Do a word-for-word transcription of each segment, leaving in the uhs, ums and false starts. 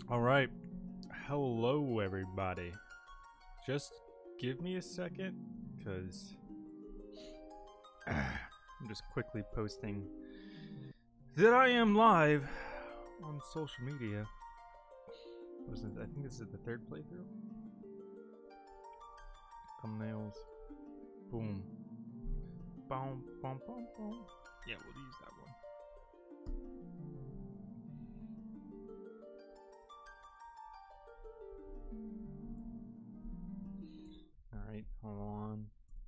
All right. Hello, everybody. Just give me a second, because I'm just quickly posting that I am live on social media. Was it, I think this is the third playthrough. Thumbnails. Boom. Boom, boom, boom, boom. Yeah, we'll use that one. Alright, hold on.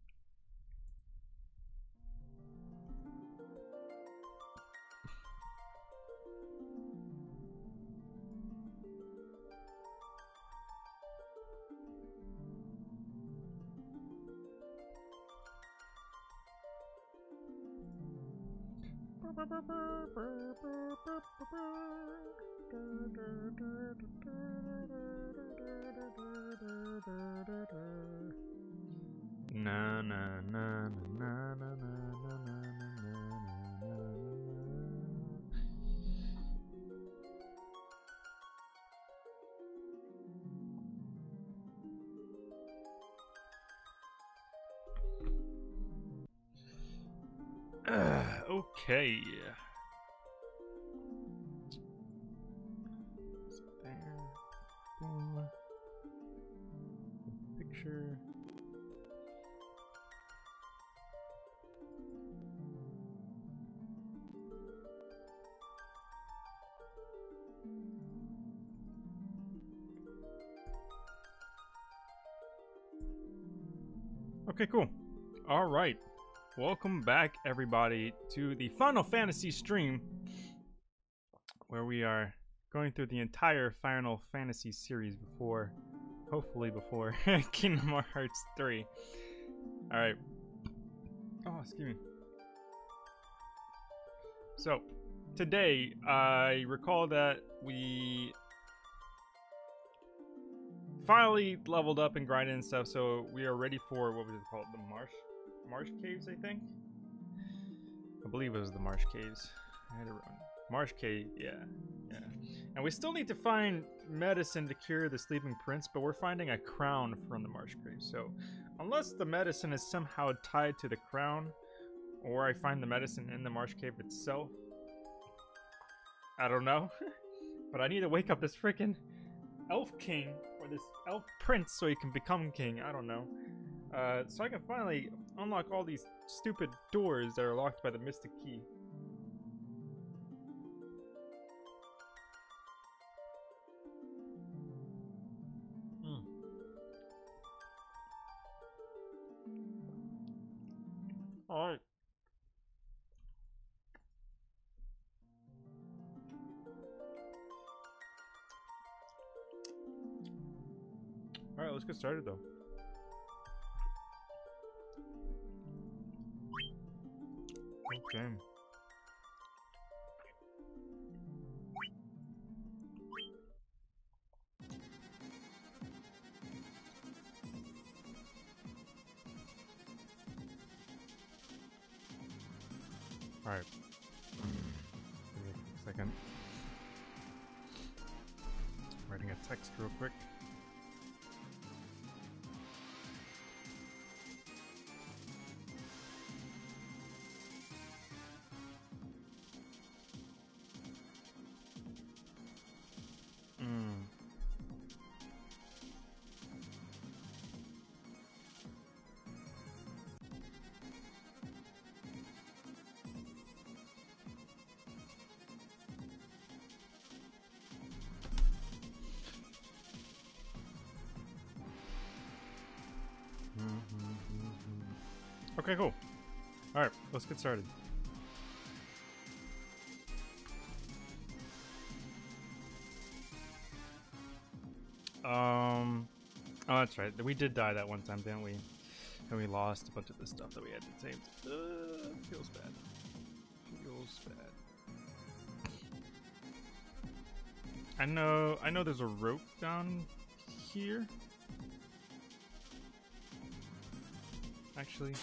Na na na na na na na na na na. Uh, okay. So there. Boom. Picture. Okay, cool. All right. Welcome back, everybody, to the Final Fantasy stream, where we are going through the entire Final Fantasy series before, hopefully before, Kingdom Hearts three. All right. Oh, excuse me. So, today, I recall that we finally leveled up and grinded and stuff, so we are ready for, what was it called, the Marsh Marsh Caves, I think? I believe it was the Marsh Caves. I had it wrong. Marsh Cave, yeah, yeah. And we still need to find medicine to cure the Sleeping Prince, but we're finding a crown from the Marsh Cave, so unless the medicine is somehow tied to the crown, or I find the medicine in the Marsh Cave itself, I don't know. But I need to wake up this freaking Elf King, or this Elf Prince, so he can become king. I don't know. Uh, so I can finally unlock all these stupid doors that are locked by the Mystic Key. Mm. Alright. Alright, let's get started though. Okay. Alright. Give me a second. Writing a text real quick. Okay, cool. Alright, let's get started. Um, oh, that's right. We did die that one time, didn't we? And we lost a bunch of the stuff that we had to save. Uh, feels bad. Feels bad. I know, I know there's a rope down here. Actually.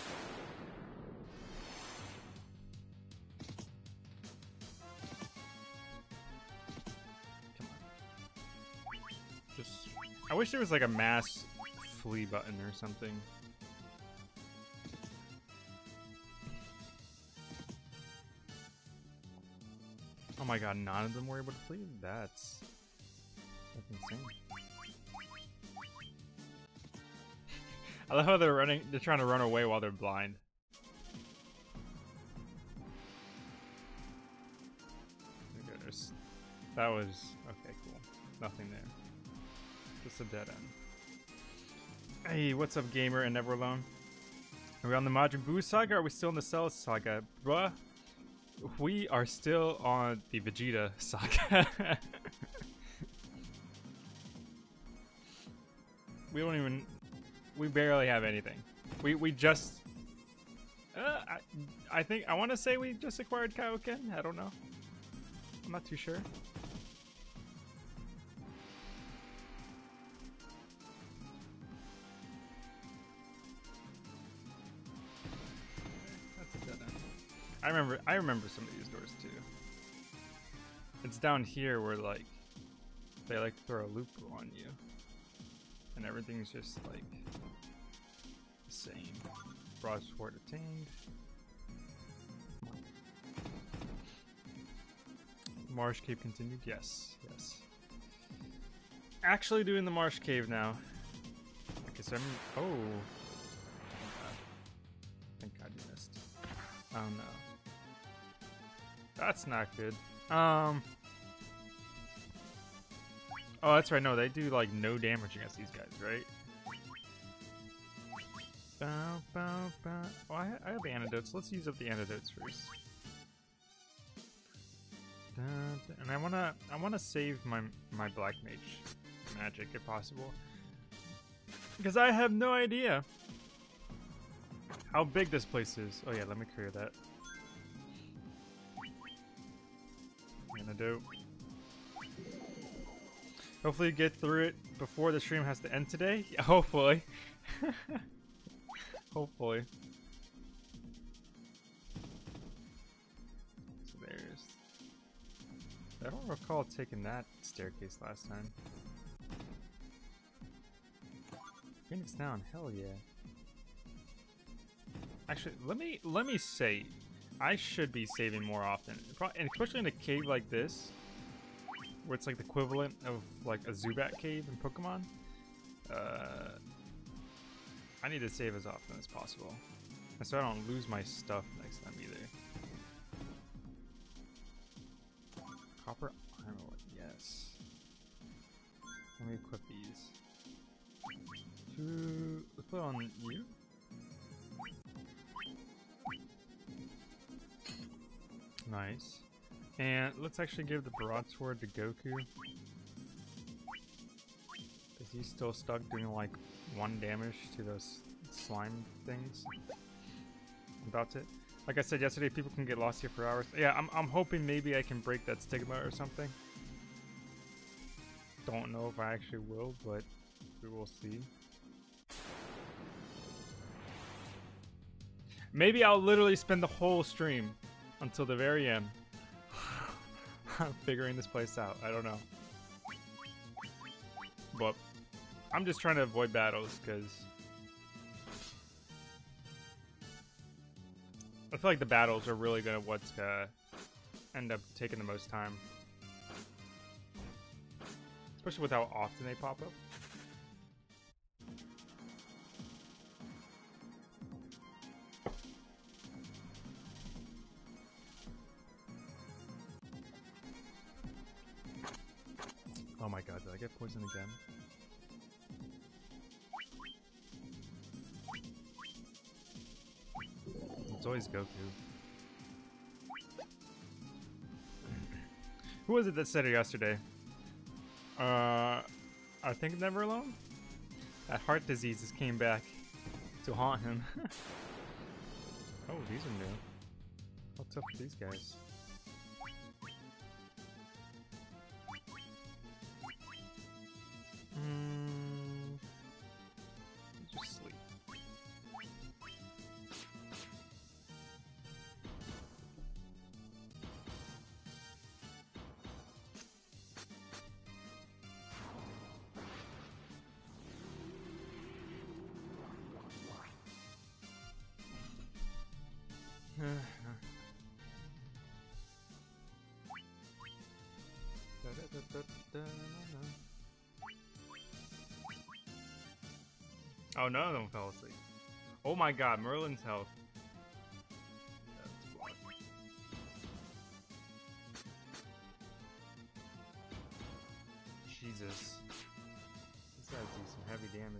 wish there was like a mass flee button or something. Oh my god, none of them were able to flee? That's, that's insane. I love how they're running, they're trying to run away while they're blind. Okay, there's, that was, okay, cool. Nothing there. Just a dead end. Hey, what's up, gamer and Never Alone? Are we on the Majin Buu saga or are we still in the Cell saga? Bruh, we are still on the Vegeta saga. We don't even, we barely have anything. We we just, uh, I, I think, I want to say we just acquired Kaioken. I don't know. I'm not too sure. I remember I remember some of these doors too. It's down here where like they like to throw a loop on you. And everything's just like the same. Broadsword attained. Marsh Cave continued? Yes, yes. Actually doing the Marsh Cave now. Okay, so I'm oh thank God you missed. Oh no. That's not good. Um. Oh, that's right. No, they do like no damage against these guys, right? Bow, bow, bow. Oh, I, I have the antidotes. Let's use up the antidotes first. Dun, dun. And I wanna, I wanna save my my black mage magic if possible, because I have no idea how big this place is. Oh yeah, let me clear that. Antidote. Hopefully get through it before the stream has to end today. Yeah, hopefully. Hopefully. So there's... I don't recall taking that staircase last time. Phoenix down, hell yeah. Actually, let me let me say, I should be saving more often, and especially in a cave like this, where it's like the equivalent of like a Zubat cave in Pokemon. Uh, I need to save as often as possible, so I don't lose my stuff next time either. Copper armor, yes. Let me equip these. Two, let's put on you. Nice. And let's actually give the broadsword to Goku. Is he still stuck doing like one damage to those slime things? About it. Like I said yesterday, people can get lost here for hours. Yeah, I'm, I'm hoping maybe I can break that stigma or something. Don't know if I actually will, but we will see. Maybe I'll literally spend the whole stream until the very end figuring this place out. I don't know. But I'm just trying to avoid battles because I feel like the battles are really gonna what's gonna end up taking the most time. Especially with how often they pop up. Oh my god, did I get poisoned again? It's always Goku. Who was it that said it yesterday? Uh, I think Never Alone? That heart disease just came back to haunt him. Oh, these are new. What's up with these guys? Mm, just sleep. Oh, none of them fell asleep. Oh my god, Merlin's health. Jesus. These guys do some heavy damage.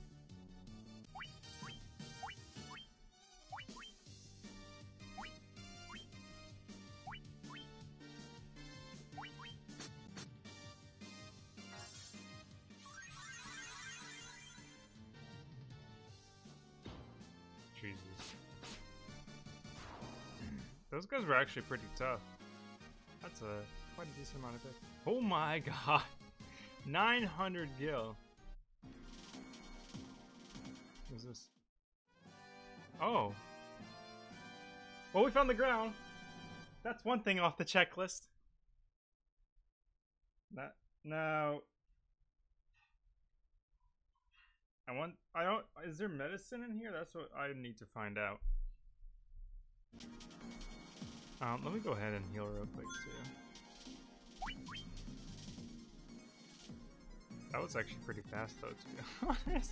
Jesus. Those guys were actually pretty tough. That's a quite a decent amount of hit. Oh my god! nine hundred gil. What is this? Oh. Well, we found the ground. That's one thing off the checklist. That now. I want. I don't. Is there medicine in here? That's what I need to find out. Um, let me go ahead and heal real quick too. That was actually pretty fast though, to be honest.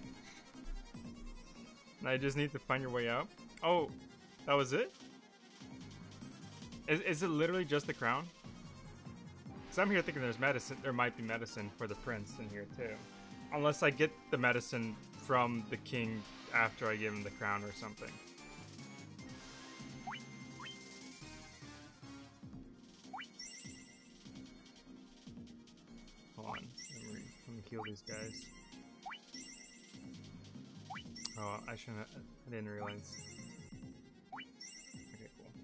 I just need to find your way out. Oh, that was it? Is, is it literally just the crown? Because I'm here thinking there's medicine. There might be medicine for the prince in here too. Unless I get the medicine from the king after I give him the crown or something. Hold on. Let me, let me heal these guys. Oh, I shouldn't. I didn't realize. Okay, cool.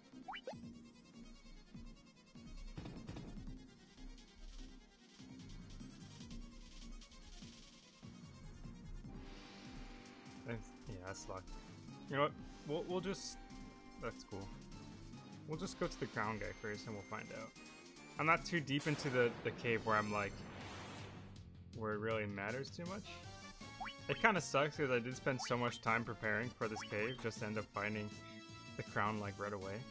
That's, yeah, that's luck. You know what? We'll we'll just. That's cool. We'll just go to the crown guy first, and we'll find out. I'm not too deep into the the cave where I'm like, where it really matters too much. It kind of sucks because I did spend so much time preparing for this cave just to end up finding the crown like right away.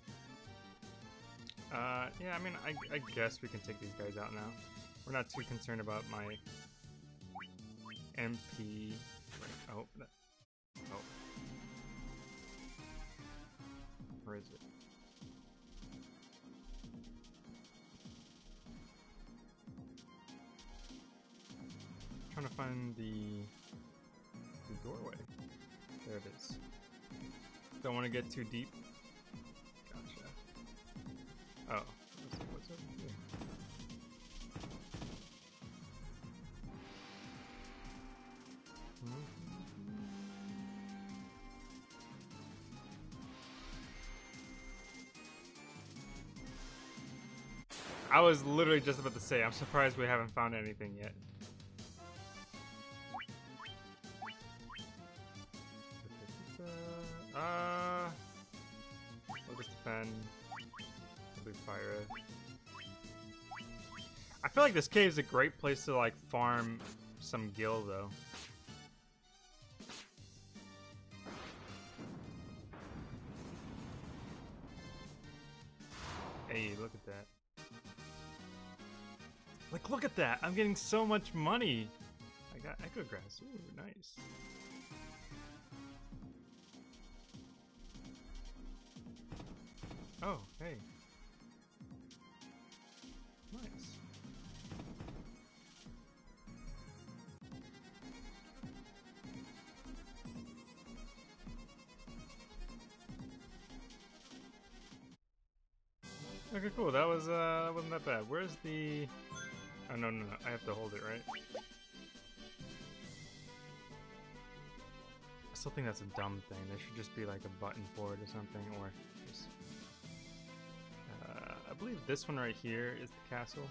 Uh, yeah, I mean, I, I guess we can take these guys out now. We're not too concerned about my M P. Wait, oh, that, oh. Where is it? Trying to find the the doorway. There it is. Don't want to get too deep. Gotcha. Oh, what's, what's over here? I was literally just about to say, I'm surprised we haven't found anything yet. Uh, we'll just defend. We'll do fire. I feel like this cave is a great place to like farm some gil though. Hey, look at that. Like, look at that! I'm getting so much money! I got Echo Grass. Ooh, nice. Oh, hey. Nice. Okay, cool. That was, uh, that wasn't that bad. Where's the... Oh, no, no, no. I have to hold it, right? I still think that's a dumb thing. There should just be, like, a button for it or something, or just... Uh, I believe this one right here is the castle.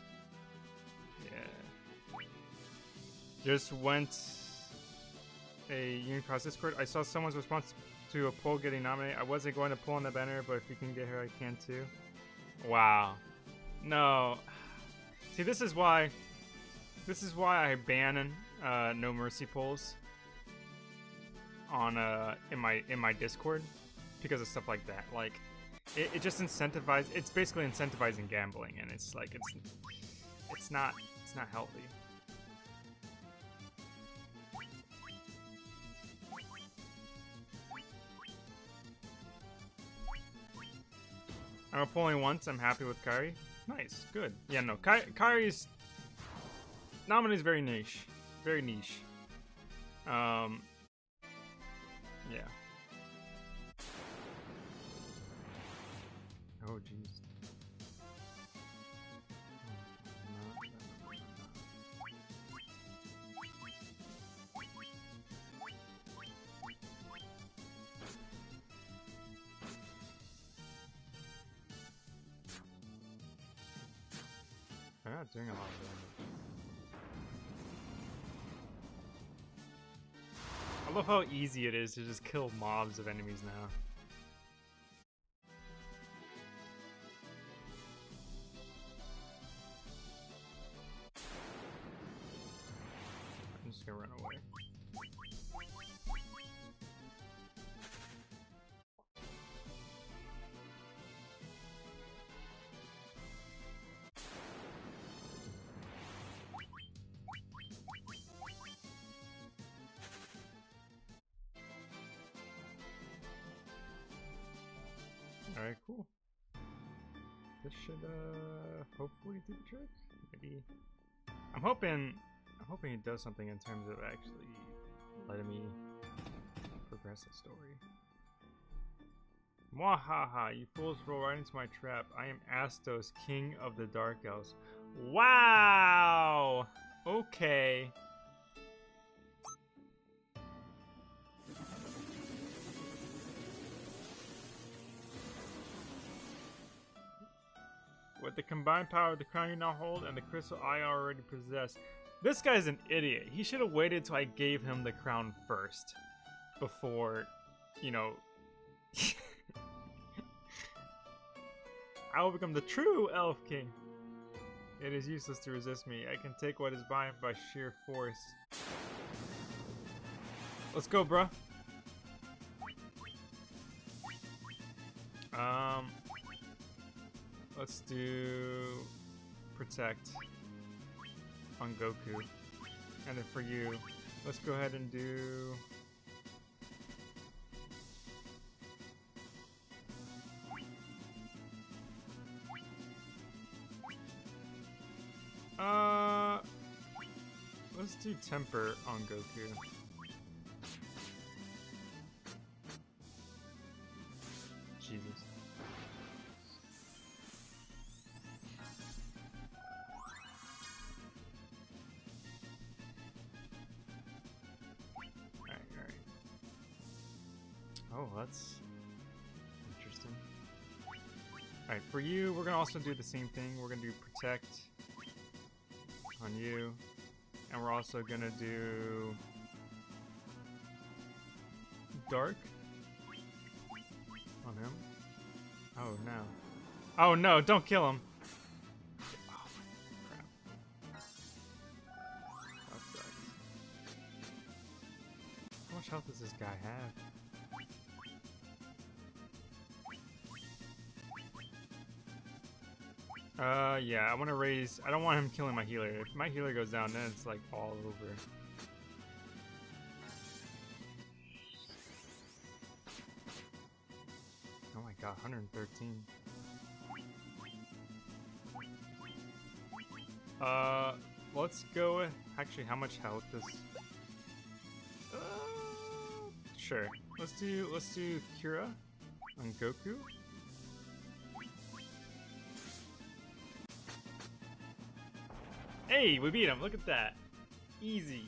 Yeah. Just went a Unicross Discord. I saw someone's response to a poll getting nominated. I wasn't going to pull on the banner, but if you can get her, I can too. Wow. No. See, this is why. This is why I ban uh, No Mercy polls on uh in my in my Discord. because of stuff like that. Like, it, it just incentivizes. It's basically incentivizing gambling, and it's like it's it's not it's not healthy. I'm pulling once. I'm happy with Kairi. Nice, good. Yeah, no, Ka Kairi's Naminé is very niche, very niche. Um, yeah. Oh, jeez. They're not doing a lot of damage. I love how easy it is to just kill mobs of enemies now. I'm just gonna run away. Alright, cool. This should uh hopefully do the trick. Maybe I'm hoping I'm hoping it does something in terms of actually letting me progress the story. Mwahaha, you fools roll right into my trap. I am Astos, king of the Dark Elves. Wow! Okay. With the combined power of the crown you now hold and the crystal I already possess. This guy's an idiot. He should have waited till I gave him the crown first. Before, you know... I will become the true Elf King. It is useless to resist me. I can take what is mine by sheer force. Let's go, bruh. Um... Let's do protect on Goku. And then for you, let's go ahead and do Uh let's do temper on Goku. Jesus. Oh, that's interesting. Alright, for you, we're gonna also do the same thing. We're gonna do protect on you. And we're also gonna do dark on him. Oh no. Oh no, don't kill him! Oh crap. That sucks. How much health does this guy have? Uh, yeah, I want to raise... I don't want him killing my healer. If my healer goes down, then it's, like, all over. Oh my god, one hundred thirteen. Uh, let's go with... Actually, how much health does... Uh, sure. Let's do... Let's do Kira on Goku. Hey, we beat him. Look at that. Easy.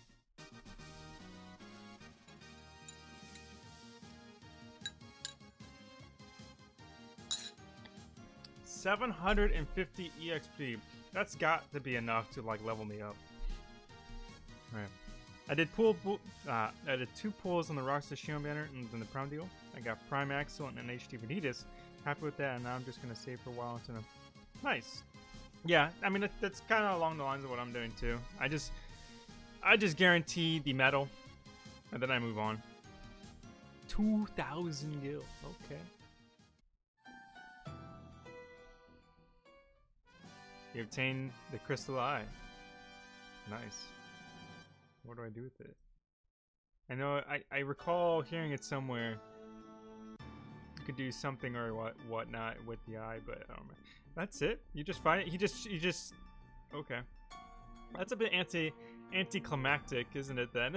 seven hundred fifty E X P. That's got to be enough to like level me up. Right. I did pool. Uh, I did two pulls on the Rockstar Shion banner and then the Prime deal. I got Prime Axel and H D Vanitas. Happy with that, and now I'm just gonna save for a while until. Nice. Yeah, I mean that's kind of along the lines of what I'm doing too. I just, I just guarantee the medal, and then I move on. two thousand gil. Okay. You obtain the crystal eye. Nice. What do I do with it? I know, I, I recall hearing it somewhere. You could do something or what whatnot with the eye, but I don't remember. That's it? You just find it? He just, you just, okay. That's a bit anti, anticlimactic, isn't it then?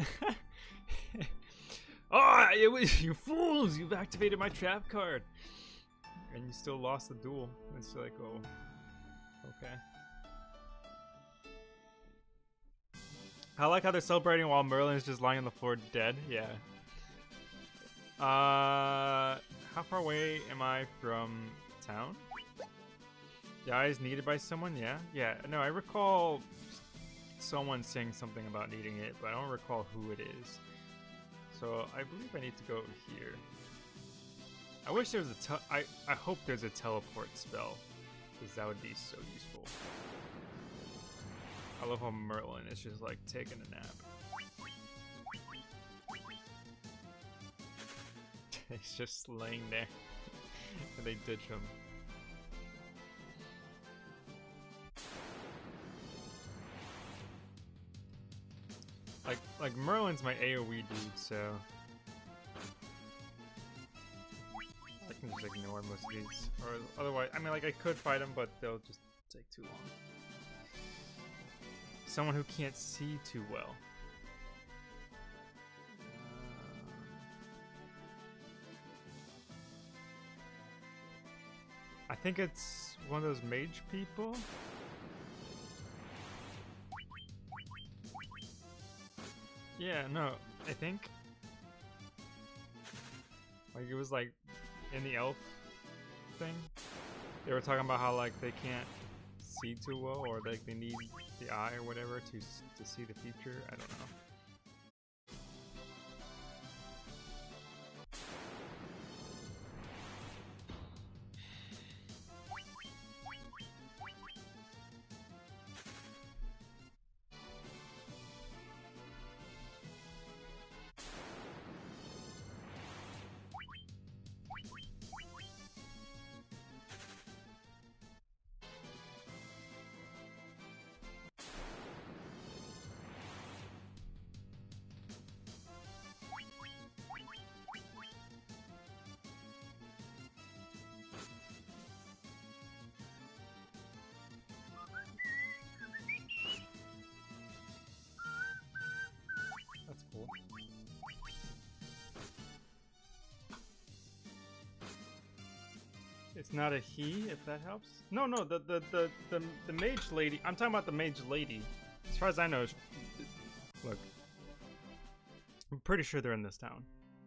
Oh, it was, you fools! You've activated my trap card! And you still lost the duel. It's like, oh, okay. I like how they're celebrating while Merlin is just lying on the floor dead. Yeah. Uh, how far away am I from town? The eye is needed by someone? Yeah. Yeah. No, I recall someone saying something about needing it, but I don't recall who it is. So I believe I need to go here. I wish there was a tel- I I hope there's a teleport spell, because that would be so useful. I love how Merlin is just like taking a nap. He's just laying there and they ditch him. Like like Merlin's my AoE dude, so I can just ignore most of these. Or otherwise, I mean, like I could fight them, but they'll just take too long. Someone who can't see too well. I think it's one of those mage people. Yeah, no, I think. Like it was like in the elf thing. They were talking about how like they can't see too well, or like they need the eye or whatever to to see the future. I don't know. It's not a he, if that helps. No, no, the the the the, the mage lady. I'm talking about the mage lady. As far as I know, it's, look, I'm pretty sure they're in this town.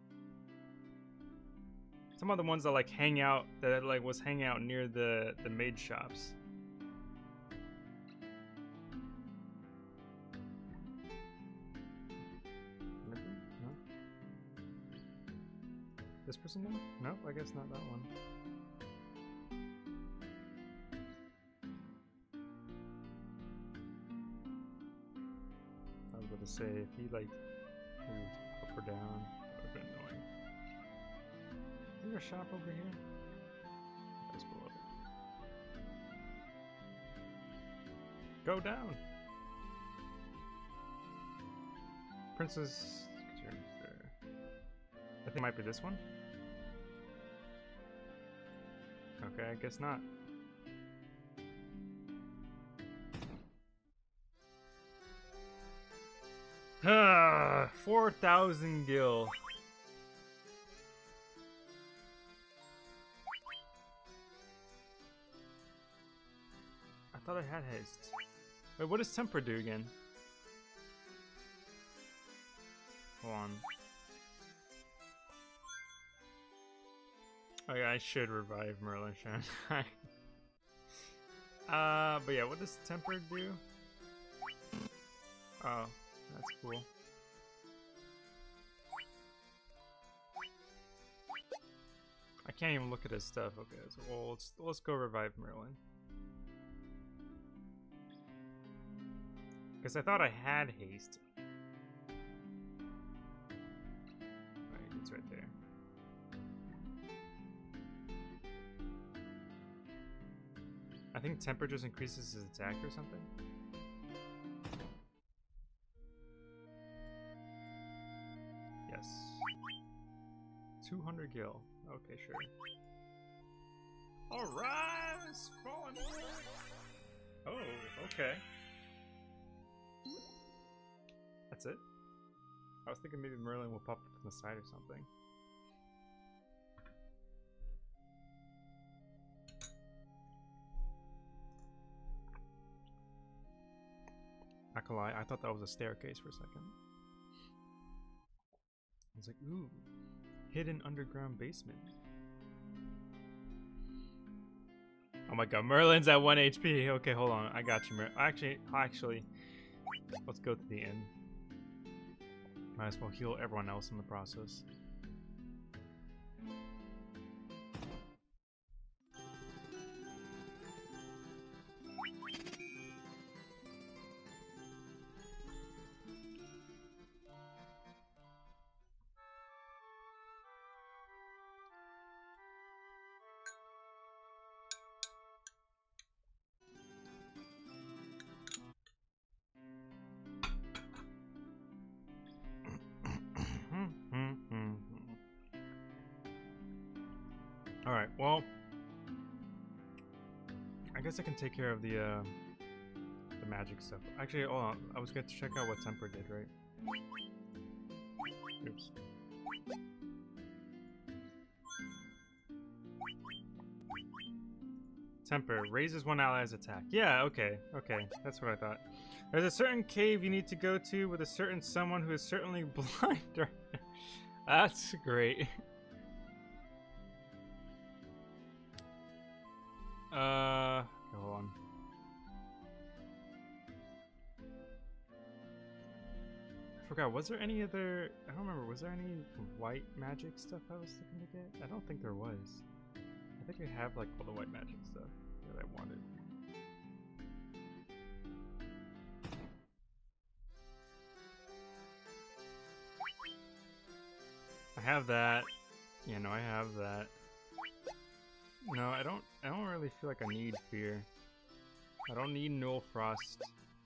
Some of the ones that like hang out, that like was hanging out near the the mage shops. No. This person? No, I guess not that one. To say if he like moved up or down, that would have been annoying. Is there a shop over here? That's below it. Go down! Princess. I think it might be this one. Okay, I guess not. Ah, four thousand gil. I thought I had haste. Wait, what does temper do again? Hold on. Oh yeah, I should revive Merlin, shouldn't I? uh, but yeah, what does temper do? Oh. That's cool. I can't even look at his stuff. Okay, so well, let's let's go revive Merlin. Because I thought I had haste. Alright, it's right there. I think temper just increases his attack or something. Yes. two hundred gil. Okay, sure. Alright! It's falling. Oh, okay. That's it? I was thinking maybe Merlin will pop up on the side or something. Not gonna lie, I thought that was a staircase for a second. I was like, ooh, hidden underground basement. Oh my god, Merlin's at one H P. Okay, hold on, I got you, Merlin. Actually, actually, let's go to the inn. Might as well heal everyone else in the process. Alright, well, I guess I can take care of the uh, the magic stuff. Actually, hold on, I was going to check out what Temper did, right? Oops. Temper raises one ally's attack. Yeah, okay, okay, that's what I thought. There's a certain cave you need to go to with a certain someone who is certainly blind. That's great. Uh, hold on. I forgot, was there any other, I don't remember, was there any white magic stuff I was looking to get? I don't think there was. I think I have like all the white magic stuff that I wanted. I have that. Yeah, no, I have that. No, I don't I don't really feel like I need fear. I don't need Null Frost.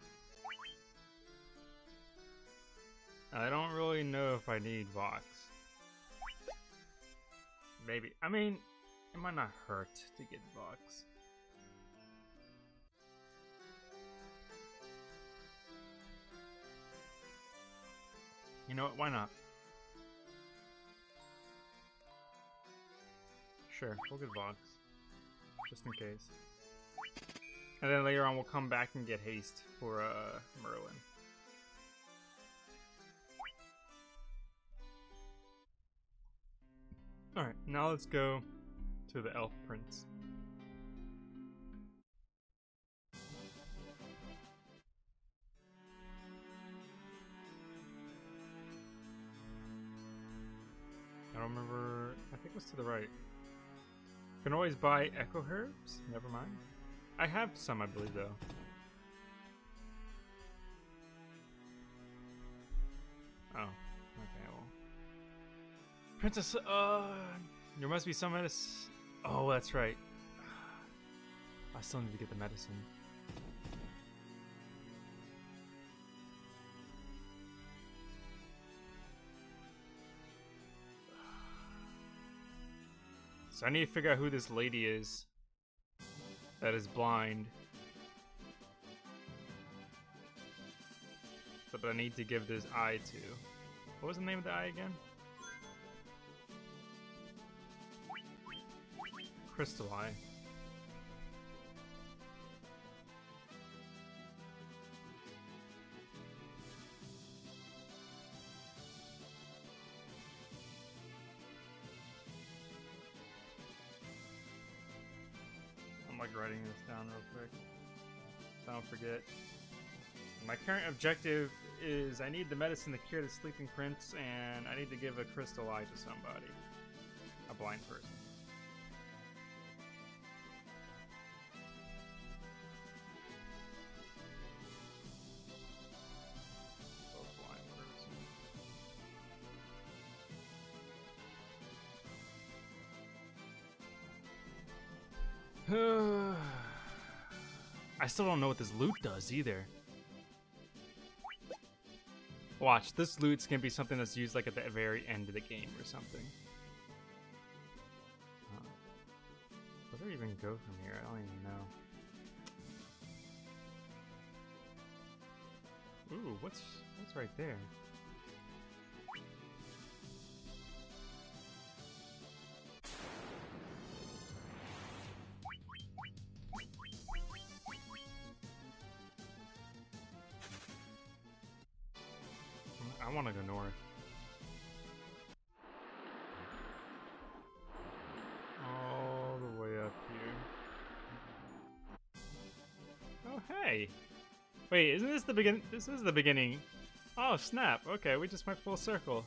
I don't really know if I need Vox. Maybe. I mean, it might not hurt to get Vox. You know what? Why not? Sure, we'll get Vox. Just in case. And then later on we'll come back and get haste for uh, Merlin. Alright, now let's go to the Elf Prince. I don't remember, I think it was to the right. Can always buy Echo Herbs? Never mind. I have some, I believe, though. Oh, okay, well. Princess, uh, there must be some medicine. Oh, that's right. I still need to get the medicine. So I need to figure out who this lady is that is blind. But I need to give this eye to. What was the name of the eye again? Crystal Eye. I'm like writing this down real quick so I don't forget. My current objective is I need the medicine to cure the sleeping prince, and I need to give a crystal eye to somebody. A blind person. I still don't know what this loot does either. Watch, this loot's gonna be something that's used like at the very end of the game or something. Uh, where do I even go from here? I don't even know. Ooh, what's what's right there? I want to go north. All the way up here. Oh, hey! Wait, isn't this the begin? This is the beginning. Oh, snap. Okay, we just went full circle.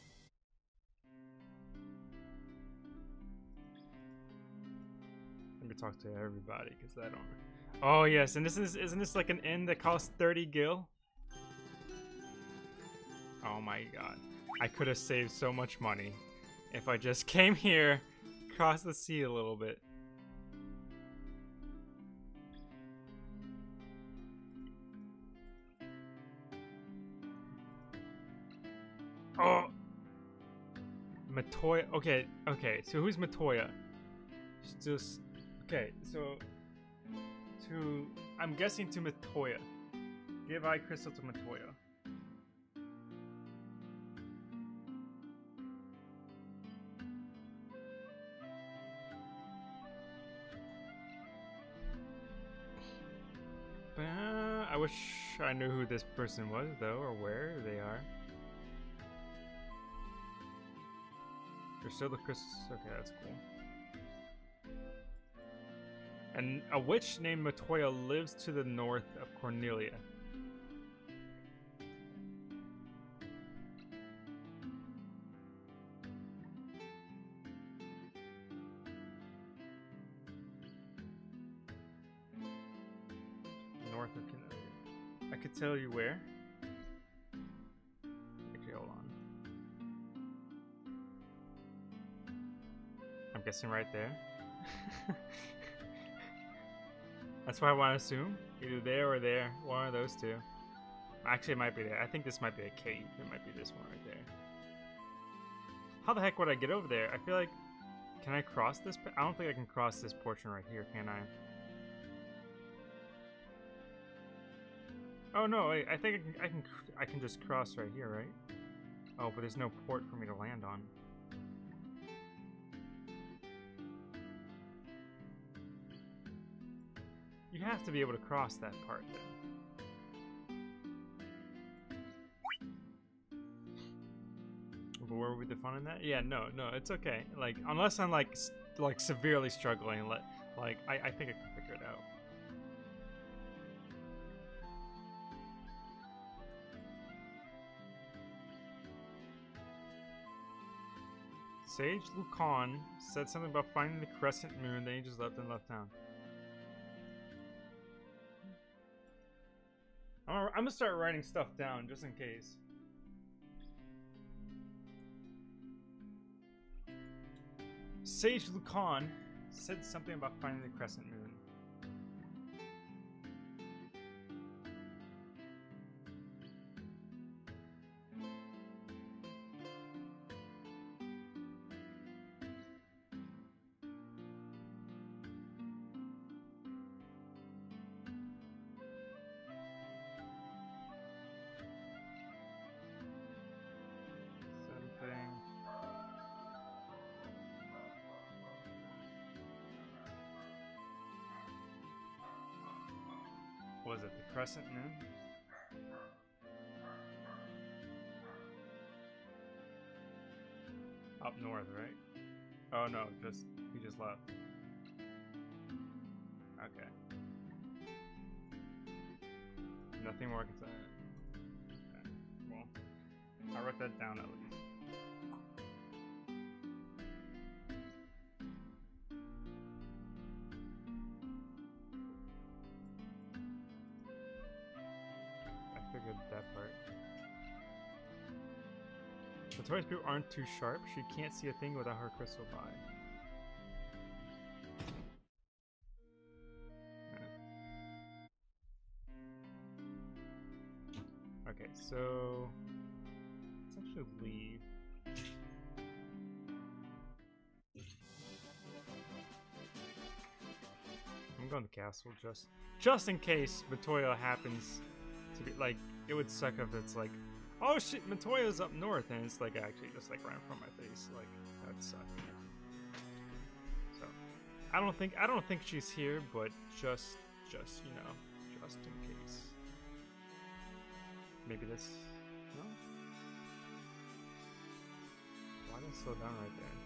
Let me talk to everybody, because I don't know. Oh, yes, and this is, isn't this like an inn that costs thirty gil? Oh my god. I could have saved so much money if I just came here, crossed the sea a little bit. Oh! Matoya. Okay, okay, so who's Matoya? Just. Okay, so. To. I'm guessing to Matoya. Give Eye Crystal to Matoya. Uh, I wish I knew who this person was, though, or where they are. Priscilla Crystal. Okay, that's cool. And a witch named Matoya lives to the north of Cornelia. North of Cornelia. I could tell you where. Okay, hold on. I'm guessing right there. That's what I want to assume. Either there or there. One of those two. Actually, it might be there. I think this might be a cave. It might be this one right there. How the heck would I get over there? I feel like... Can I cross this? I don't think I can cross this portion right here, can I? Oh no, wait, I think I can, I can I can just cross right here, right? Oh, but there's no port for me to land on. You have to be able to cross that part then. But where would be the fun in that? Yeah, no, no, it's okay. Like, unless I'm like, like severely struggling, let, like, I, I think I can figure it out. Sage Lucan said something about finding the crescent moon, then he just left and left town. I'm gonna start writing stuff down just in case. Sage Lucan said something about finding the crescent moon. Was it the crescent moon? Up north, right? Oh no, just he just left. Okay. Nothing more can say. Okay. Well, I wrote that down at least. That part. The Toy's people aren't too sharp. She can't see a thing without her crystal eye. so let's actually leave. I'm going to the castle just just in case Matoya happens to be like, it would suck if it's like, oh shit, Matoya's up north and it's like actually just like right in front of my face. Like that'd suck. So I don't think I don't think she's here, but just just you know, just in case. Maybe this no? Why did it slow down right there?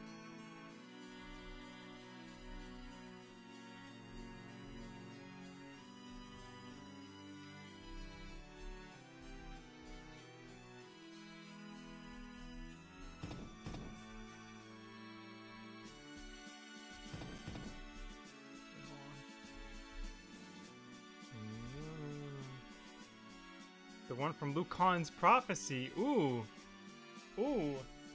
The one from Lucan's prophecy. Ooh. Ooh.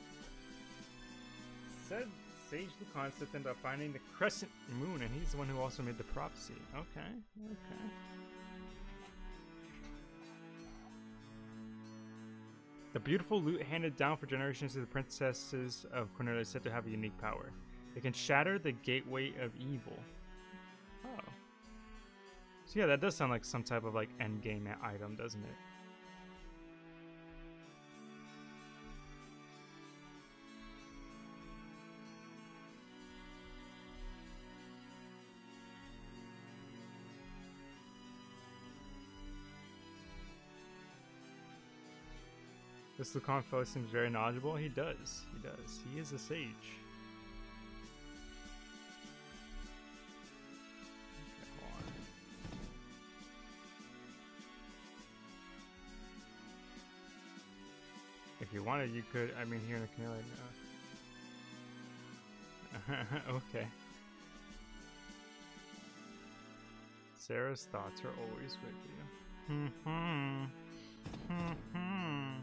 Said Sage Lucan said something about finding the crescent moon, and he's the one who also made the prophecy. Okay. Okay. The beautiful lute handed down for generations to the princesses of Cornelia is said to have a unique power. It can shatter the gateway of evil. Oh. So yeah, that does sound like some type of like endgame item, doesn't it? This Lucan fellow seems very knowledgeable. He does. He does. He is a sage. Okay, hold on. If you wanted, you could. I mean, here in the Cornelia. No. Okay. Sarah's thoughts are always with you. Hmm. Hmm.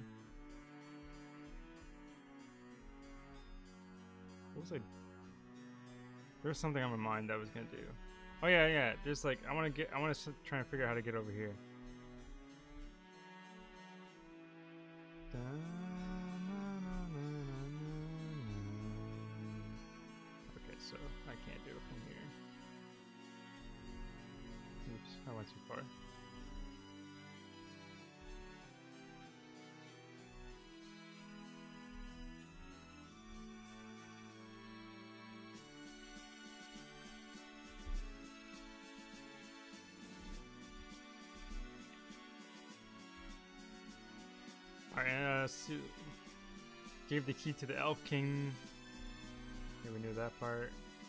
What was I? There was something on my mind that I was gonna do. Oh yeah, yeah. There's like I want to get. I want to try and figure out how to get over here. Okay, so I can't do it from here. Oops, I went too far. Alright, uh, so gave the key to the Elf King. Okay, we knew that part.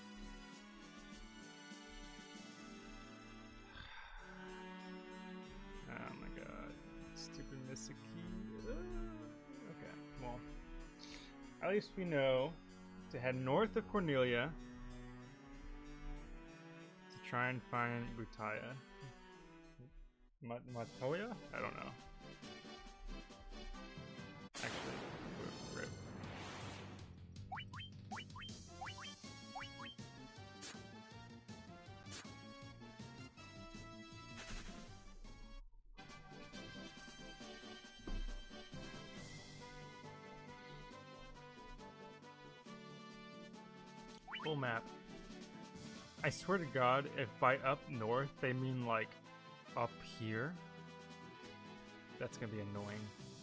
Oh my god. Stupid missed key. Uh, okay, well. At least we know to head north of Cornelia to try and find Butaya. Mat Matoya? I don't know. Actually, rip. Full map. I swear to God, if by up north they mean like up here, that's gonna be annoying.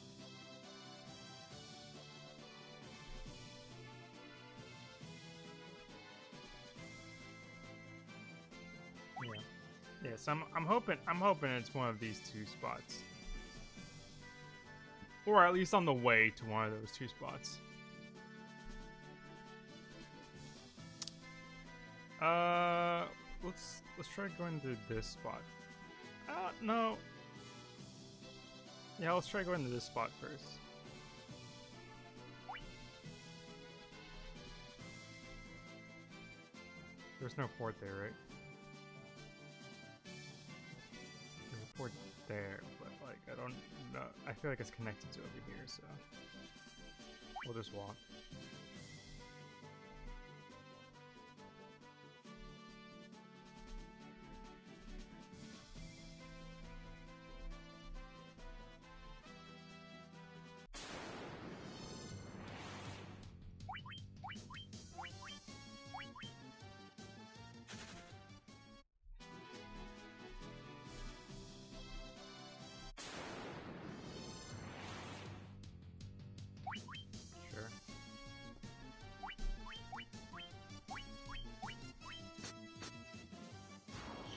Yeah, so I'm, I'm hoping I'm hoping it's one of these two spots, or at least on the way to one of those two spots. Uh, let's let's try going to this spot. Uh, no. Yeah, let's try going to this spot first. There's no port there, right? There's a port there, but like I don't know. I feel like it's connected to over here, so we'll just walk.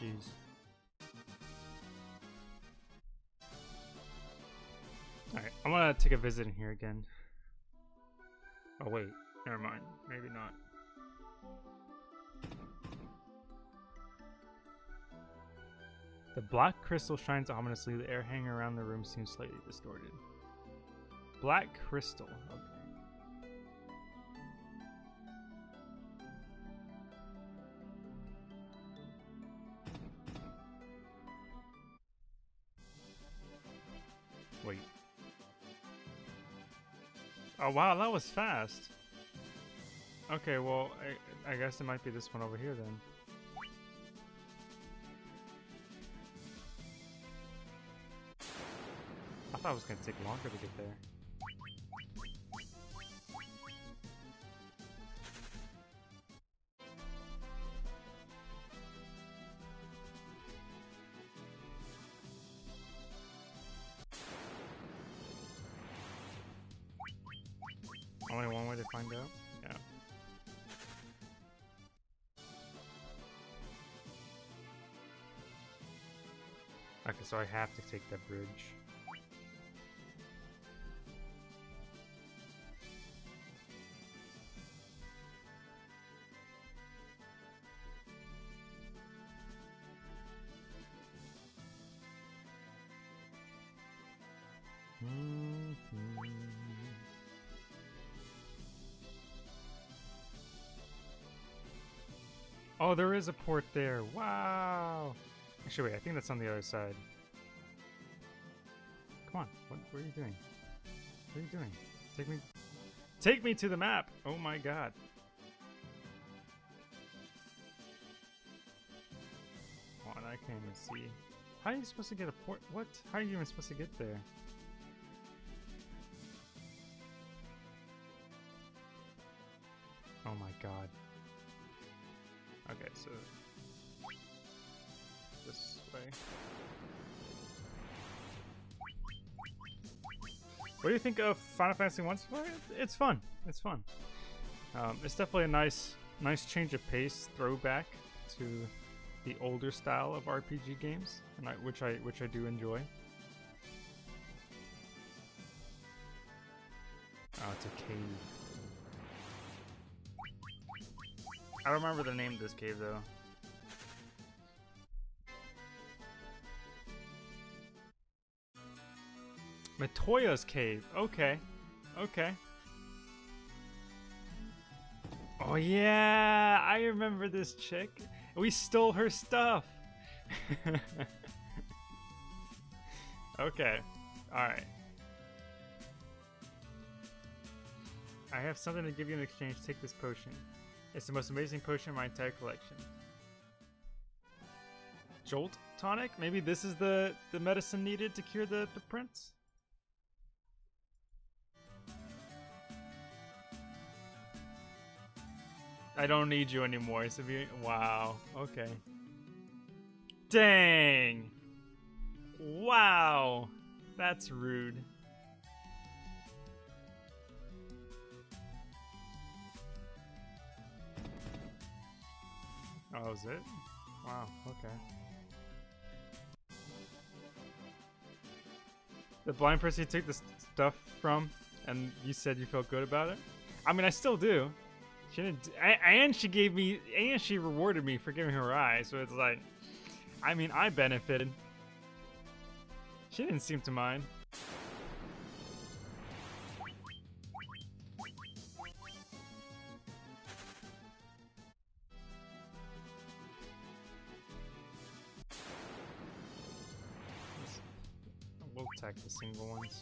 Jeez. Alright, I'm gonna take a visit in here again. Oh wait, never mind. Maybe not. The black crystal shines ominously. The air hanging around the room seems slightly distorted. Black crystal. Okay. Wait. Oh wow, that was fast. Okay, well, I, I guess it might be this one over here then. I thought it was gonna take longer to get there. Only one way to find out? Yeah. Okay, so I have to take that bridge. Mm-hmm. Oh, there is a port there. Wow. Actually, wait, I think that's on the other side. Come on. What, what are you doing? What are you doing? Take me... Take me to the map! Oh my god. Oh, and I can't even see. How are you supposed to get a port? What? How are you even supposed to get there? Oh my god. Okay, so this way. What do you think of Final Fantasy one? It's fun. It's fun. Um, it's definitely a nice, nice change of pace, throwback to the older style of R P G games, and I, which I which I do enjoy. Oh, it's a cave. I don't remember the name of this cave though. Matoya's cave. Okay. Okay. Oh yeah, I remember this chick. We stole her stuff. Okay. Alright. I have something to give you in exchange. Take this potion. It's the most amazing potion in my entire collection. Jolt tonic? Maybe this is the, the medicine needed to cure the, the prince? I don't need you anymore. So be, wow. Okay. Dang. Wow. That's rude. Oh, is it? Wow, okay. The blind person you took the stuff from, and you said you felt good about it? I mean, I still do. She didn't, and she gave me, and she rewarded me for giving her her eye, so it's like, I mean, I benefited. She didn't seem to mind. We'll attack the single ones.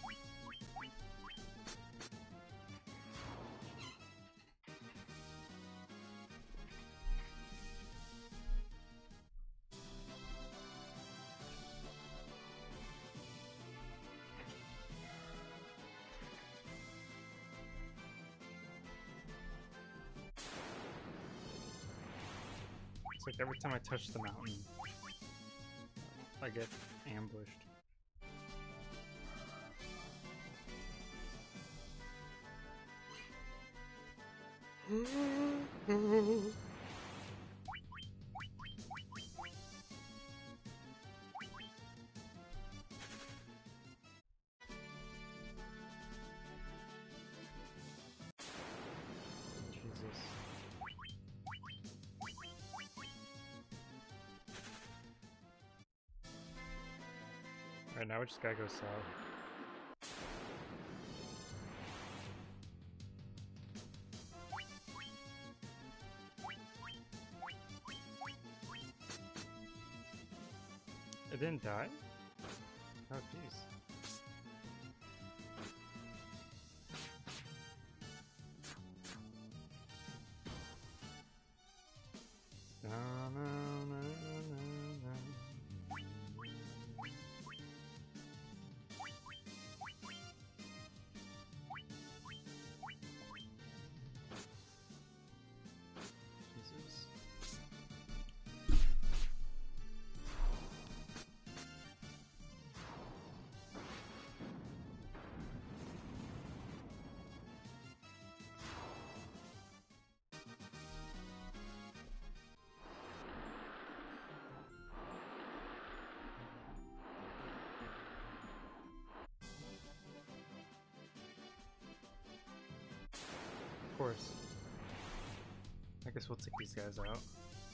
It's like every time I touch the mountain, I get ambushed. Alright, now we just gotta go south. It didn't die? Oh, jeez. Na, na, na, na, na. Jesus. Of course. I guess we'll take these guys out.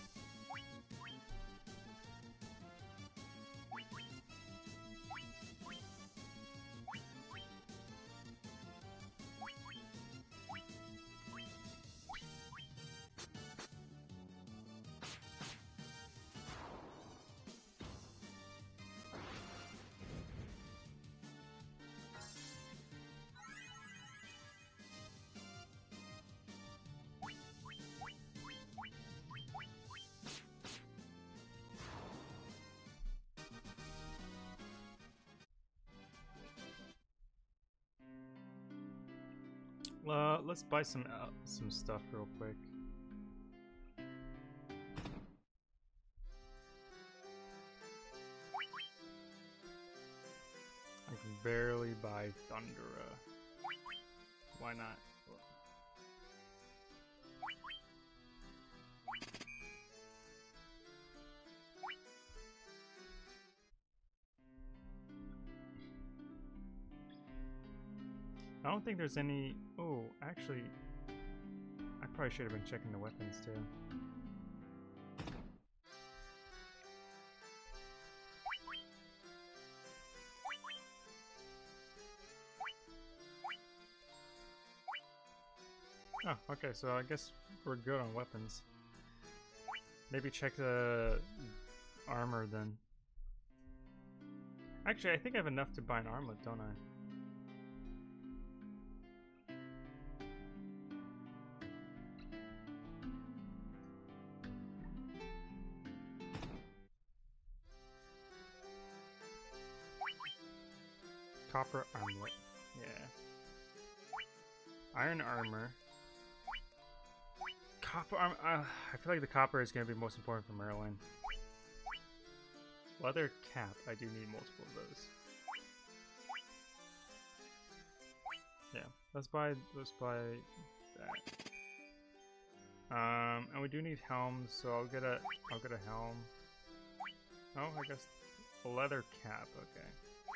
Uh, let's buy some uh, some stuff real quick. I can barely buy Thundera. Why not? I don't think there's any... Oh, actually, I probably should have been checking the weapons too. Oh, okay, so I guess we're good on weapons. Maybe check the armor then. Actually, I think I have enough to buy an armlet, don't I? Copper armlet. Yeah. Iron armor. Copper armor. Uh, I feel like the copper is going to be most important for Merlin. Leather cap. I do need multiple of those. Yeah. Let's buy. Let's buy that. Um, and we do need helms, so I'll get a. I'll get a helm. Oh, I guess a leather cap. Okay.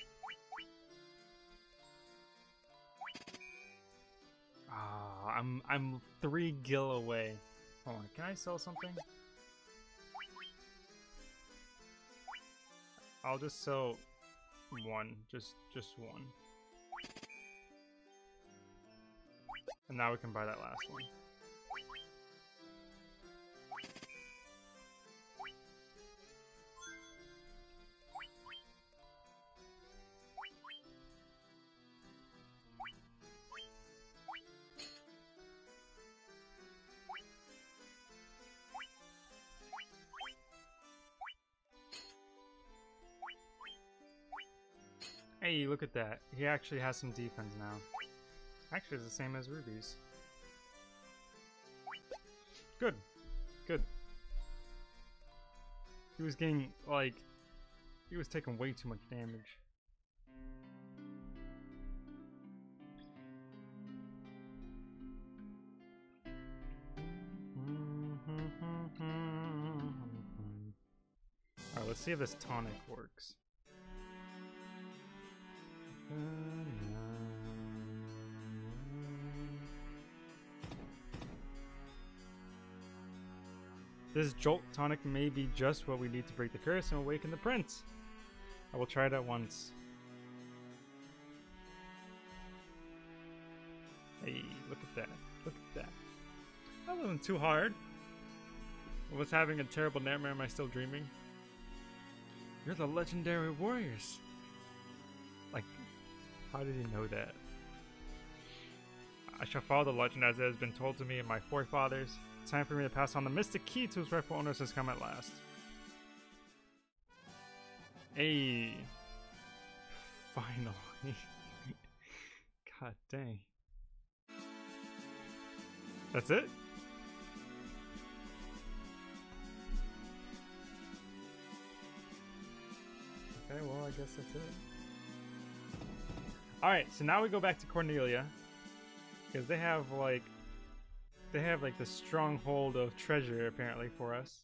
Ah, I'm I'm three gil away. Hold on, can I sell something? I'll just sell one, just just one. And now we can buy that last one. Hey, look at that. He actually has some defense now. Actually, it's the same as Ruby's. Good. Good. He was getting, like... He was taking way too much damage. Alright, let's see if this tonic works. This Jolt tonic may be just what we need to break the curse and awaken the prince. I will try it at once. Look at that. Look at that. That wasn't too hard. I was having a terrible nightmare. Am I still dreaming? You're the legendary warriors. Like, how did he know that? I shall follow the legend as it has been told to me and my forefathers. It's time for me to pass on the mystic key to its rightful owners has come at last. Hey. Finally. God dang. That's it? Okay, well, I guess that's it. Alright, so now we go back to Cornelia. Because they have, like... They have, like, the stronghold of treasure, apparently, for us.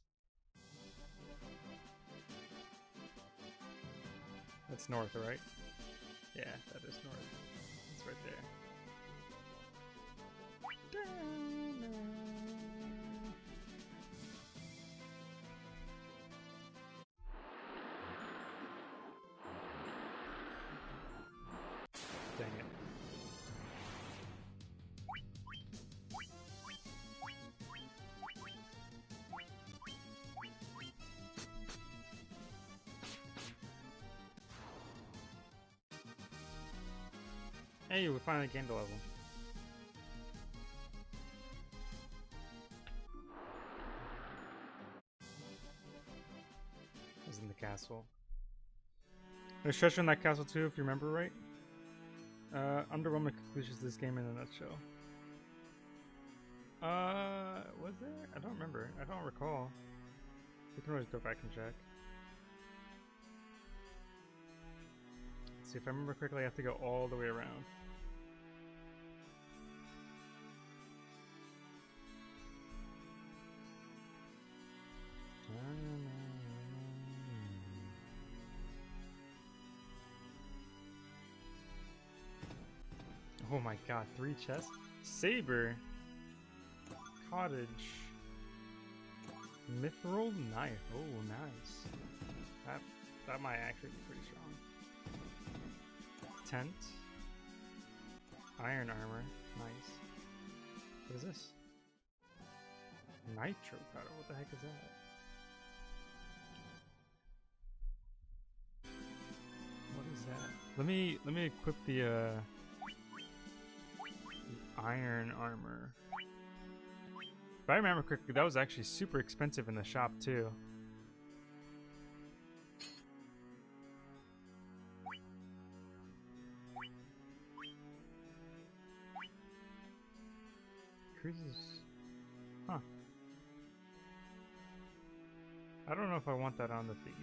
That's north, right? Yeah, that is north. It's right there. Dang it. Hey, we finally gained a level. I was in the castle. There's treasure in that castle too, if you remember right. Uh, underwhelming conclusions to this game in a nutshell. Uh, was there? I don't remember. I don't recall. We can always go back and check. Let's see, if I remember correctly, I have to go all the way around. Oh my god, three chests? Saber! Cottage. Mithril knife. Oh, nice. That, that might actually be pretty strong. Tent. Iron armor. Nice. What is this? Nitro powder. What the heck is that? What is that? Let me let me equip the uh the iron armor. If I remember correctly, that was actually super expensive in the shop too. Cruises. Huh. I don't know if I want that on the thief.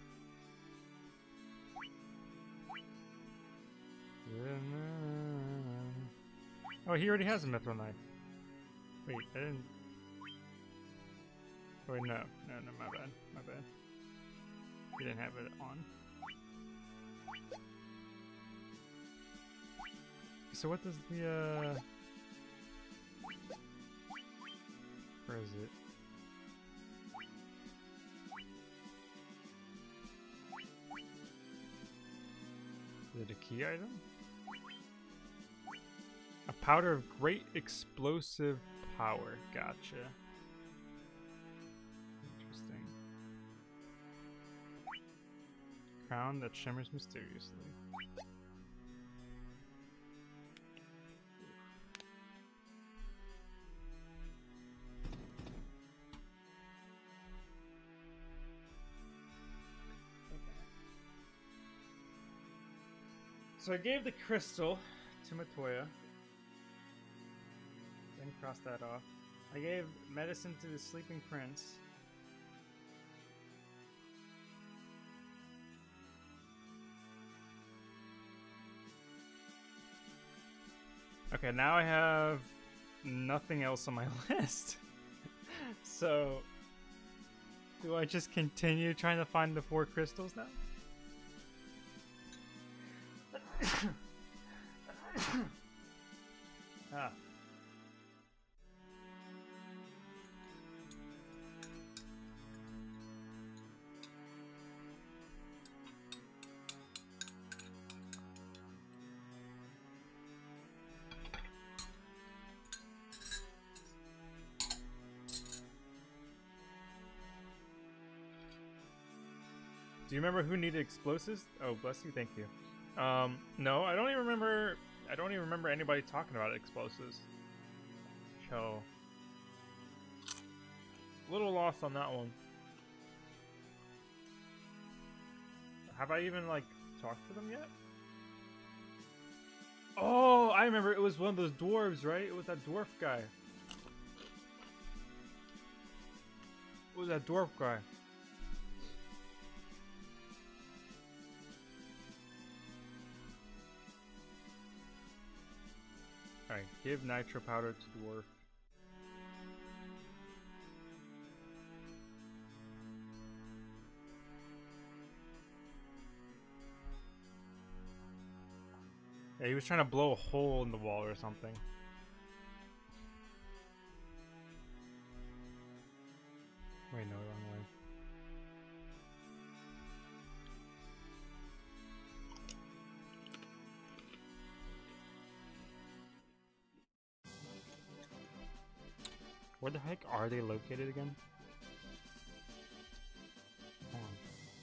Oh, he already has a mithril knife. Wait, I didn't... Wait, no. No, no, my bad. My bad. He didn't have it on. So what does the, uh... where is it? Is it a key item? A powder of great explosive power. Gotcha. Interesting. Crown that shimmers mysteriously. So I gave the crystal to Matoya. Then cross that off. I gave medicine to the sleeping prince. Okay, now I have nothing else on my list. So, do I just continue trying to find the four crystals now? Ah. Do you remember who needed explosives? Oh, bless you, thank you. Um, no, I don't even remember. I don't even remember anybody talking about explosives. So, a little lost on that one. Have I even like talked to them yet? Oh, I remember. It was one of those dwarves, right? It was that dwarf guy. It was that dwarf guy. Alright, give nitro powder to dwarf. Yeah, he was trying to blow a hole in the wall or something. Wait, no, wrong way. Where the heck are they located again? Hold on.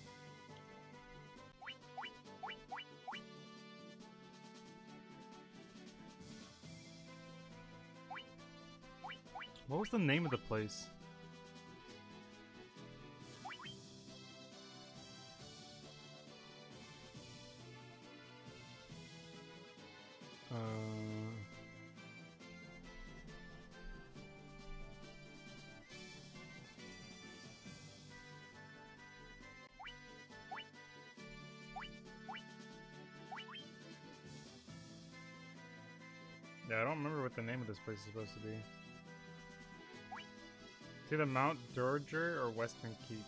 What was the name of the place? Uh... Yeah, I don't remember what the name of this place is supposed to be. It's either Mount Durger or Western Keep.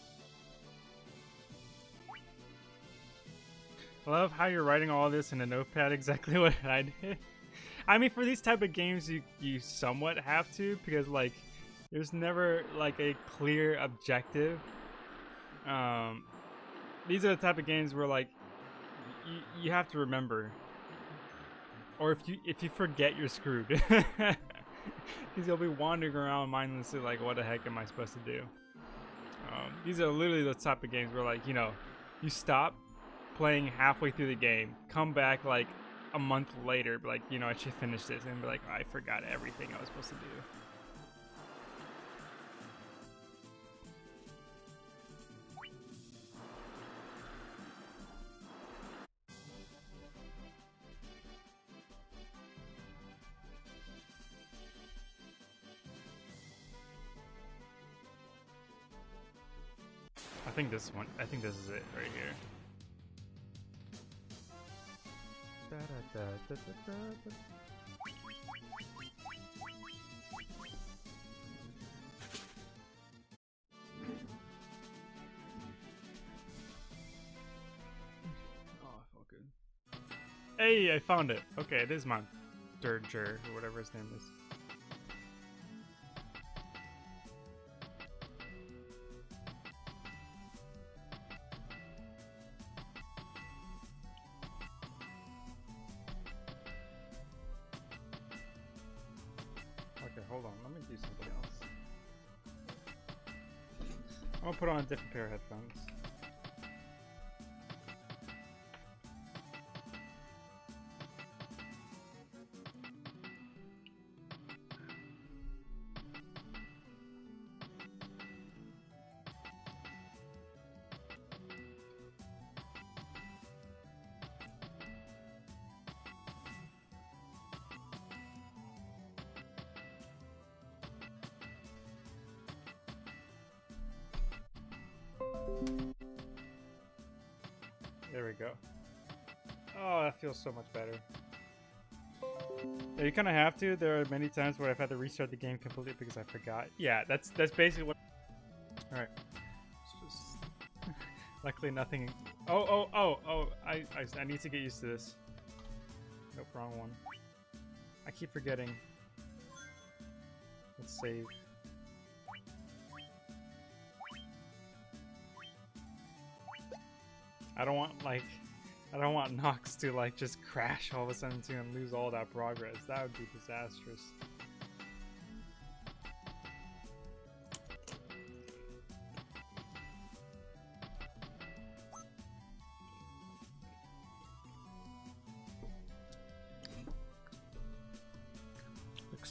I love how you're writing all this in a notepad, exactly what I did. I mean, for these type of games, you, you somewhat have to, because, like, there's never, like, a clear objective. Um, these are the type of games where, like, you, you have to remember. Or if you if you forget, you're screwed. Because you'll be wandering around mindlessly like, what the heck am I supposed to do? Um, these are literally the type of games where, like, you know, you stop playing halfway through the game, come back like a month later, be like, you know, I should finish this, and be like, oh, I forgot everything I was supposed to do. I think this one, I think this is it right here. Da, da, da, da, da, da. Oh, I felt good. Hey, I found it. Okay, it is Mount Durger, or whatever his name is. Okay, hold on. Let me do something else. I'm gonna put on a different pair of headphones. There we go. Oh, that feels so much better. Yeah, you kind of have to. There are many times where I've had to restart the game completely because I forgot. Yeah, that's that's basically what. All right. Just... Luckily, nothing. Oh, oh, oh, oh! I, I I need to get used to this. Nope, wrong one. I keep forgetting. Let's save. I don't want, like, I don't want Nox to, like, just crash all of a sudden too and lose all that progress. That would be disastrous.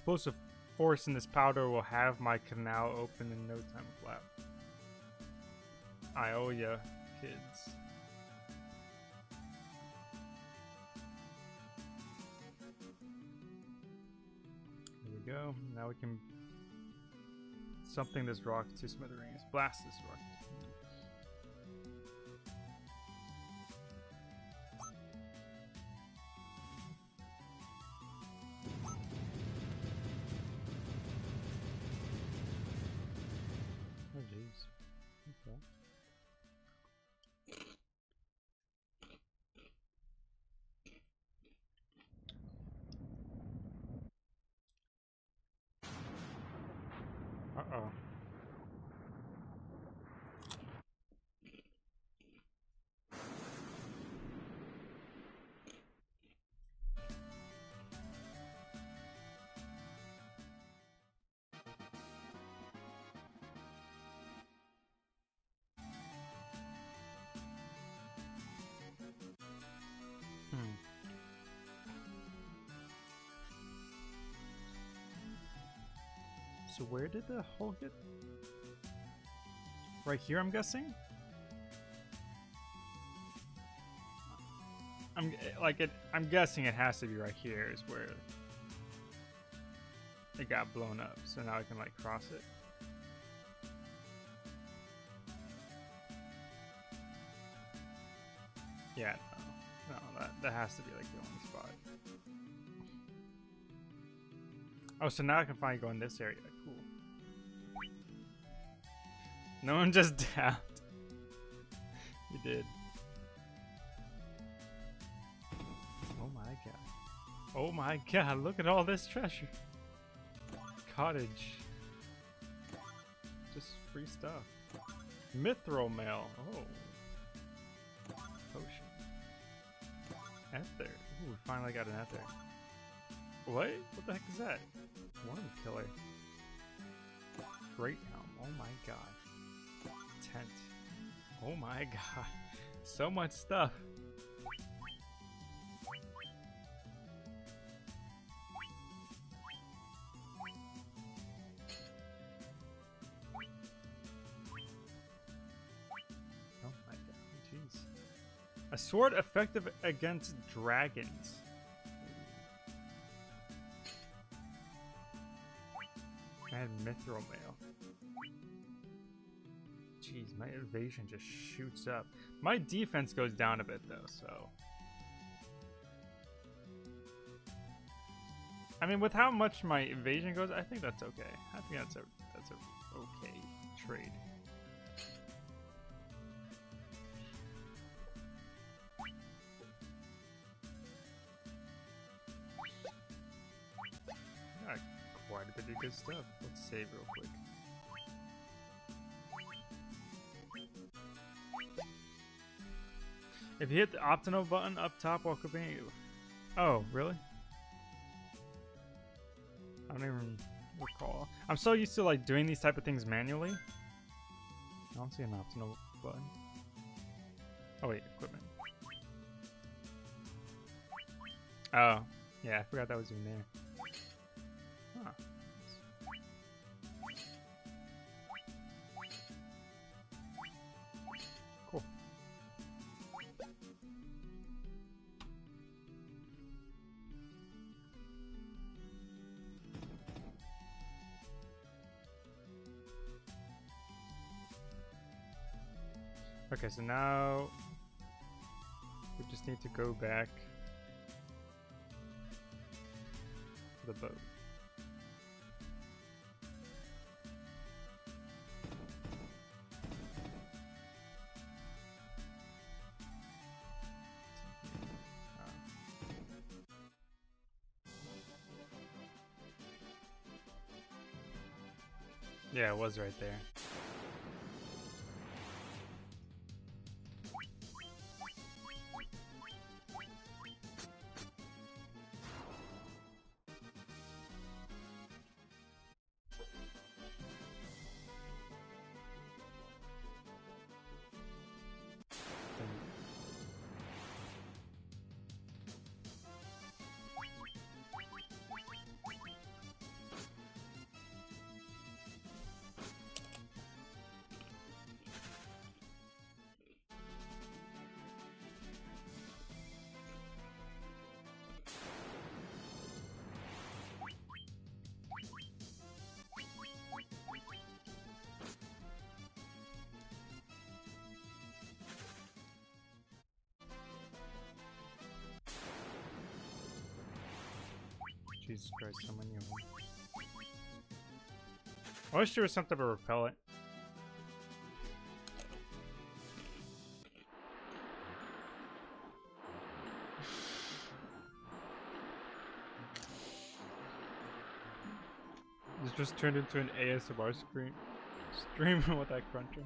explosive force in this powder will have my canal open in no time flat. I owe ya, kids. There we go. Now we can something this rock to smithereens. Blast this rock. Oh jeez. Okay. Uh-oh. Hmm. So where did the hole get? Right here, I'm guessing? I'm like it I'm guessing it has to be right here is where it got blown up. So now I can like cross it. Yeah, no. No, that, that has to be like the only spot. Oh, so now I can finally go in this area. Cool. No one just dabbed. You did. Oh my god. Oh my god, look at all this treasure. Cottage. Just free stuff. Mithril mail. Oh. Potion. Ether. Ooh, we finally got an ether. What? What the heck is that? Worm killer. Great helm. Oh my god. Tent. Oh my god. So much stuff. Oh my god. Jeez. A sword effective against dragons. And mithril mail. Jeez, my evasion just shoots up. My defense goes down a bit though, so. I mean, with how much my evasion goes, I think that's okay. I think that's a that's a okay trade. Got quite a bit of good stuff. Let's save real quick. If you hit the Optional button up top while cooking, oh, really? I don't even recall. I'm so used to like doing these type of things manually. I don't see an Optional button. Oh wait, equipment. Oh, yeah, I forgot that was even there. Huh. Cool. Okay, so now we just need to go back to the boat. Yeah, it was right there. Jesus Christ, so many of them. I wish there was something to repel it. This just turned into an A S M R screen stream with that crunching.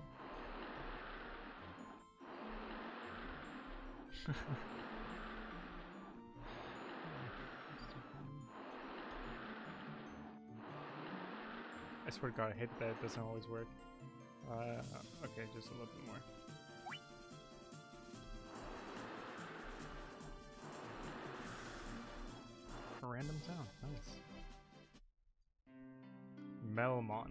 I swear to God, I hate that it doesn't always work. Uh, okay, just a little bit more. A random town, nice. Melmond.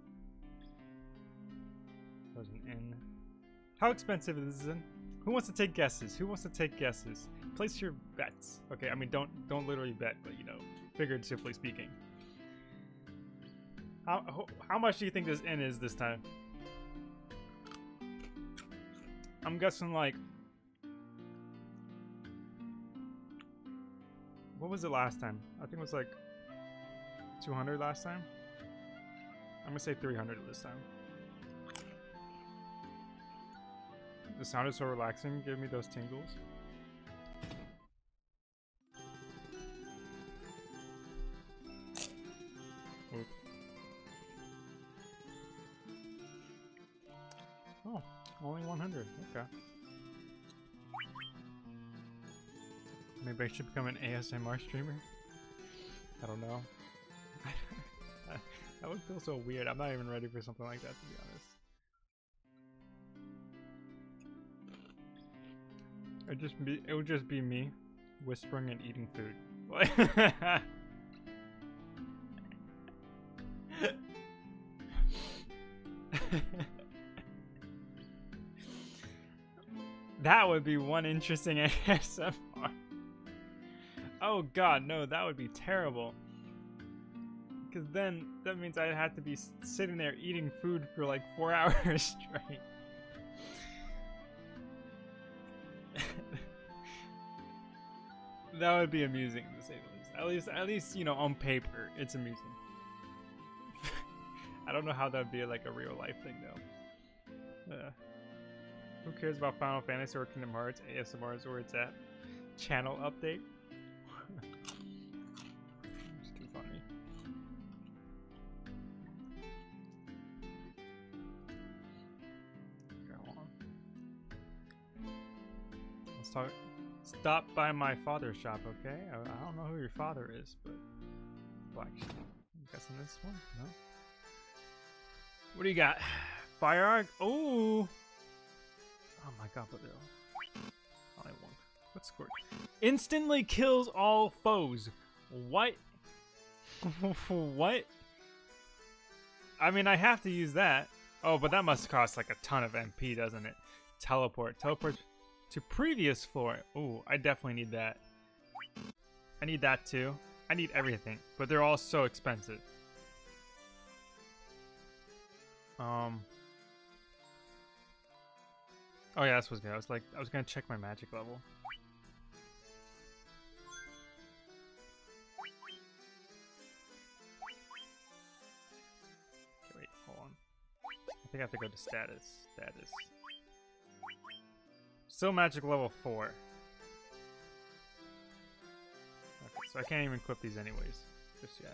That was an inn. How expensive is this inn? Who wants to take guesses? Who wants to take guesses? Place your bets. Okay, I mean, don't don't literally bet, but you know, figuratively speaking. How how much do you think this inn is this time? I'm guessing like. What was it last time? I think it was like two hundred last time. I'm gonna say three hundred this time. The sound is so relaxing, give me those tingles. Oop. Oh, only one hundred, okay. Maybe I should become an A S M R streamer? I don't know. That would feel so weird. I'm not even ready for something like that, to be honest. It'd just be, it would just be me whispering and eating food. That would be one interesting A S M R. Oh god, no, that would be terrible. Because then that means I'd have to be sitting there eating food for like four hours straight. That would be amusing to say the least. At least, at least you know, on paper, it's amusing. I don't know how that would be like a real life thing though. Uh, who cares about Final Fantasy or Kingdom Hearts? A S M R is where it's at. Channel update. It's too funny. Go on. Let's talk. Stop by my father's shop, okay? I, I don't know who your father is, but black sheep. I'm guessing this one. No. What do you got? Fire arc. Oh. Oh my god, but they're only one. What's squirt? Instantly kills all foes. What? What? I mean, I have to use that. Oh, but that must cost like a ton of M P, doesn't it? Teleport. Teleport to previous floor. Ooh, I definitely need that. I need that too. I need everything, but they're all so expensive. Um. Oh yeah, this was good. I was like, I was gonna check my magic level. Okay, wait, hold on. I think I have to go to status. Status. Still magic level four. Okay, so I can't even equip these anyways, just yet.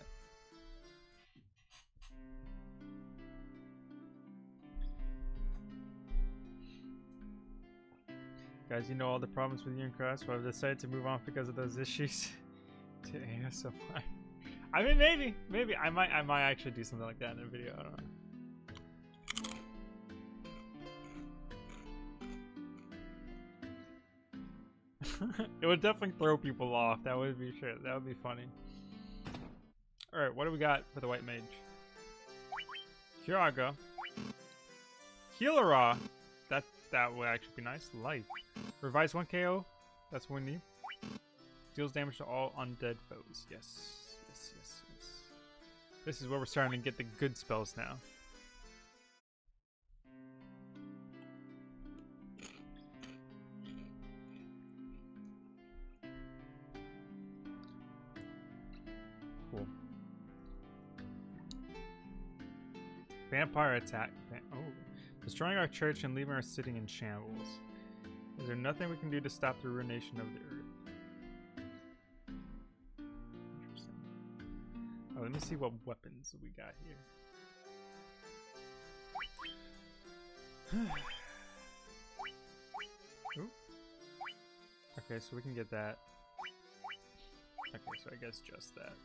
Guys, you know all the problems with Unicross, so I've decided to move on because of those issues to A S M R. I mean, maybe, maybe I might, I might actually do something like that in a video. I don't know. It would definitely throw people off. That would be sure. That would be funny. All right, what do we got for the white mage? Kiraga. Healera. That that would actually be nice. Life. Revise one K O. That's what we need. Deals damage to all undead foes. Yes. Yes, yes, yes. This is where we're starting to get the good spells now. Vampire attack. Va oh. Destroying our church and leaving our city in shambles. Is there nothing we can do to stop the ruination of the earth? Interesting. Oh, let me see what weapons we got here. Ooh. Okay, so we can get that. Okay, so I guess just that.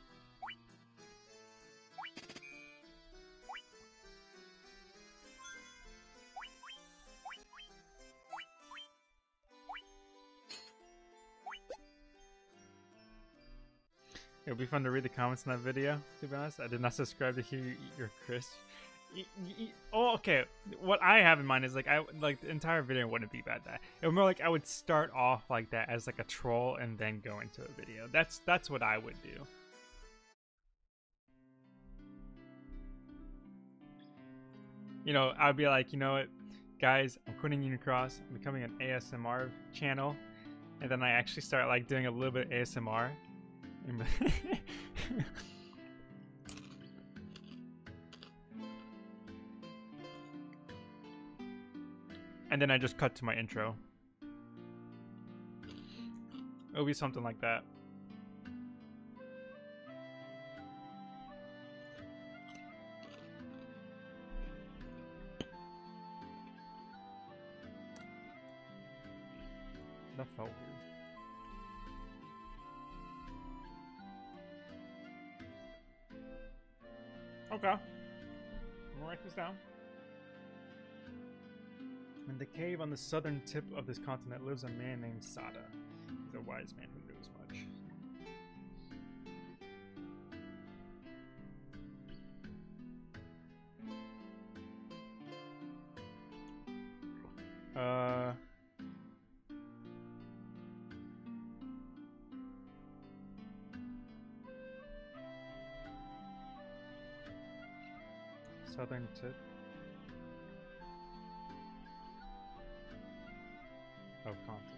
It would be fun to read the comments in that video, to be honest. I did not subscribe to hear you eat your crisp. E e oh, okay. What I have in mind is like I like the entire video wouldn't be about that. It would more like I would start off like that as like a troll and then go into a video. That's that's what I would do. You know, I'd be like, you know what, guys, I'm quitting Unicross. I'm becoming an A S M R channel, and then I actually start like doing a little bit of A S M R. And then I just cut to my intro. It'll be something like that. That felt weird. Okay. I'm gonna write this down. In the cave on the southern tip of this continent lives a man named Sada. He's a wise man who knows much. Uh... Southern tip of continent.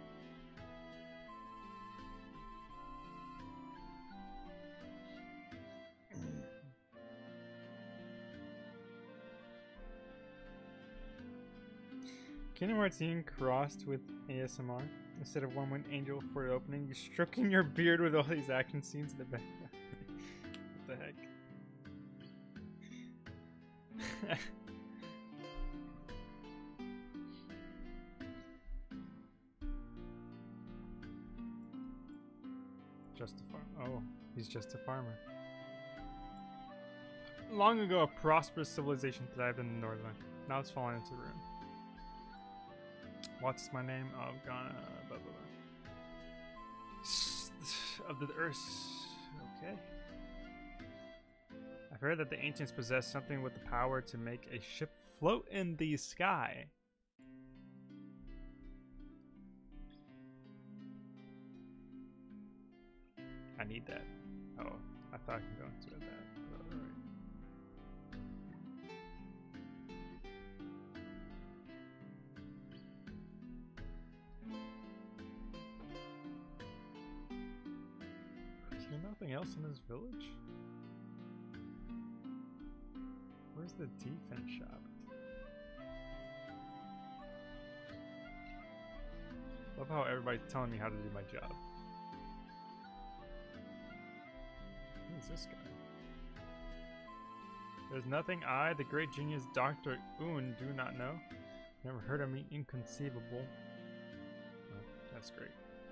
Kingdom Hearts crossed with A S M R instead of One Winged Angel for the opening. You're stroking your beard with all these action scenes in the background. What the heck? Just a farm. Oh, he's just a farmer. Long ago, a prosperous civilization thrived in the Northland. Now it's fallen into ruin. What's my name? Oh, Ghana. Blah, blah, blah. Of the Earth. Okay. I've heard that the ancients possessed something with the power to make a ship float in the sky. I need that. Oh, I thought I could go into that. All right. Is there nothing else in this village? Where's the defense shop? Love how everybody's telling me how to do my job. Who is this guy? There's nothing I, the great genius Doctor Un, do not know. Never heard of me, inconceivable. Oh, that's great.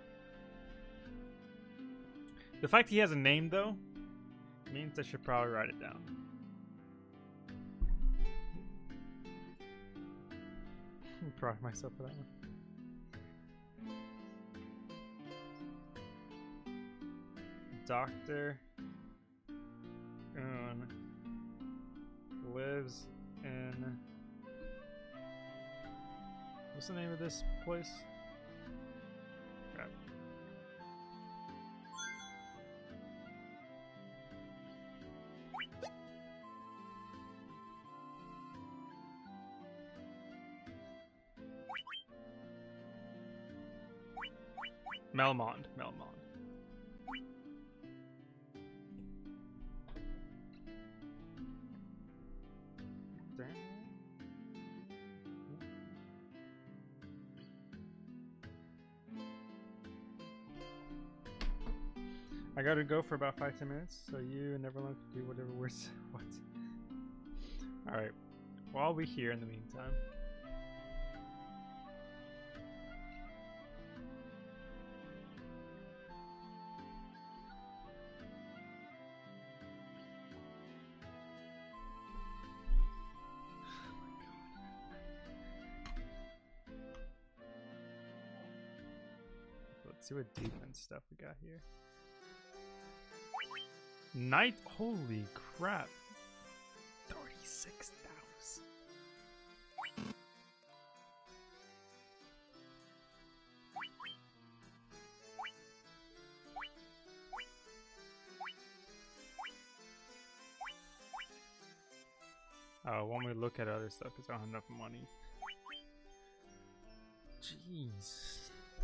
The fact he has a name, though, means I should probably write it down. I'm proud of myself for that one. Doctor Un lives in... What's the name of this place? Crap. Melmond. Melmond. I gotta go for about five ten minutes, so you and everyone can do whatever we're s- what. All right. Well, I'll be here in the meantime. Let's see what defense stuff we got here. Knight, holy crap. thirty-six thousand. Oh, when we look at other stuff, because I don't have enough money. Jeez.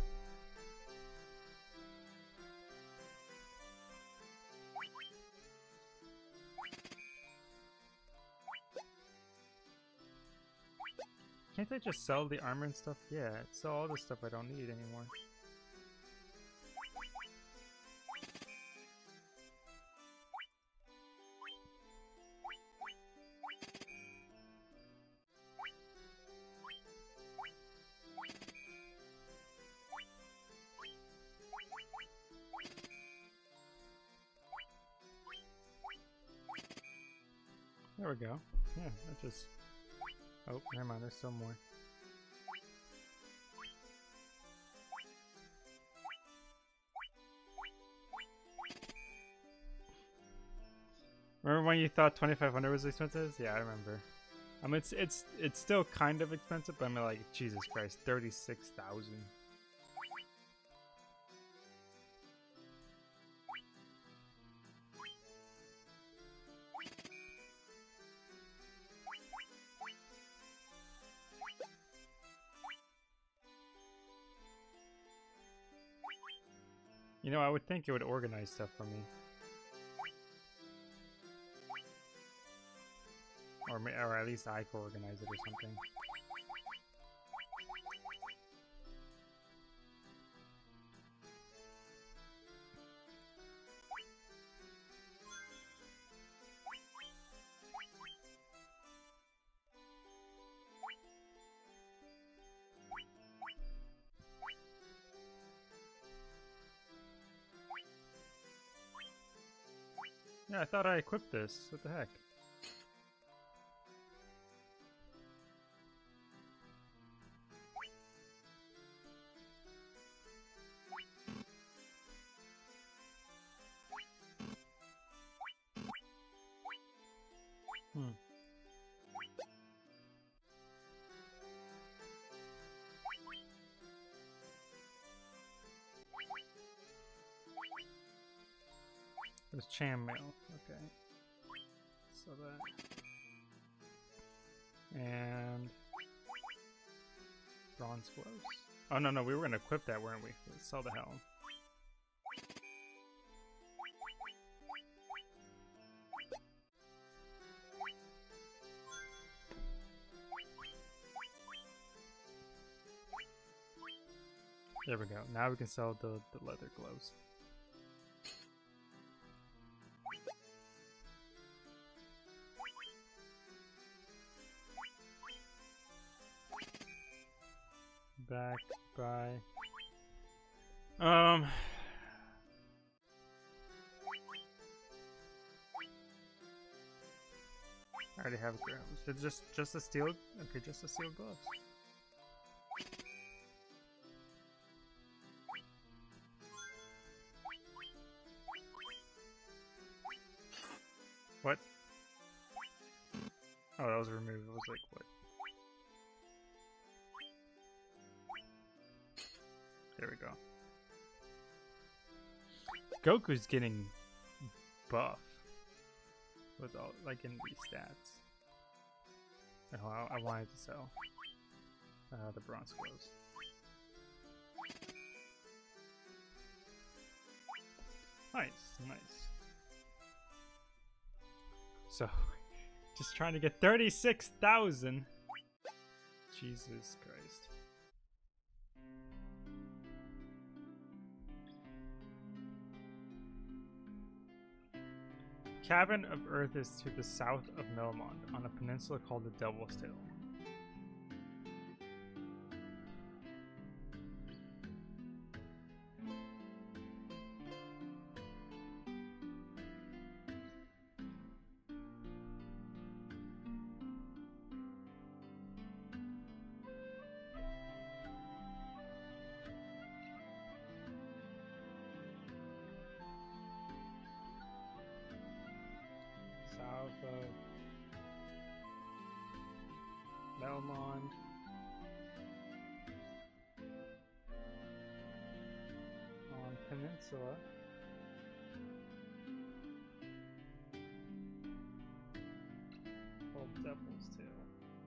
Can't I just sell the armor and stuff? Yeah, sell all the stuff I don't need anymore. There we go. Yeah, that just... Oh, never mind, there's still more. Remember when you thought twenty-five hundred was expensive? Yeah, I remember. I mean, it's it's it's still kind of expensive, but I mean, like, Jesus Christ, thirty-six thousand. You know, I would think it would organize stuff for me. Or, or at least I could organize it or something. Yeah, I thought I equipped this. What the heck? Hmm. It was Cham Mail. Okay. So that. And. Bronze gloves. Oh, no, no, we were going to equip that, weren't we? Let's sell the helm. There we go. Now we can sell the, the leather gloves. Back by... Um... I already have gloves. It's just, just a steel... Okay, just a steel gloves. What? Oh, that was removed. It was like, what? There we go. Goku's getting buff with all, like, in these stats. Oh, I, I wanted to sell uh, the bronze gloves. Nice, nice. So, just trying to get thirty-six thousand. Jesus Christ. cabin of Earth is to the south of Melmond, on a peninsula called the Devil's Tail. South of Melmond. On peninsula. Called Devil's Tail.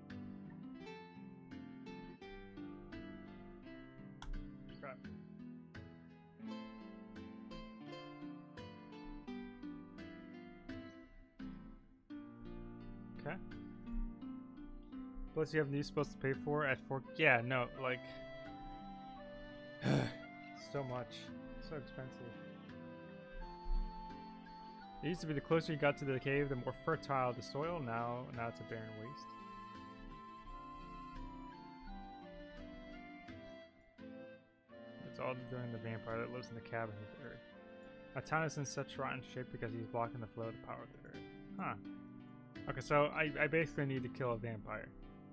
Crap. Okay. Plus you have these supposed to pay for at four. Yeah, no, like so much, so expensive. It used to be the closer you got to the cave, the more fertile the soil. Now, now it's a barren waste. It's all during the vampire that lives in the cabin of the earth. A town is in such rotten shape because he's blocking the flow of the power of the earth. Huh. Okay, so I, I basically need to kill a vampire.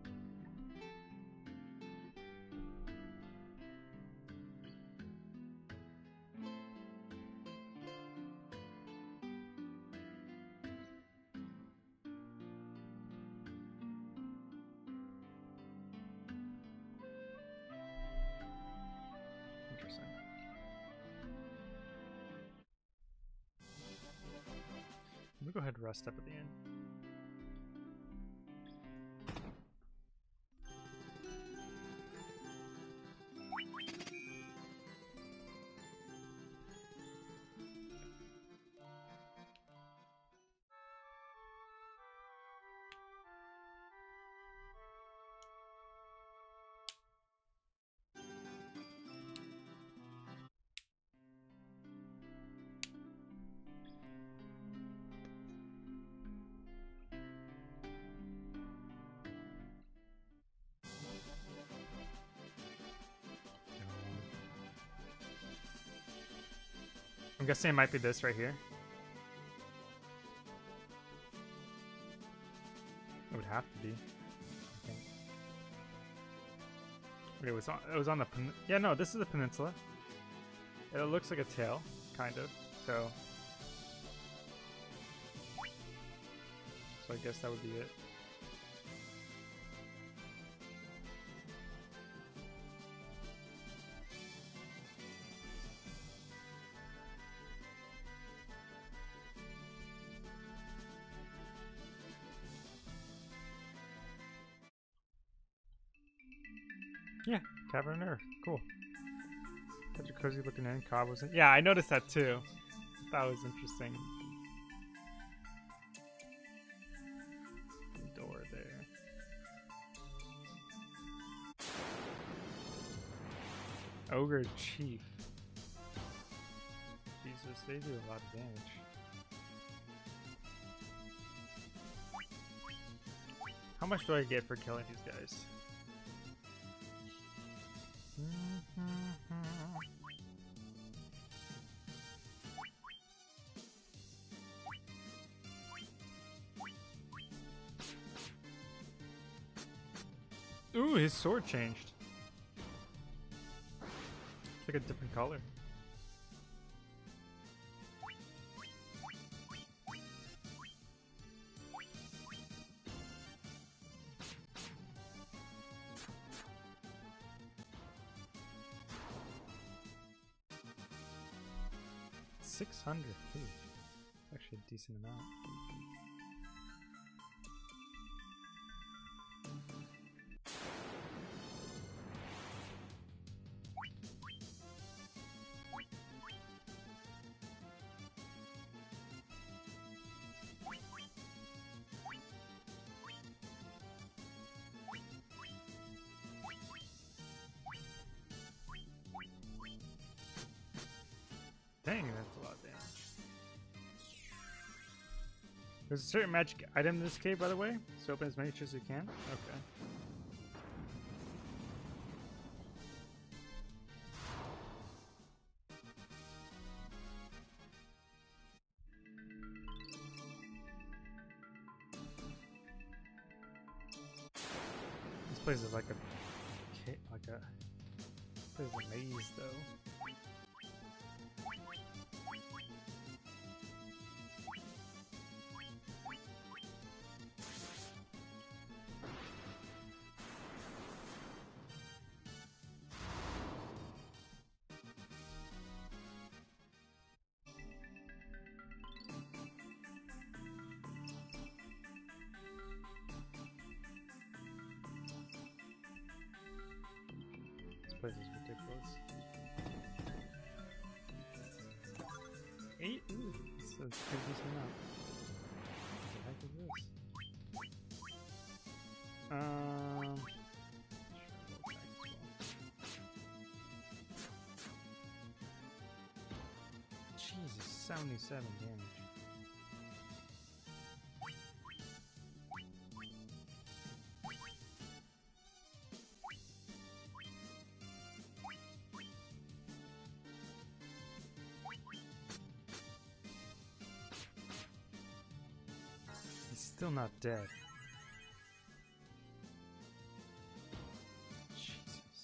Interesting. Let me go ahead and rest up at the end. I'm guessing it might be this right here. It would have to be. I think. Wait, it was on. It was on the. Pen yeah, no, this is a peninsula. It looks like a tail, kind of. So. So I guess that would be it. Yeah, Cavern of Earth. Cool. Such a cozy looking inn. Cobb was in. Yeah, I noticed that too. That was interesting. Door there. Ogre Chief. Jesus, they do a lot of damage. How much do I get for killing these guys? Ooh, his sword changed. It's like a different color. six hundred. Ooh, actually a decent amount. Dang, that's a lot of damage. There's a certain magic item in this cave, by the way, so open as many chests as you can. Okay. This place is like a, ca- like a, this place is a maze, though. This place is ridiculous. Eight? Ooh, that's a pretty decent amount. What the heck is this? Um. Jesus, seventy-seven damage. He's still not dead. Jesus.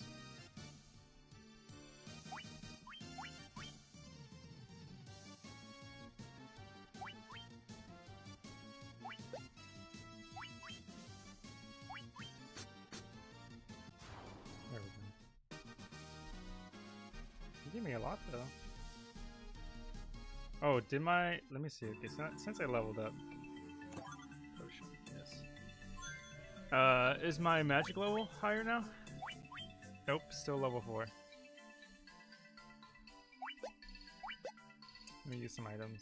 There we go. You gave me a lot though. Oh, did my... Let me see. Okay, so since I leveled up... Potion, yes. Uh, is my magic level higher now? Nope, still level four. Let me use some items.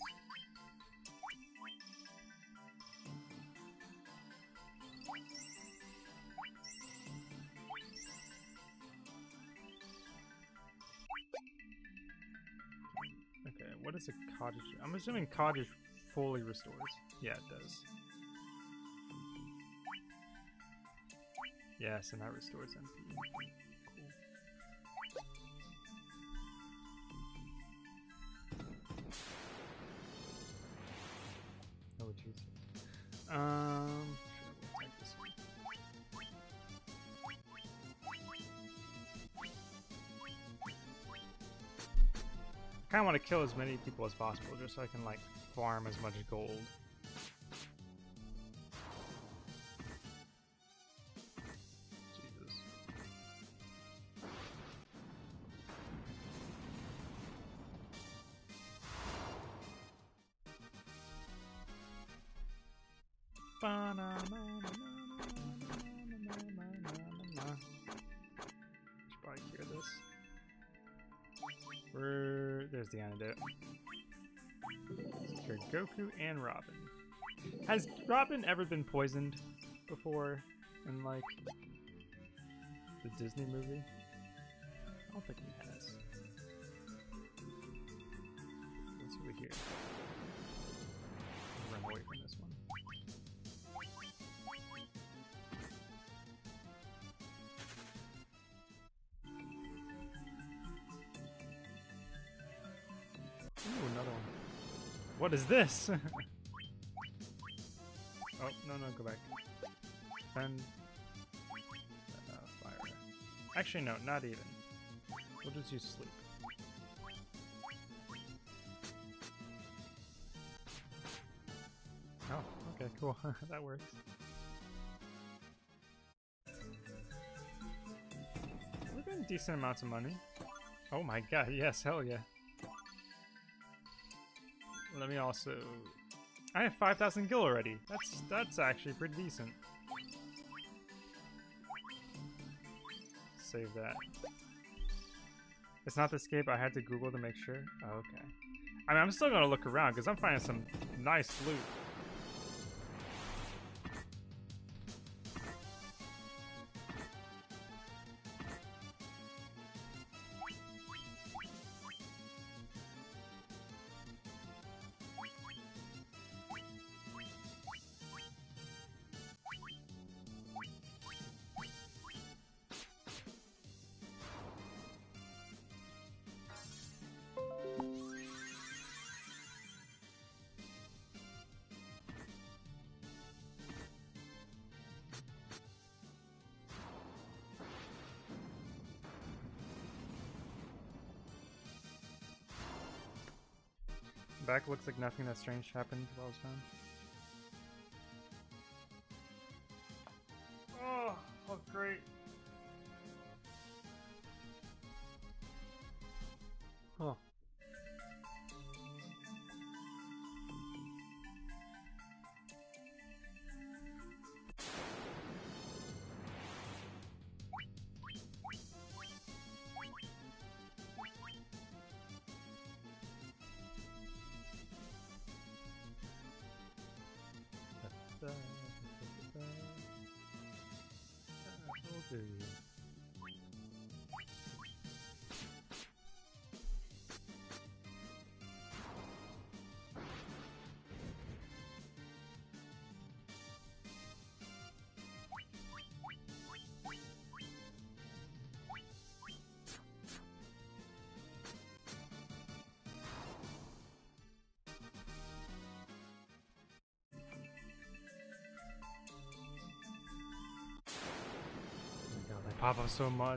Okay, what is a cottage? I'm assuming cottage fully restores. Yeah, it does. Yes, and that restores M P. Cool. Oh, jeez. Um, sure, we'll take this one. I kind of want to kill as many people as possible, just so I can like farm as much gold. Jesus. Should probably cure this. Where there's the antidote. Cure Goku and Robin. Has Robin ever been poisoned before in like the Disney movie? I don't think he has. What's over here? I'll run away from this one. Ooh, another one. What is this? Oh, no, no, go back. Send uh, fire. Actually, no, not even. We'll just use sleep. Oh, okay, cool. That works. We're getting decent amounts of money. Oh my god, yes, hell yeah. Let me also... I have five thousand gil already. That's that's actually pretty decent. Save that. It's not the escape. I had to Google to make sure. Oh, okay. I mean, I'm still gonna look around because I'm finding some nice loot. back looks like nothing that strange happened while I was gone. Oh, oh great. Oh. They pop up so much.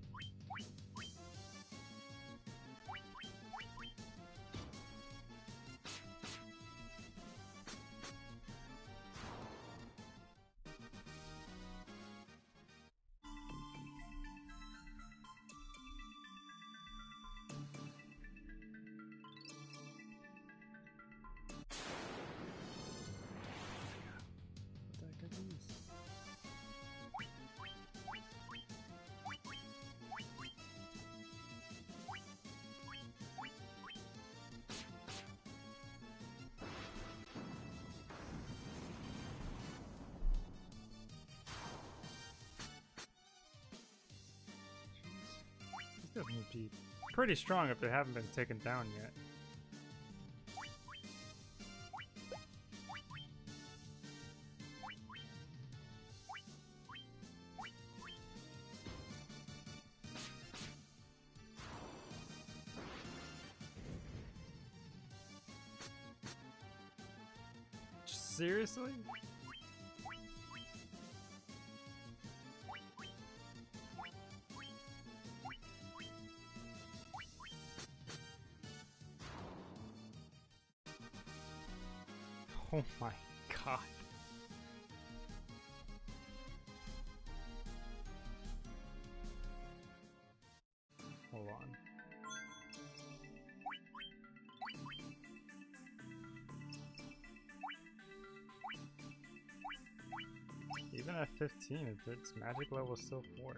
These would be pretty strong if they haven't been taken down yet. Seriously? Oh my god. Hold on. Even at fifteen, its magic level is still four.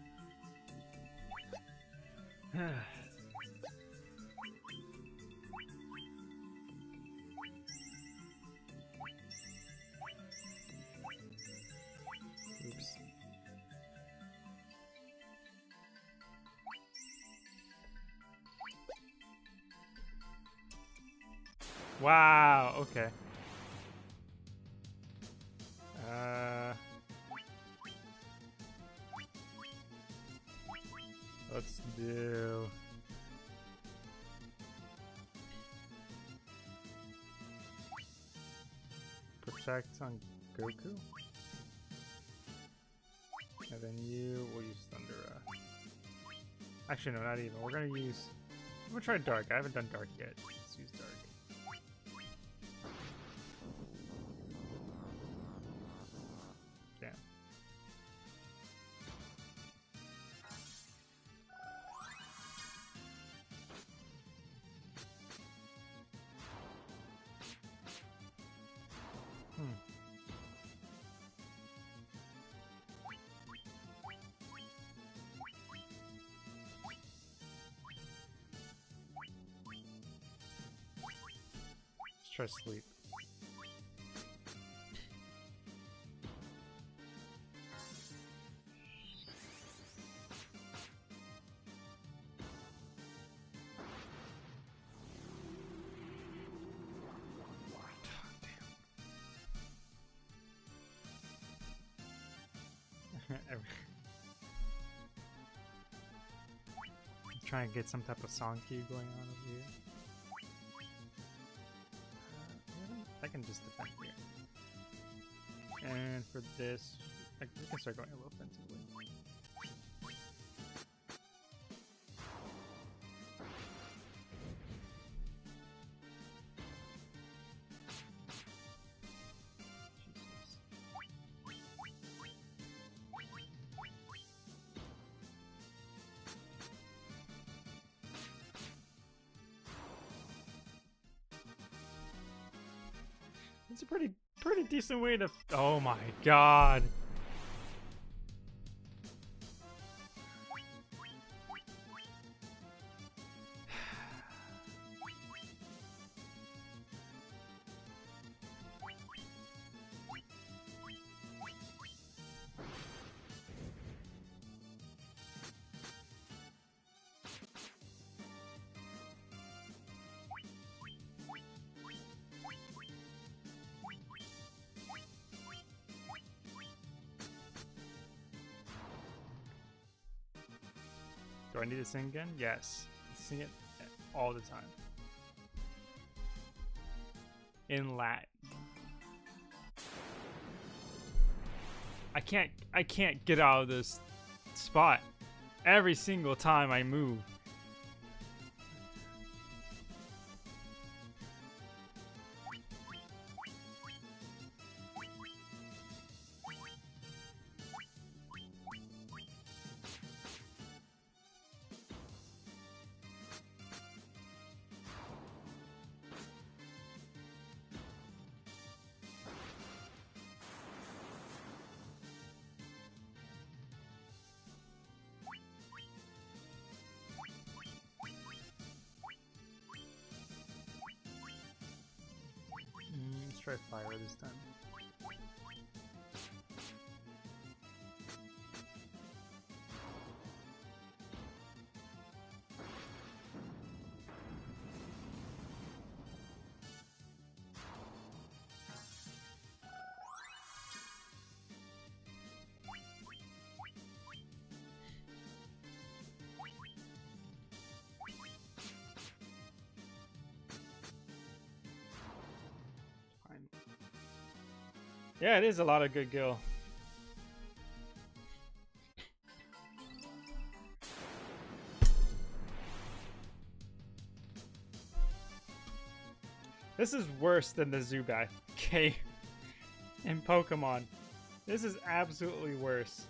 Oops. Wow, okay. Uh, let's do protect on Goku, and then you will use Thundera. Actually, no, not even. We're gonna use. I'm gonna try Dark. I haven't done Dark yet. Let's use Dark. Damn. Hmm. Let's try sleep. Try and get some type of song cue going on over here. Uh, I can just defend here. And for this, I, we can start going a little offensively. It's a pretty, pretty decent way to... Oh my god. Do I need to sing again? Yes. Sing it all the time. In Latin. I can't I can't get out of this spot every single time I move. Let's try fire this time. Yeah, it is a lot of good gil. This is worse than the Zubat K in Pokemon. This is absolutely worse.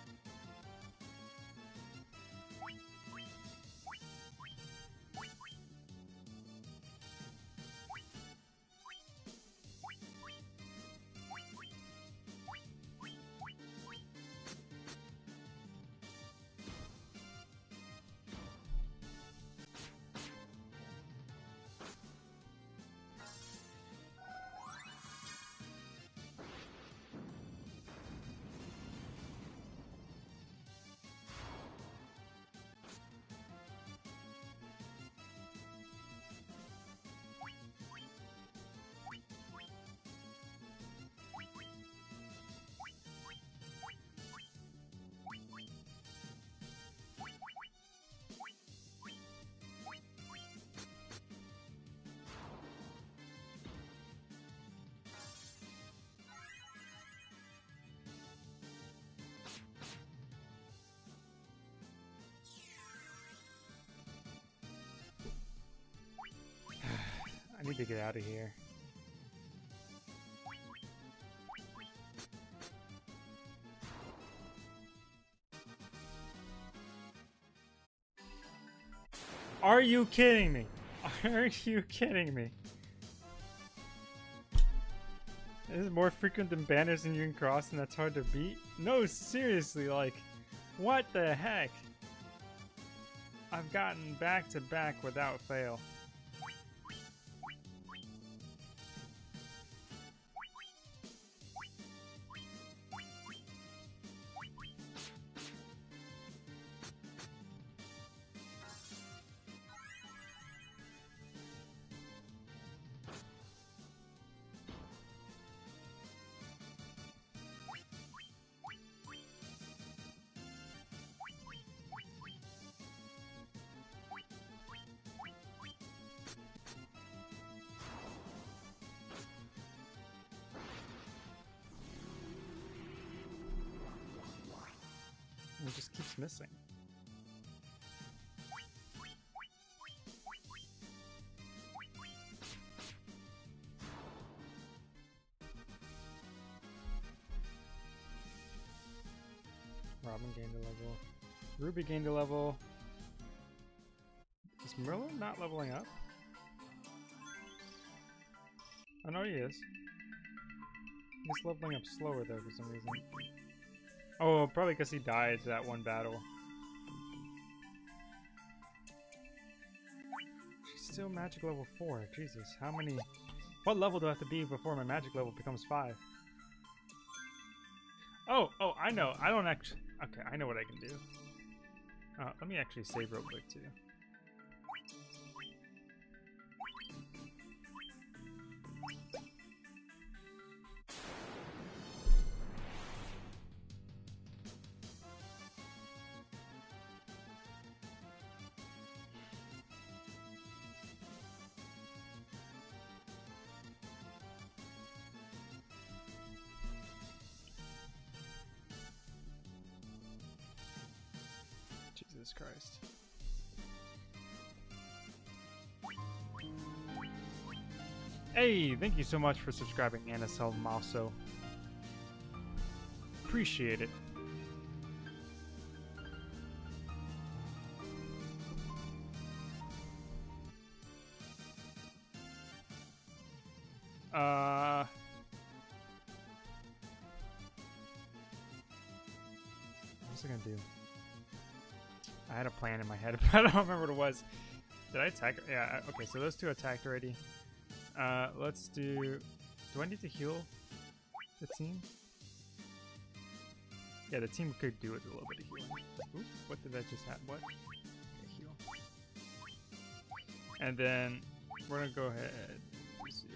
I need to get out of here. Are you kidding me? Are you kidding me? This is more frequent than banners in Union Cross, and that's hard to beat? No, seriously, like, what the heck? I've gotten back to back without fail. It just keeps missing. Robin gained a level. Ruby gained a level. Is Merlin not leveling up? Oh no, he is. He's leveling up slower though for some reason. Oh, probably because he died that one battle. She's still magic level four. Jesus, how many... What level do I have to be before my magic level becomes five? Oh, oh, I know. I don't actually... Okay, I know what I can do. Uh, let me actually save real quick too. Jesus Christ. Hey, thank you so much for subscribing, Anacel Mauso. Appreciate it. Uh... What's I gonna do? I had a plan in my head, but I don't remember what it was. Did I attack? Yeah, okay, so those two attacked already. Uh, let's do... Do I need to heal the team? Yeah, the team could do with a little bit of healing. Ooh, what did that just happen? What? Okay, heal. And then we're gonna go ahead. Let's see.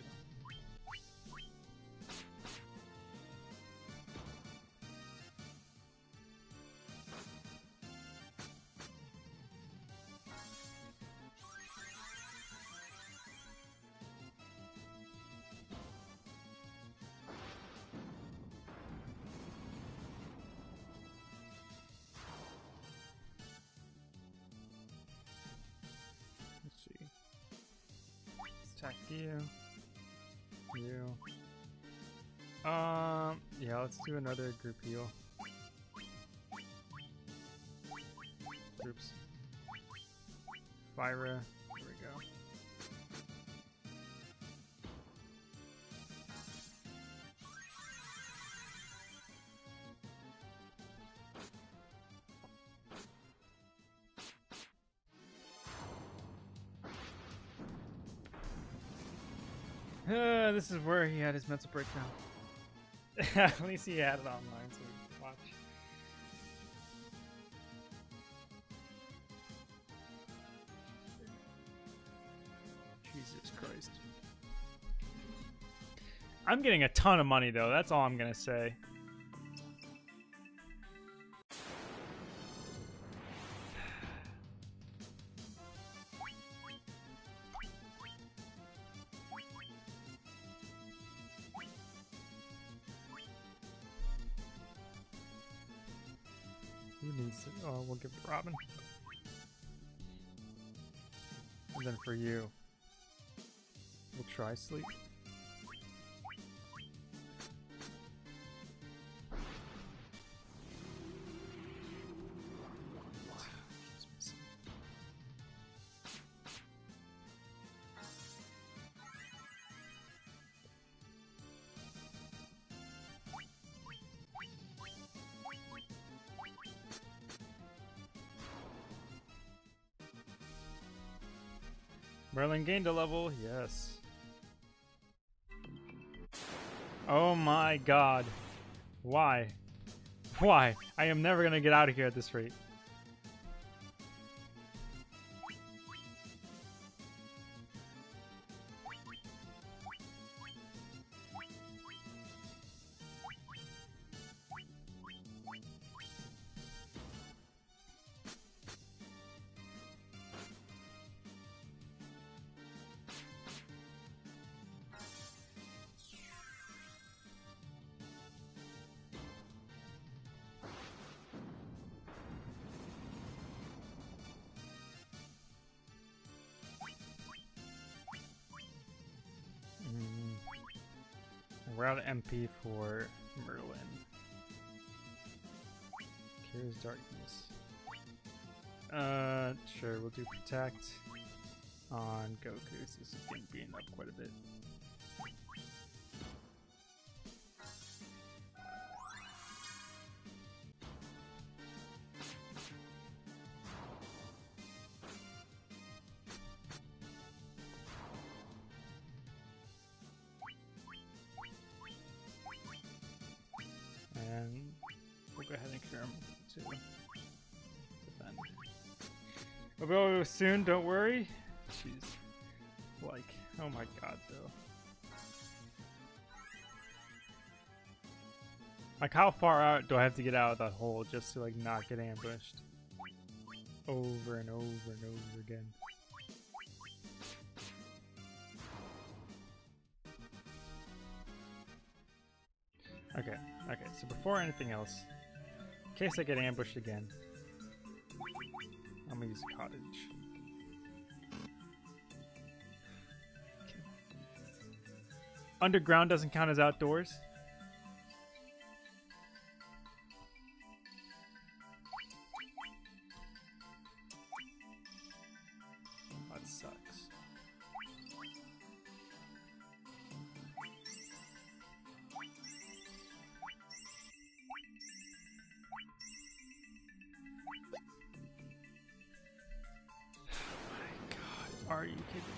Attack you. You. Um, yeah, let's do another group heal. Groups. Fyra. Here we go. Uh, this is where he had his mental breakdown. At least he had it online, so we could watch. Jesus Christ. I'm getting a ton of money, though. That's all I'm gonna say. Who needs it? Oh, we'll give it to Robin. And then for you, we'll try sleep. Merlin gained a level, yes. Oh my god. Why? Why? I am never gonna get out of here at this rate. We're out of M P for Merlin. Here's Darkness. Uh, sure, we'll do Protect on Goku. This is getting beaten up quite a bit. We'll go ahead and clear him to defend. We'll go soon, don't worry. Jeez. Like, oh my god, though. Like, how far out do I have to get out of that hole just to, like, not get ambushed? Over and over and over again. Okay, okay, so before anything else, in case I get ambushed again, I'm gonna use a cottage. Okay. Underground doesn't count as outdoors. That sucks. Are you kidding me?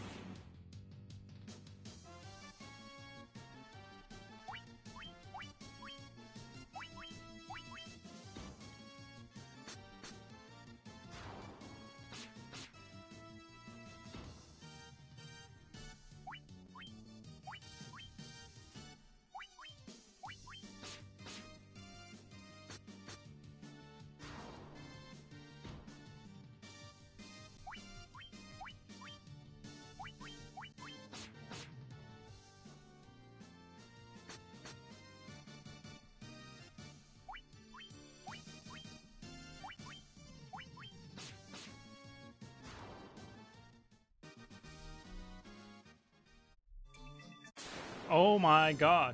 Oh my god.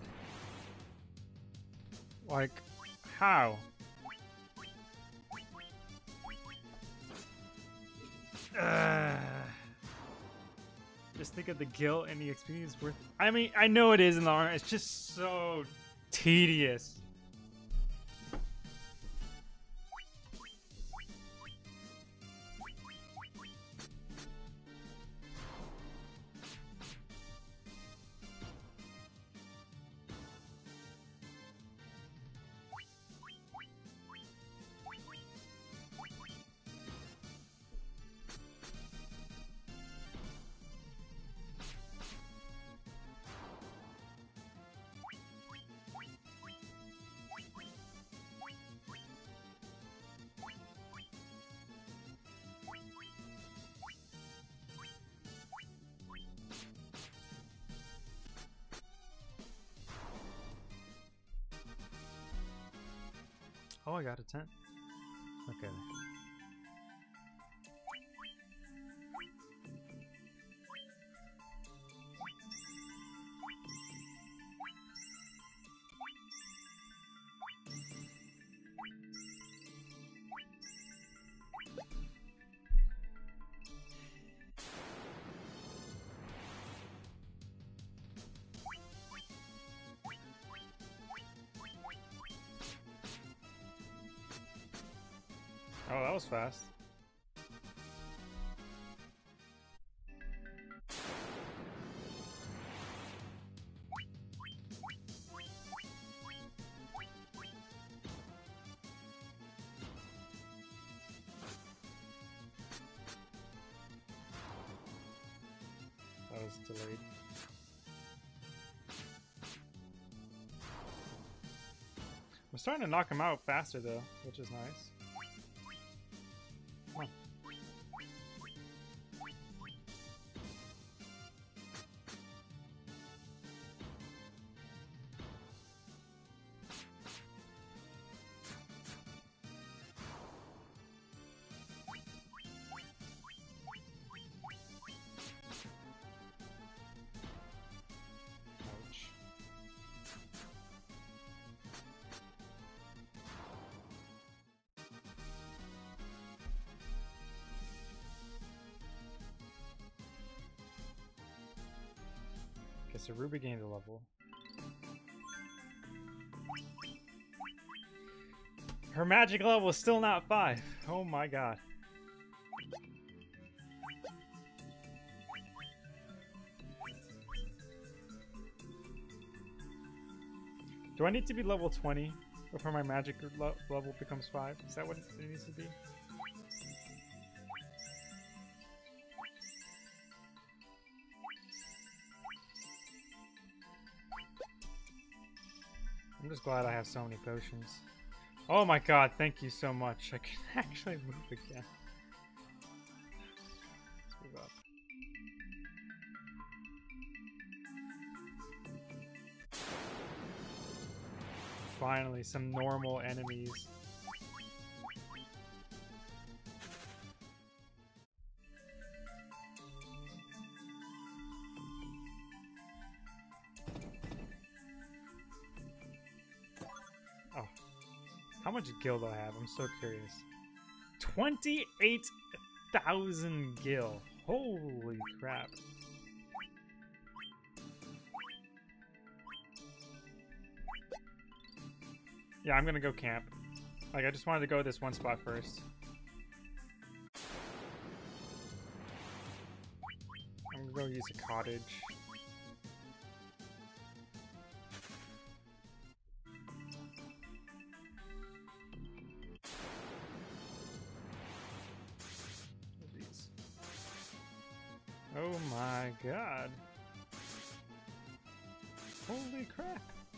Like, how? Ugh. Just think of the guilt and the experience worth. I mean, I know it is in the long run. It's just so tedious. Oh, I got a tent. Okay. Oh, that was fast. That was delayed. We're starting to knock him out faster though, which is nice. Come on. Ouch. Okay, so Ruby gained a level. Her magic level is still not five. Oh my god. Do I need to be level twenty? Before my magic lo level becomes five. Is that what it needs to be? I'm just glad I have so many potions. Oh my god, thank you so much. I can actually move again. Let's move up. Finally, some normal enemies. Oh. How much gil do I have? I'm so curious. twenty-eight thousand gil. Holy crap. Yeah, I'm gonna go camp. Like, I just wanted to go this one spot first. I'm gonna go use a cottage. These. Oh my god. Holy crap.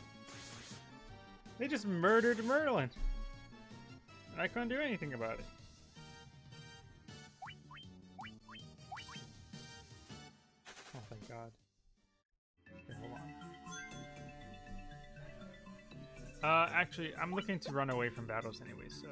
They just murdered Merlin. And I couldn't do anything about it. Oh, thank God. Okay, hold on. Uh, actually, I'm looking to run away from battles anyway, so...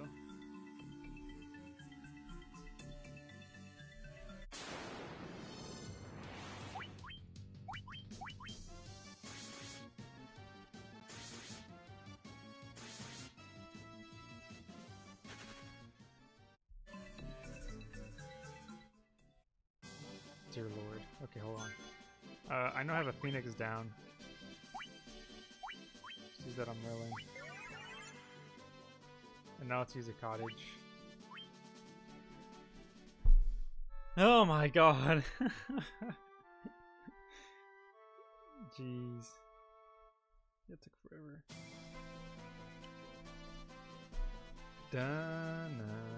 Dear Lord. Okay, hold on. Uh, I know I have a Phoenix down. Let's use that on Merlin. And now let's use a cottage. Oh my god! Jeez. It took forever. Done.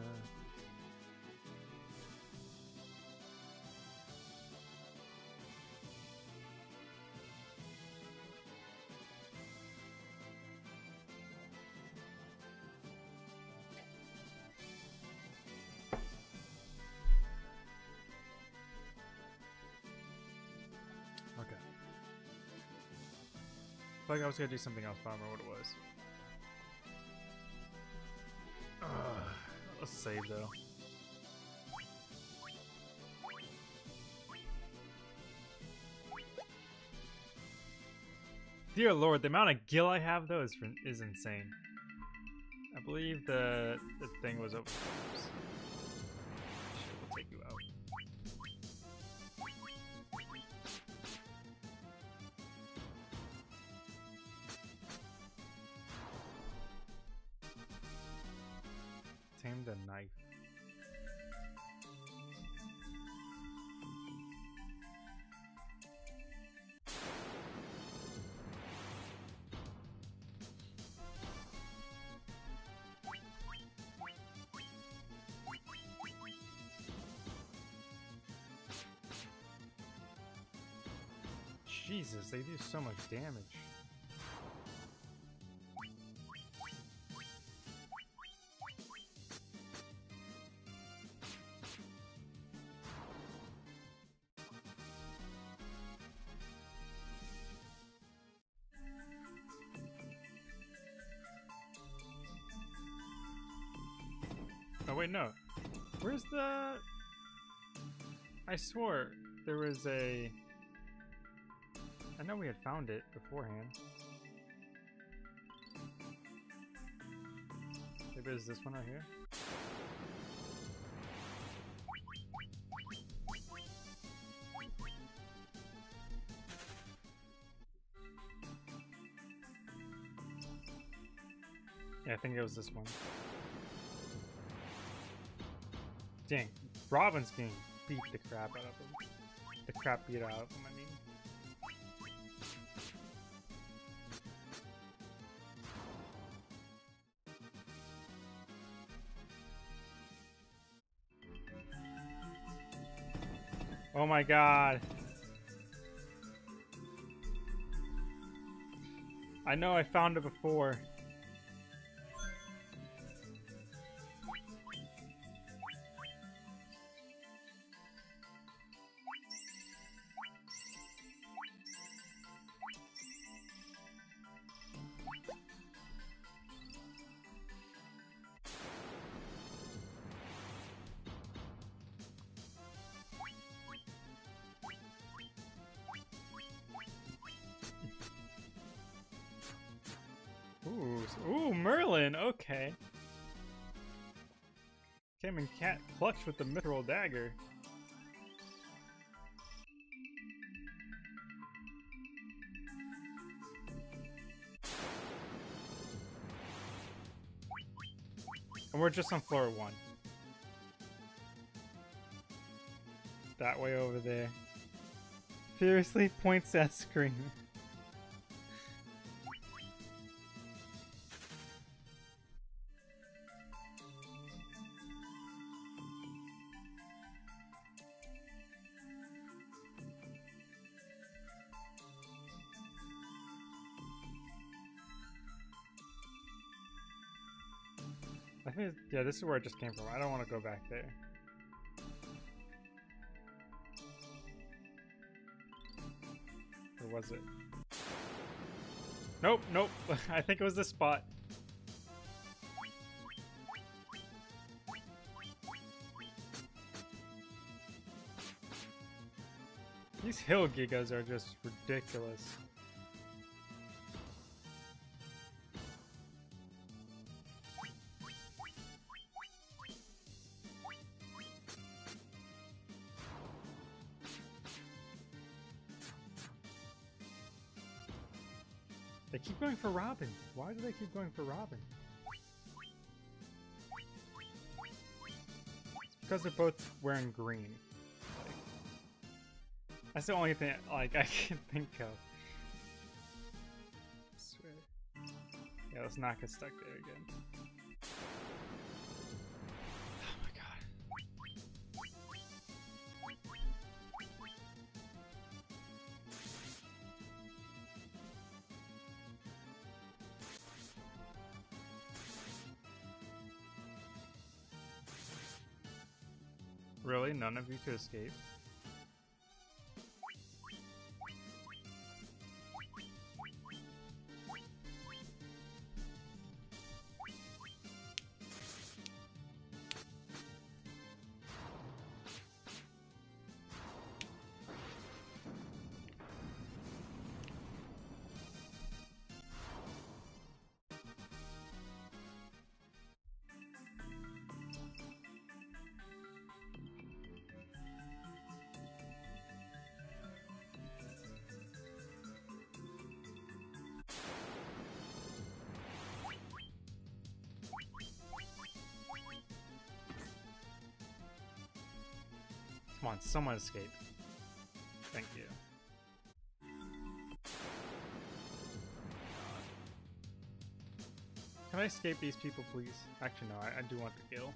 Okay. Like I was gonna do something else, but I don't remember what it was. Ugh, let's save though. Dear Lord, the amount of gil I have though is is insane. I believe the the thing was over. Oops. Shit, we'll take you out. Tame the knife. Jesus, they do so much damage. Oh wait, no. Where's the... I swore there was a... I know we had found it beforehand. Maybe it's this one right here? Yeah, I think it was this one. Dang, Robin's getting beat the crap out of him. The crap beat out of him, I mean. Oh my god. I know I found it before. Ooh, ooh, Merlin, okay. Came in cat clutch with the mithril dagger. And we're just on floor one. That way over there. Furiously points at screen. I think, it's, yeah, this is where it just came from. I don't want to go back there. Or was it? Nope, nope. I think it was this spot. These hill gigas are just ridiculous. They keep going for Robin. Why do they keep going for Robin? It's because they're both wearing green. Like, that's the only thing like I can think of. I swear. Yeah, let's not get stuck there again. Oh my god. Really? None of you could escape? Come on, someone escape. Thank you. Can I escape these people, please? Actually, no, I, I do want the kill.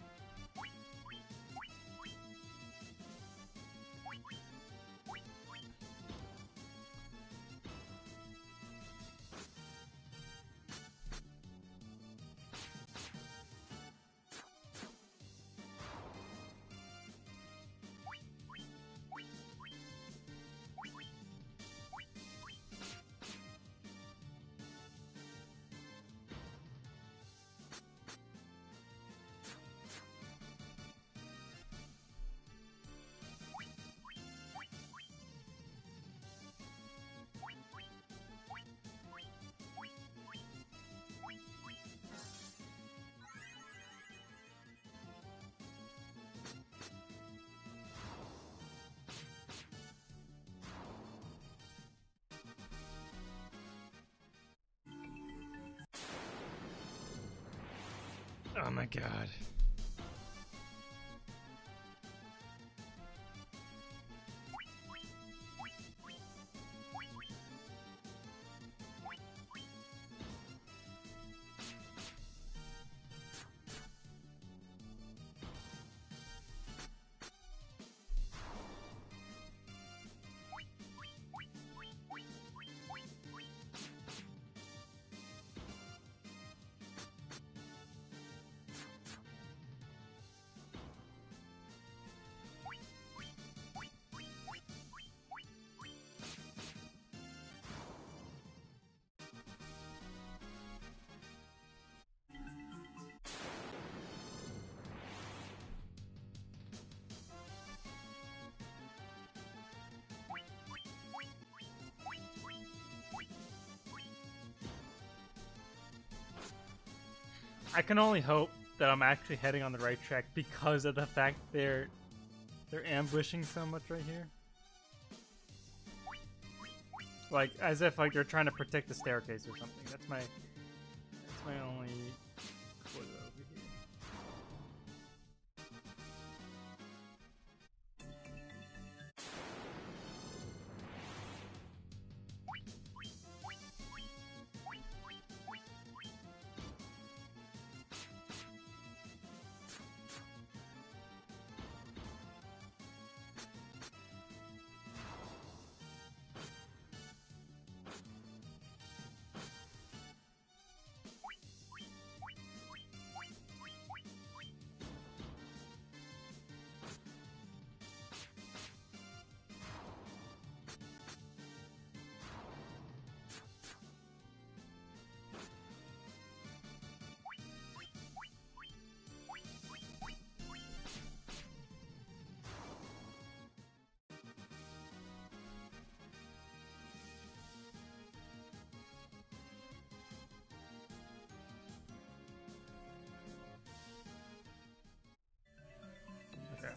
Oh my god. I can only hope that I'm actually heading on the right track because of the fact they're they're ambushing so much right here. Like as if like they're trying to protect the staircase or something. That's my that's my only clue over here. Okay.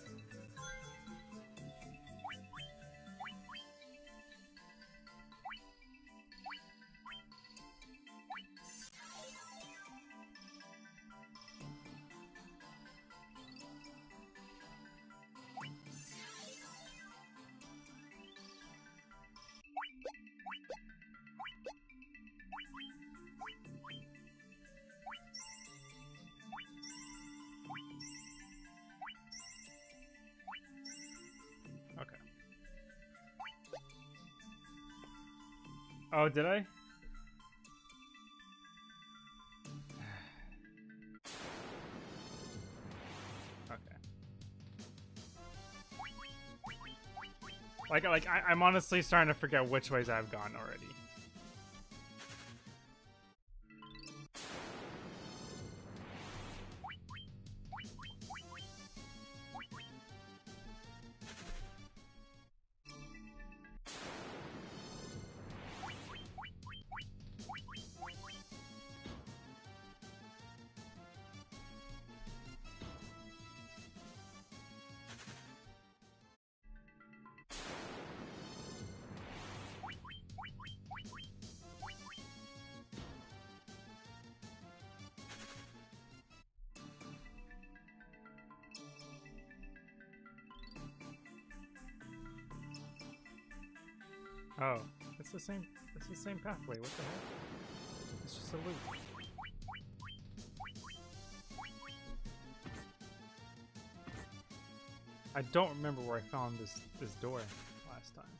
Okay. Oh, did I? Okay. Like, like I, I'm honestly starting to forget which ways I've gone already. Oh, it's the same. It's the same pathway. What the heck? It's just a loop. I don't remember where I found this this door last time.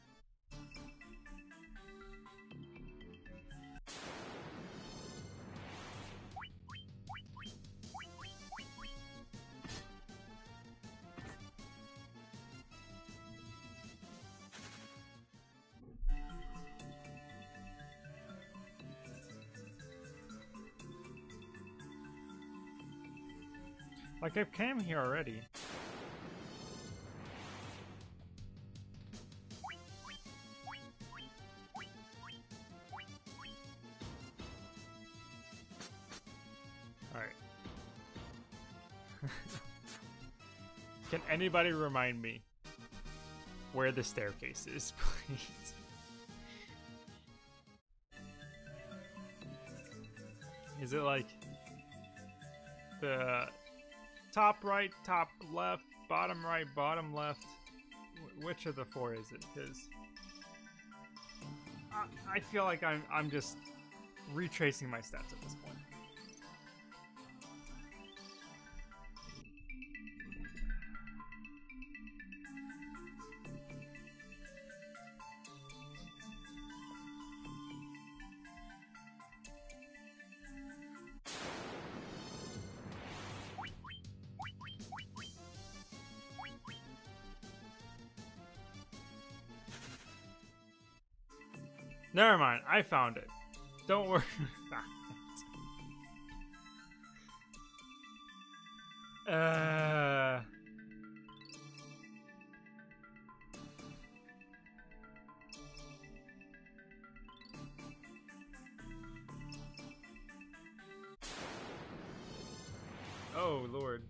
Like I came here already. Alright. Can anybody remind me where the staircase is, please? Is it like the top right, top left, bottom right, bottom left? Wh which of the four is it? Because I, I feel like I'm I'm just retracing my steps at this point. Never mind, I found it. Don't worry about it. Uh... Oh, Lord.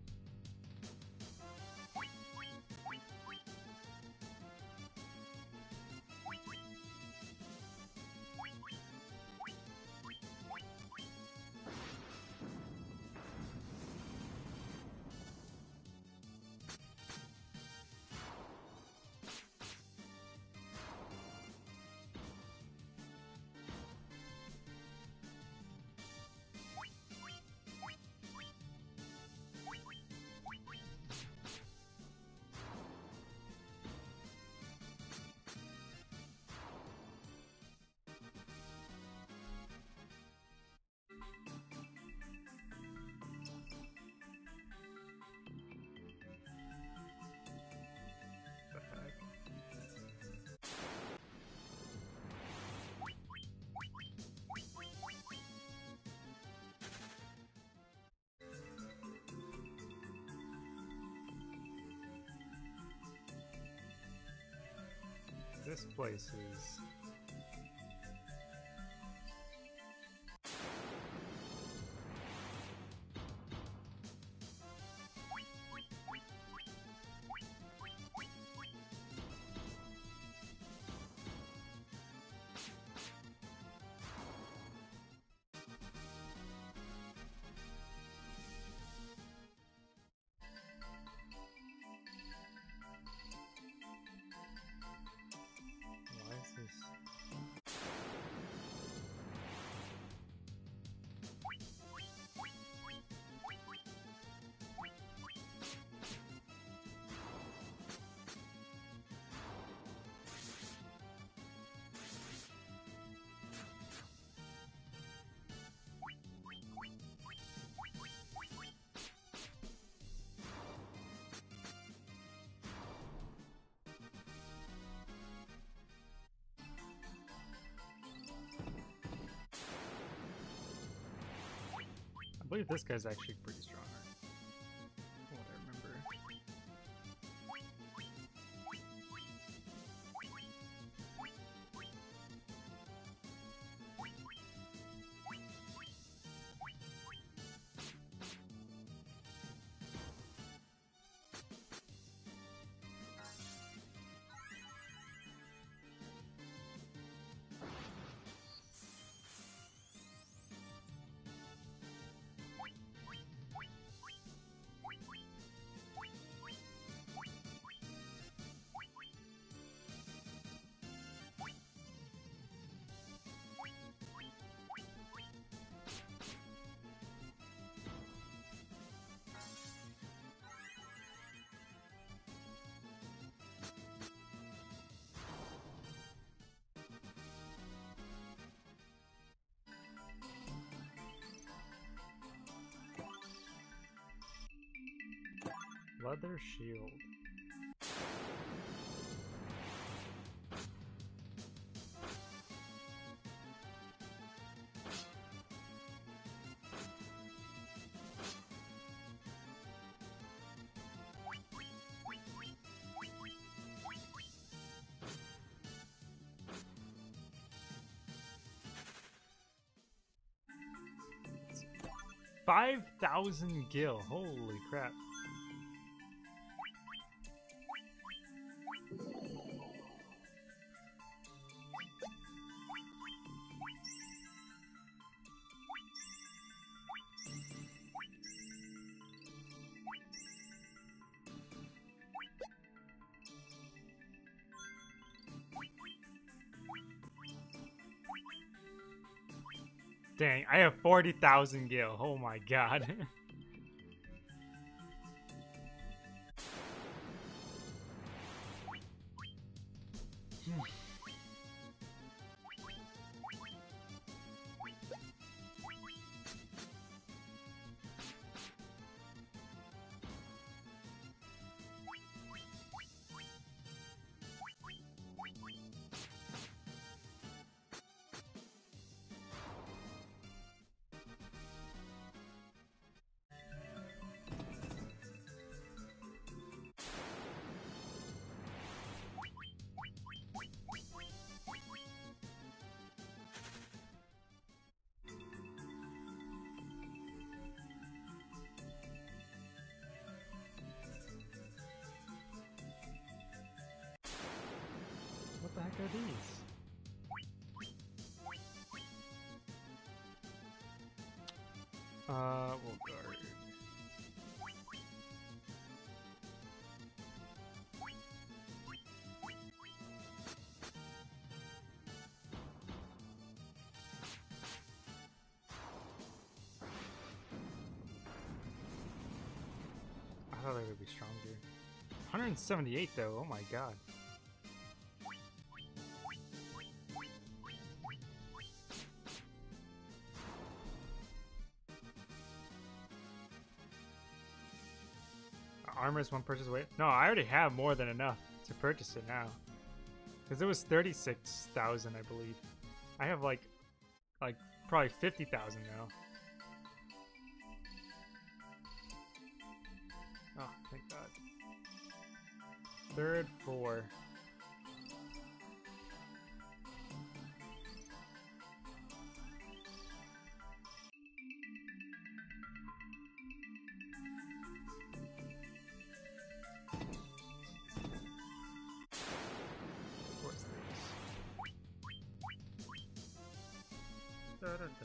This place is... Why is this? I believe this guy's actually pretty strong, from what I remember. Leather shield. five thousand gil, holy crap. Dang, I have forty thousand gil. Oh my god. are these? Uh, we'll guard. I thought they would be stronger. one hundred seventy-eight though, oh my god. Armor is one purchase weight? No, I already have more than enough to purchase it now. Because it was thirty-six thousand, I believe. I have like, like probably fifty thousand now. Oh, thank God. Third floor. What's this? Da, da, da, da, da.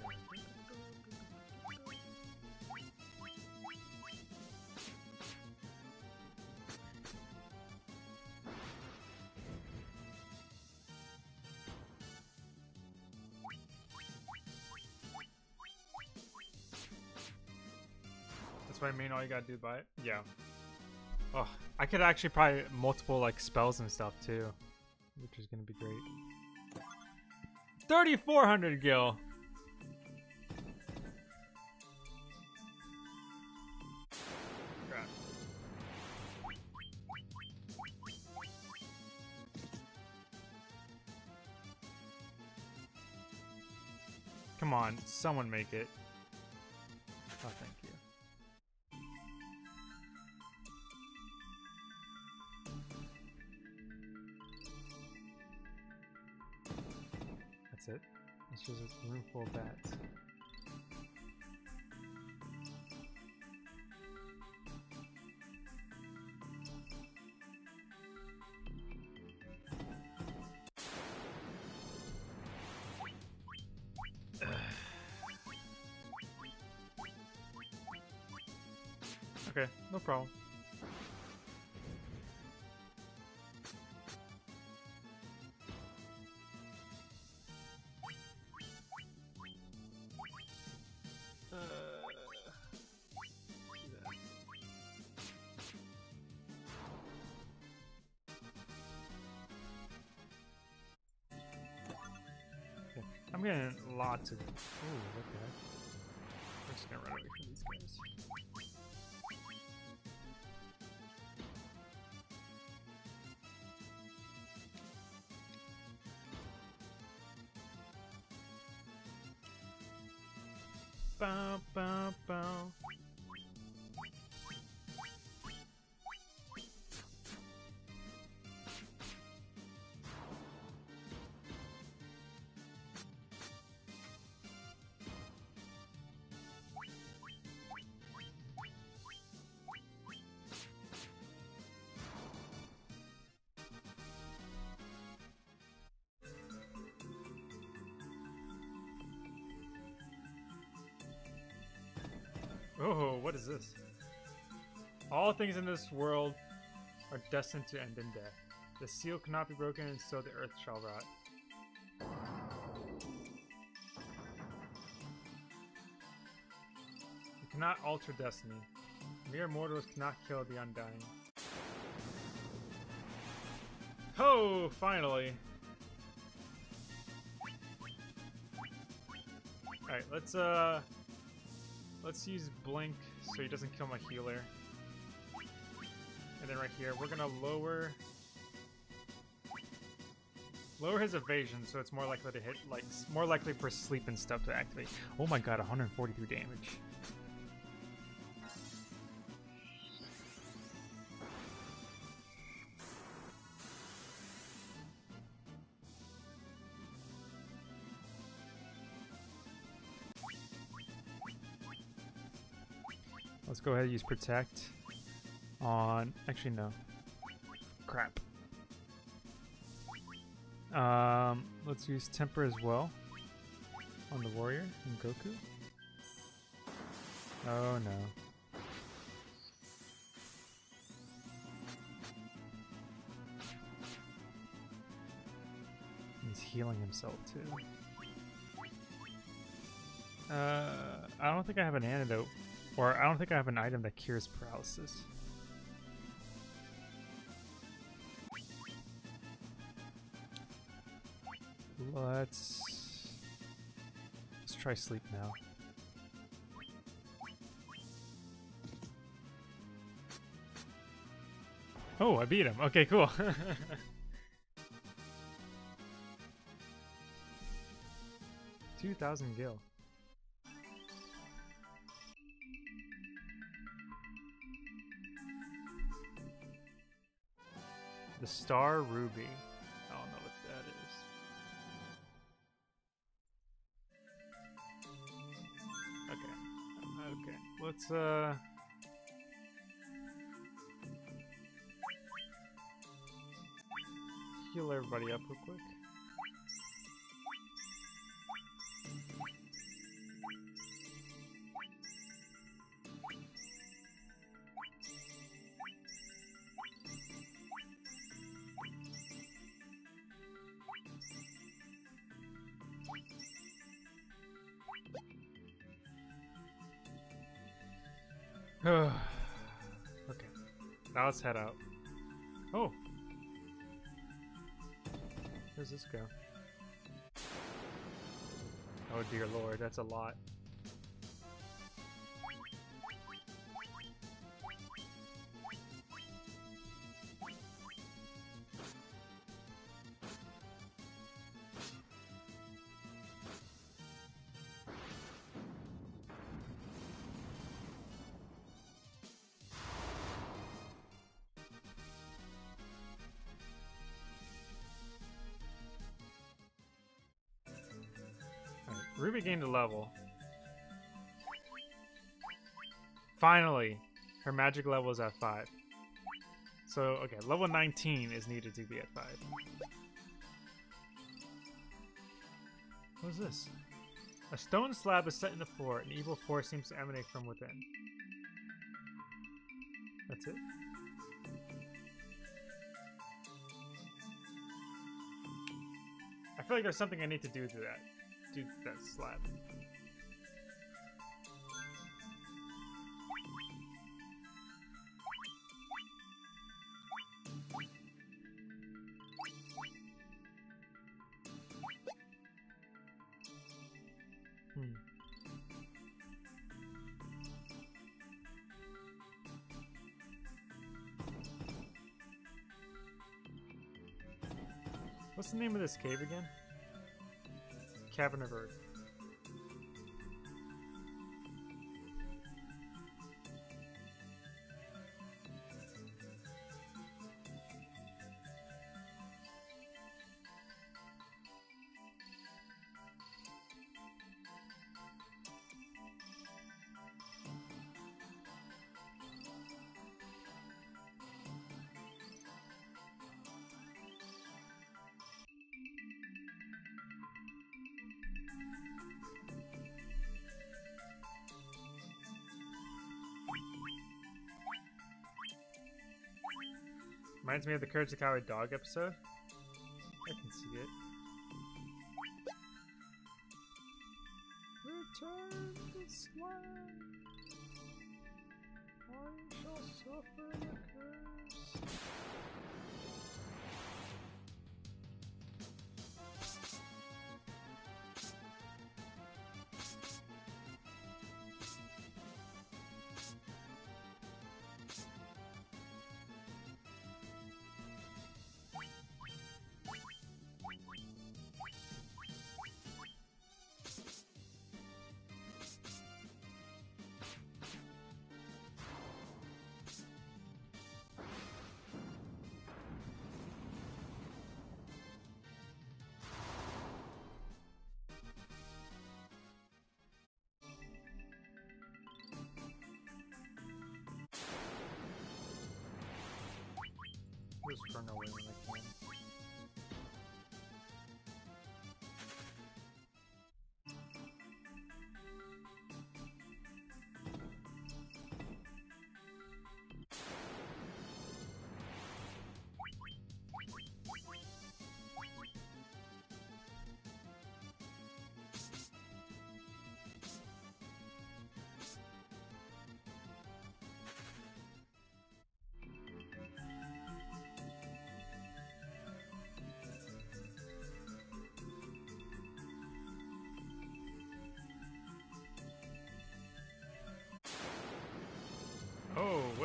That's what I mean, all you gotta do buy it? Yeah. Oh, I could actually probably multiple like spells and stuff too, which is gonna be great. thirty-four hundred gil! Crap. Come on, someone make it. Oh, thank you. That's it. It's just a room full of bats. Okay, no problem. Uh, okay. I'm getting lots of. Ooh, what the heck? I'm just gonna run away from these guys. Bow, bow, bow. Oh, what is this? All things in this world are destined to end in death. The seal cannot be broken, and so the earth shall rot. You cannot alter destiny. Mere mortals cannot kill the undying. Oh, finally! Alright, let's uh... Let's use Blink so he doesn't kill my healer. And then right here, we're gonna lower... Lower his evasion so it's more likely to hit, like, more likely for sleep and stuff to activate. Oh my god, one hundred forty-three damage. Let's go ahead and use Protect on... Actually, no. Crap. Um, let's use Temper as well on the warrior and Goku. Oh no. He's healing himself too. Uh, I don't think I have an antidote, or I don't think I have an item that cures paralysis. Let's let's try sleep now. Oh, I beat him. Okay, cool. two thousand gil. The Star Ruby. I don't know what that is. Okay. Okay. Let's uh heal everybody up real quick. Okay, now let's head out. Oh, where's this go? Oh dear lord, that's a lot. Ruby gained a level. Finally, her magic level is at five. So, okay, level nineteen is needed to be at five. What is this? A stone slab is set in the floor. An evil force seems to emanate from within. That's it? I feel like there's something I need to do to that. Do that slab. Hmm. What's the name of this cave again? Cavern of Earth. Reminds me of the Courage the Cowardly Dog episode. I can see it. Return to slime. I shall suffer the curse. Just run away when I can.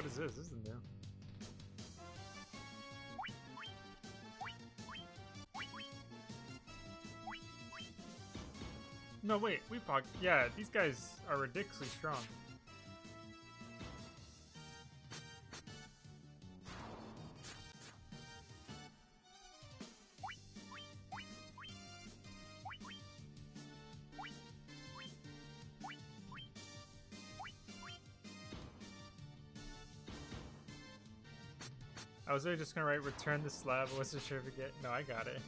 what is this? This is new. No, wait, we fought. Yeah, these guys are ridiculously strong. I was really just gonna write return the slab. I wasn't sure if we get. No, I got it.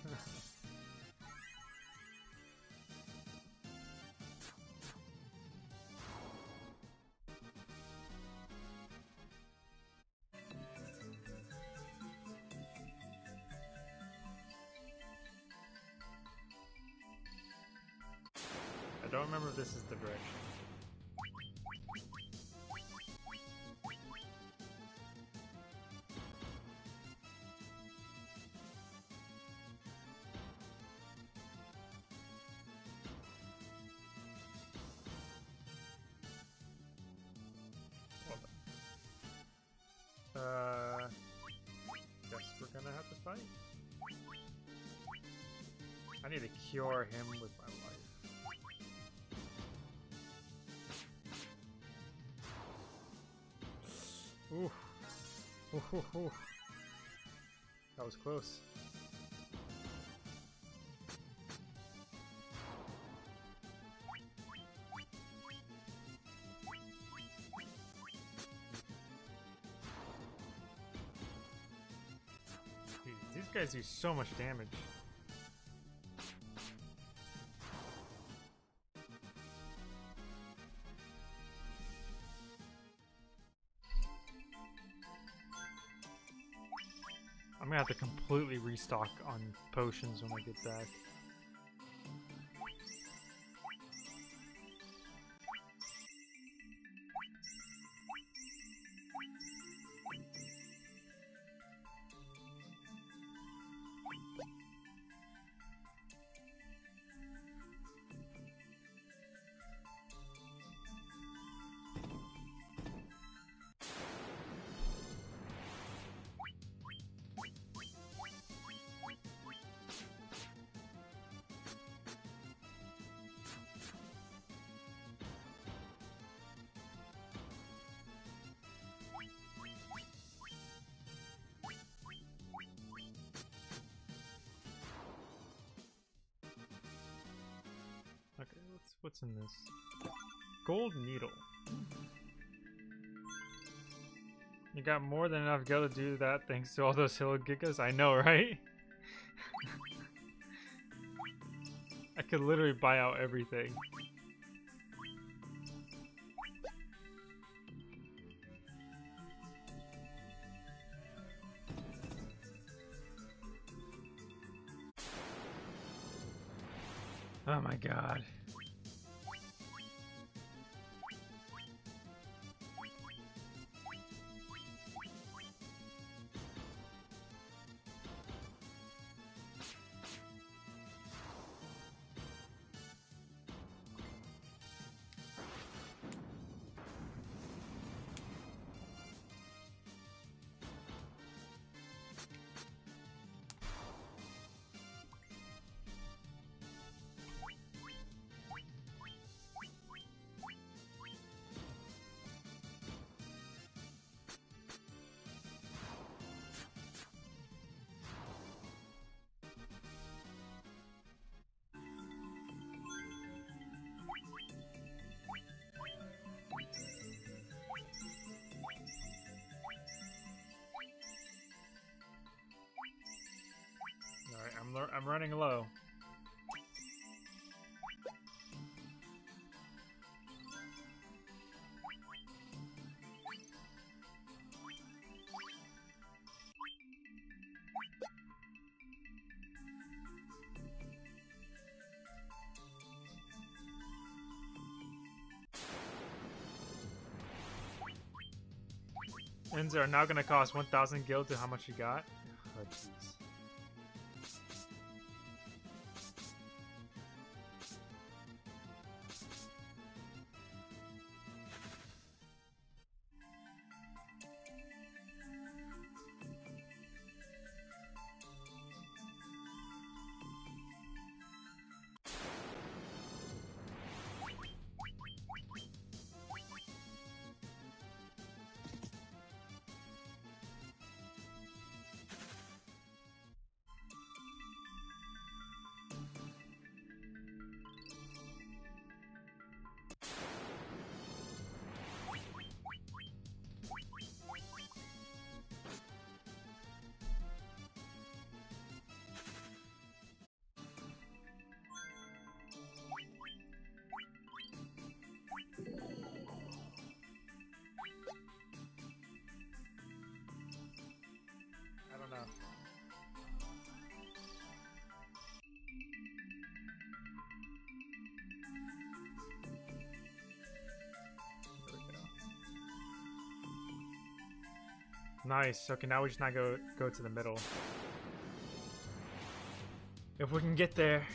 I don't remember if this is the direction. Uh, guess we're gonna have to fight. I need to cure him with my life. Ooh. Ooh, ooh, ooh. That was close. These guys do so much damage. I'm gonna have to completely restock on potions when I get back. Okay, what's what's in this? Gold needle. You got more than enough gil to do that thanks to all those Hilo Gigas? I know, right? I could literally buy out everything. Oh my god. Alright, I'm, I'm running low. Ends are now going to cost one thousand gil to how much you got? Oh, jeez. Nice. Okay, now we just not go go to the middle. If we can get there.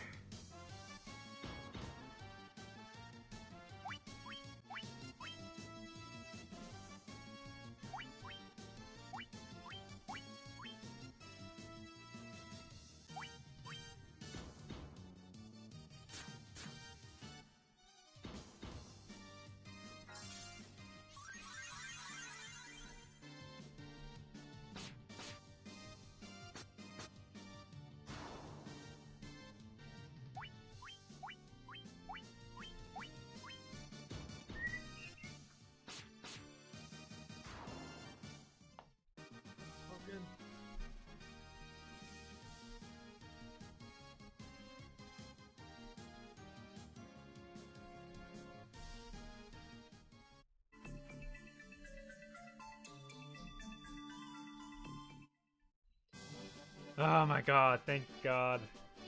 Oh my god, thank god.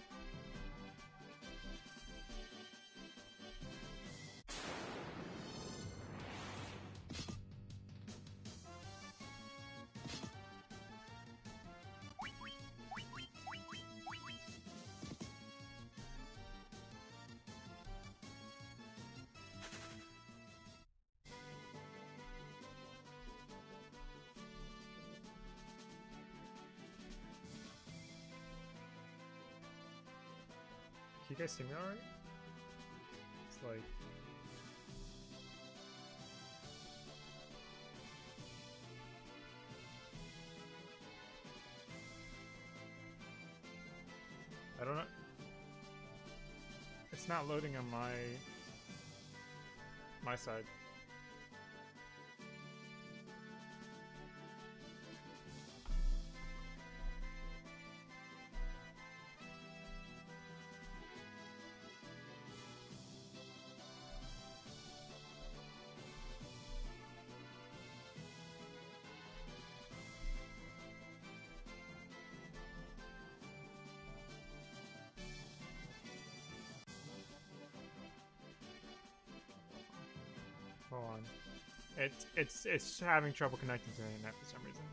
Can you guys see me alright? It's like... I don't know. It's not loading on my... my side. Hold on. It's it's it's having trouble connecting to the internet for some reason.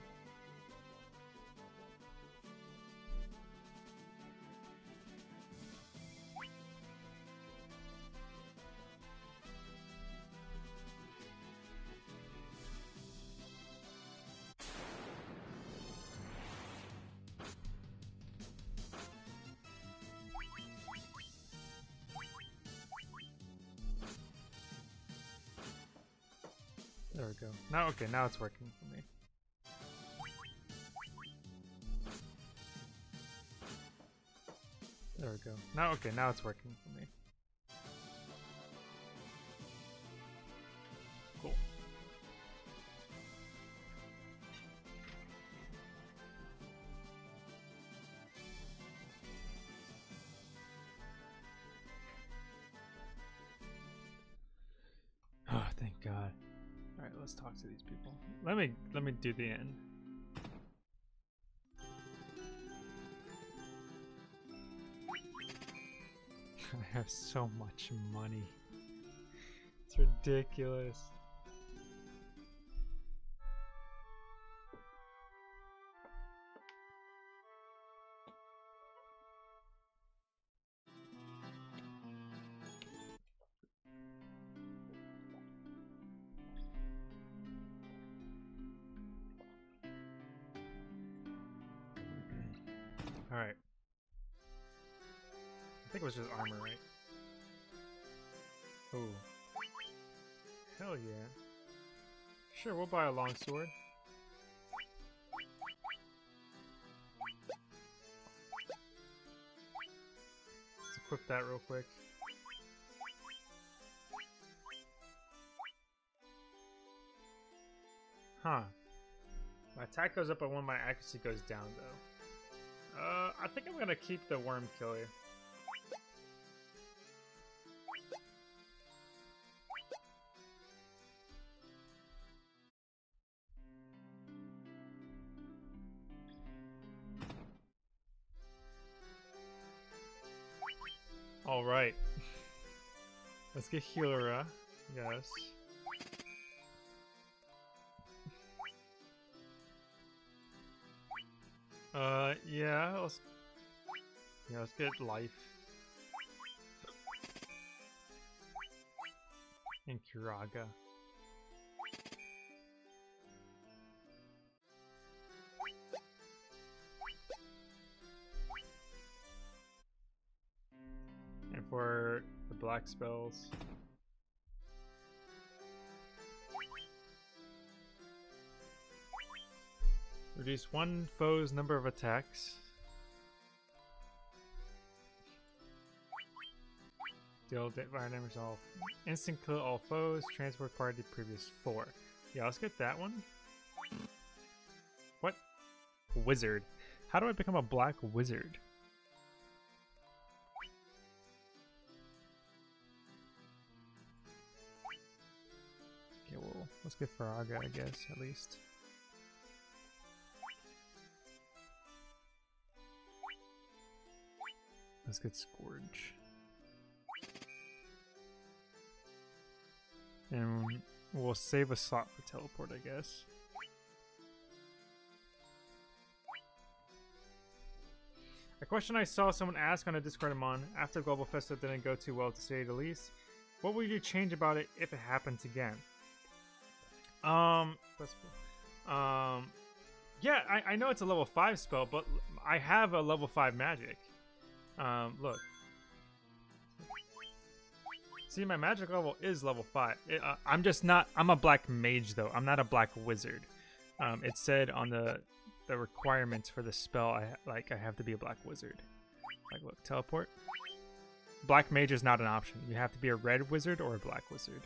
There we go. Now, okay, now it's working for me. There we go. Now, okay, now it's working for me. Cool. Oh, thank God. All right, let's talk to these people. Let me let me do the end. I have so much money. It's ridiculous. All right. I think it was just armor, right? Oh. Hell yeah. Sure, we'll buy a longsword. Let's equip that real quick. Huh. My attack goes up, but when my accuracy goes down, though. Uh, I think I'm gonna keep the worm killer. All right. Let's get Healera. Yes. Uh, yeah, let's, yeah, let's get life. And Kiraga. And for the black spells. Reduce one foe's number of attacks. Deal fire damage to all. Instant kill all foes. Transport party previous four. Yeah, let's get that one. What? Wizard. How do I become a black wizard? Okay, well, let's get Faraga, I guess, at least. Let's get Scourge. And we'll save a slot for teleport, I guess. A question I saw someone ask on a Discord I'm on after Global Festival didn't go too well to say the least. What would you change about it if it happens again? Um, um, yeah, I, I know it's a level five spell, but I have a level five magic. Um, look. See, my magic level is level five. It, uh, I'm just not... I'm a black mage, though. I'm not a black wizard. Um, it said on the the requirements for the spell, I like I have to be a black wizard. Like, look, teleport. Black mage is not an option. You have to be a red wizard or a black wizard.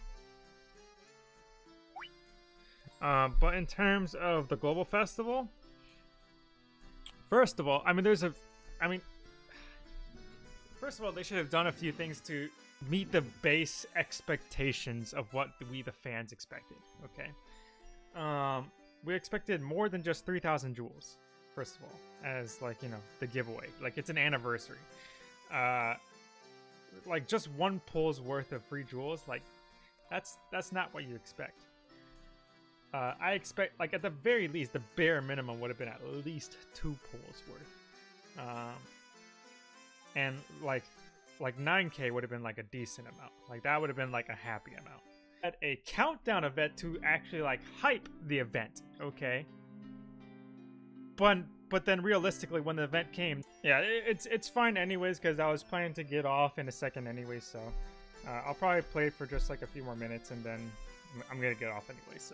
Um, but in terms of the Global Festival, first of all, I mean, there's a... I mean... First of all, they should have done a few things to meet the base expectations of what we, the fans, expected, okay? Um, we expected more than just three thousand jewels, first of all, as, like, you know, the giveaway. Like, it's an anniversary. Uh, like, just one pull's worth of free jewels, like, that's, that's not what you expect. Uh, I expect, like, at the very least, the bare minimum would have been at least two pulls worth. Um... And like, like nine K would have been like a decent amount. Like that would have been like a happy amount. At a countdown event to actually like hype the event, okay? But but then realistically, when the event came, yeah, it, it's it's fine anyways because I was planning to get off in a second anyway. So uh, I'll probably play for just like a few more minutes and then I'm gonna get off anyway. So.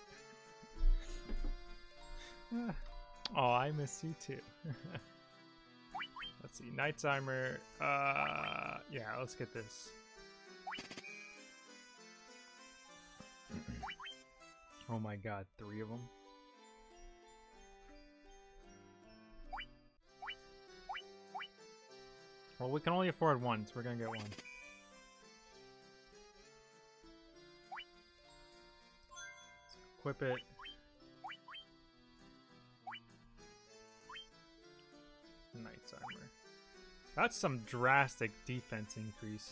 Oh, I miss you too. Let's see, Nightzimer, uh, yeah, let's get this. Oh my god, three of them? Well, we can only afford one, so we're gonna get one. Let's equip it. Nightzimer. That's some drastic defense increase.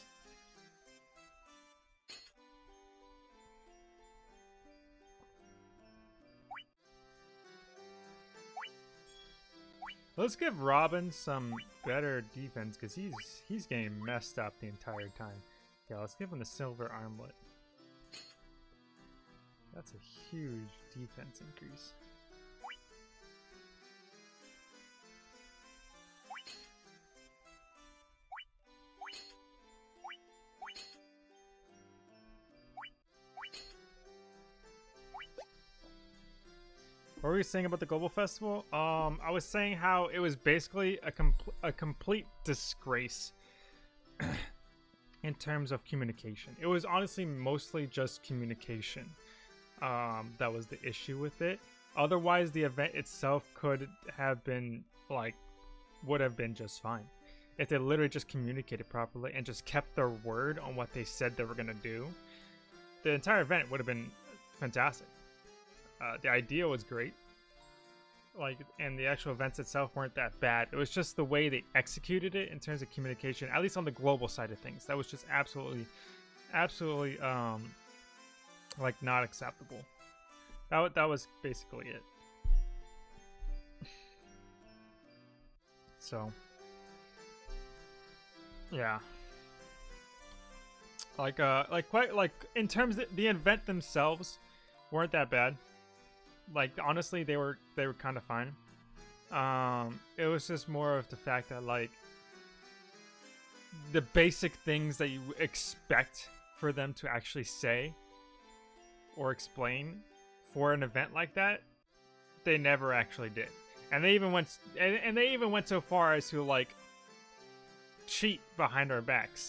Let's give Robin some better defense because he's he's getting messed up the entire time. Yeah, let's give him the silver armlet. That's a huge defense increase. What were you saying about the Global Festival? Um, I was saying how it was basically a, com a complete disgrace in terms of communication. It was honestly mostly just communication um, that was the issue with it. Otherwise, the event itself could have been, like, would have been just fine. If they literally just communicated properly and just kept their word on what they said they were going to do, the entire event would have been fantastic. Uh, the idea was great, like, and the actual events itself weren't that bad. It was just the way they executed it in terms of communication, at least on the global side of things. That was just absolutely, absolutely, um, like, not acceptable. That, that was basically it. So, yeah. Like, uh, like quite like in terms of the event themselves weren't that bad. Like honestly, they were they were kind of fine. Um, it was just more of the fact that like the basic things that you expect for them to actually say or explain for an event like that, they never actually did. And they even went and, and they even went so far as to like cheat behind our backs.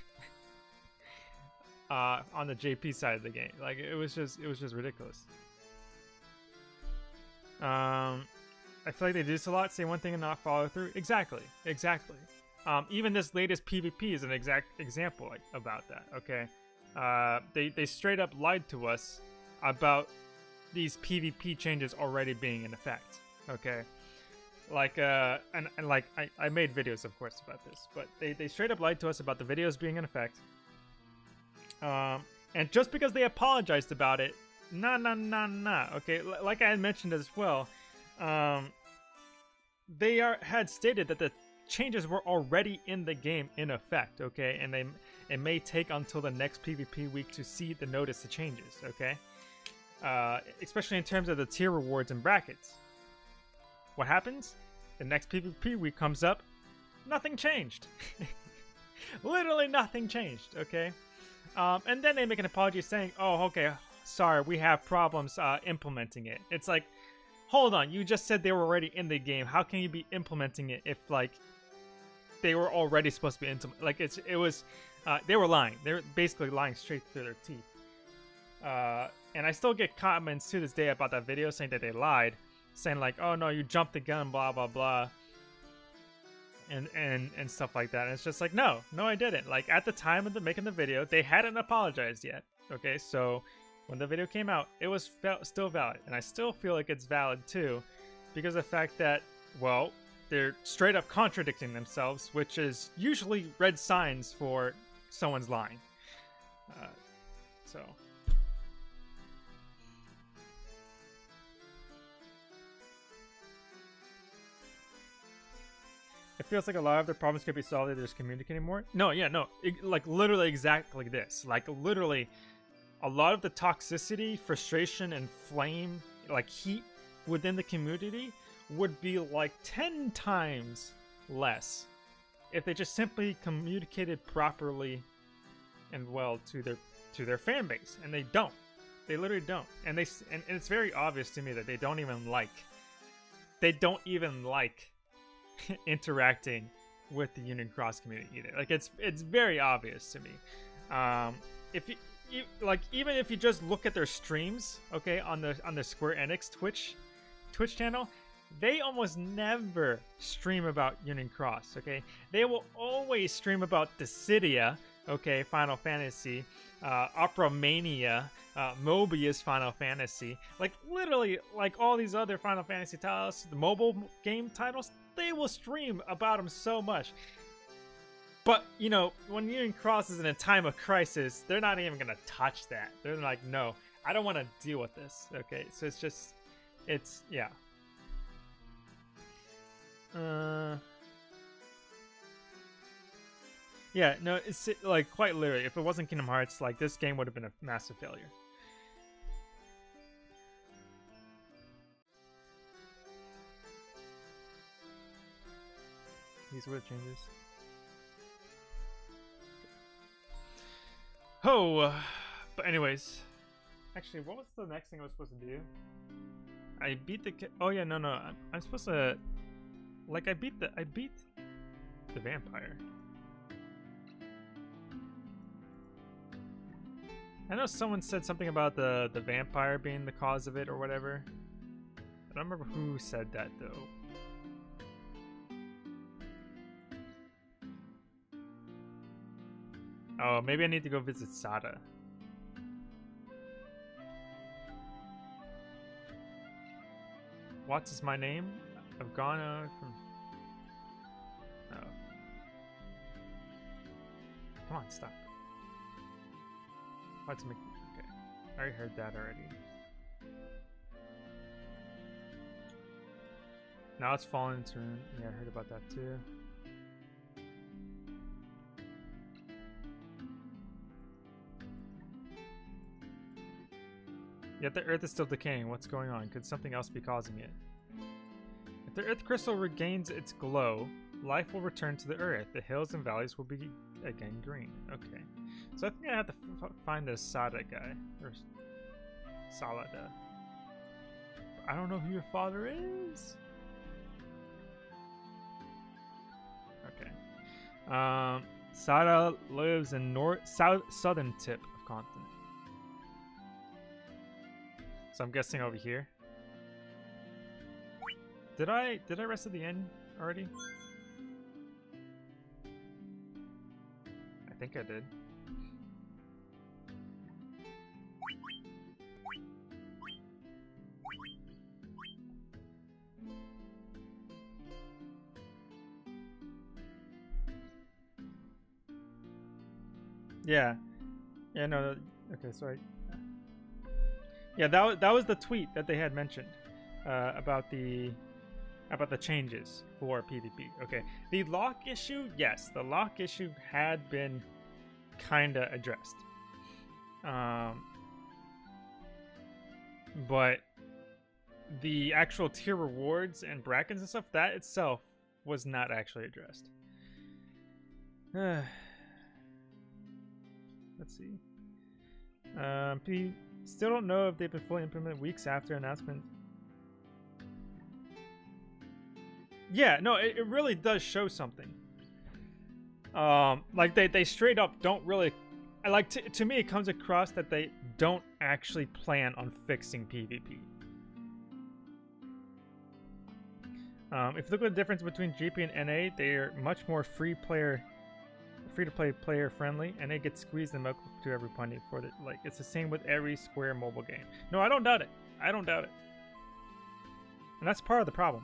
uh, on the J P side of the game. Like it was just it was just ridiculous. Um I feel like they do this a lot, say one thing and not follow through. Exactly. Exactly. Um, even this latest PvP is an exact example like, about that, okay? Uh, they, they straight up lied to us about these PvP changes already being in effect, okay? Like, uh, and, and like, I, I made videos, of course, about this, but they, they straight up lied to us about the videos being in effect. Um, and just because they apologized about it, nah, nah, nah, nah, okay? L like I had mentioned as well, um, they are had stated that the changes were already in the game in effect, okay? And they it may take until the next PvP week to see the notice the changes, okay? Uh, especially in terms of the tier rewards and brackets. What happens? The next PvP week comes up, nothing changed. Literally nothing changed, okay? Um, and then they make an apology saying, oh, okay, sorry, we have problems uh, implementing it. It's like, hold on, you just said they were already in the game. How can you be implementing it if, like, they were already supposed to be implemented? Like, it's, it was, uh, they were lying. They were basically lying straight through their teeth. Uh, and I still get comments to this day about that video saying that they lied. Saying, like, oh, no, you jumped the gun, blah, blah, blah. And, and, and stuff like that. And it's just like, no, no, I didn't. Like, at the time of the making the video, they hadn't apologized yet. Okay, so when the video came out, it was still valid, and I still feel like it's valid too, because of the fact that, well, they're straight up contradicting themselves, which is usually red signs for someone's lying. Uh, so. It feels like a lot of the problems could be solved if they're just communicating more. No, yeah, no, it, like literally exactly this. Like literally, a lot of the toxicity, frustration, and flame, like heat within the community would be like ten times less if they just simply communicated properly and well to their to their fan base, and they don't. They literally don't, and they and, and it's very obvious to me that they don't even like. They don't even like interacting with the Union Cross community either. Like it's it's very obvious to me. Um, if you, you like, even if you just look at their streams, okay, on the on the Square Enix Twitch Twitch channel, they almost never stream about Union Cross. Okay, they will always stream about Dissidia, okay, Final Fantasy, uh, Opera Mania, uh, Mobius Final Fantasy, like literally like all these other Final Fantasy titles, the mobile game titles. They will stream about them so much. But, you know, when Union Cross is in a time of crisis, they're not even going to touch that. They're like, no, I don't want to deal with this. Okay, so it's just, it's, yeah. Uh, yeah, no, it's like quite literally, if it wasn't Kingdom Hearts, like this game would have been a massive failure. These were the changes. Oh, uh, but anyways, actually, what was the next thing I was supposed to do? I beat the. Oh yeah, no, no, I'm, I'm supposed to. Like, I beat the. I beat the vampire. I know someone said something about the the vampire being the cause of it or whatever. I don't remember who said that though. Oh, maybe I need to go visit Sada. What is my name? I've gone out from... Oh. Come on, stop. What's make... Okay. I already heard that already. Now it's fallen into ruin. Yeah, I heard about that too. Yet the Earth is still decaying. What's going on? Could something else be causing it? If the Earth crystal regains its glow, life will return to the Earth. The hills and valleys will be again green. Okay. So I think I have to f find the Sada guy. Or Salada. I don't know who your father is. Okay. Um, Sada lives in north south southern tip of continent. So I'm guessing over here. Did I did I rest at the end already? I think I did. Yeah. Yeah, no, okay, sorry. Yeah, that was, that was the tweet that they had mentioned uh, about the about the changes for PvP. Okay, the lock issue, yes, the lock issue had been kind of addressed. Um, but the actual tier rewards and brackets and stuff, that itself was not actually addressed. Let's see. Um, P still don't know if they've been fully implemented weeks after announcement. Yeah, no, it, it really does show something. Um, like they, they straight up don't really, like to, to me it comes across that they don't actually plan on fixing PvP. Um, if you look at the difference between G P and N A, they are much more free player, free to play player friendly, and they get squeezed and milk to every penny for it. Like it's the same with every Square mobile game. No, I don't doubt it. I don't doubt it. And that's part of the problem.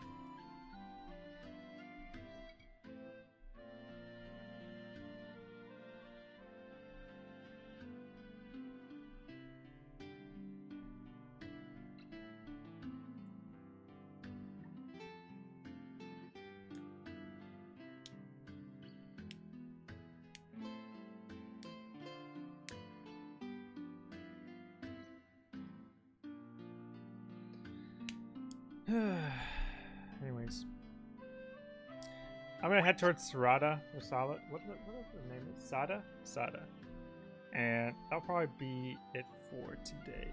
Anyways, I'm gonna head towards Sarada or Sala. What what what the name is? Sada? Sada. And that'll probably be it for today.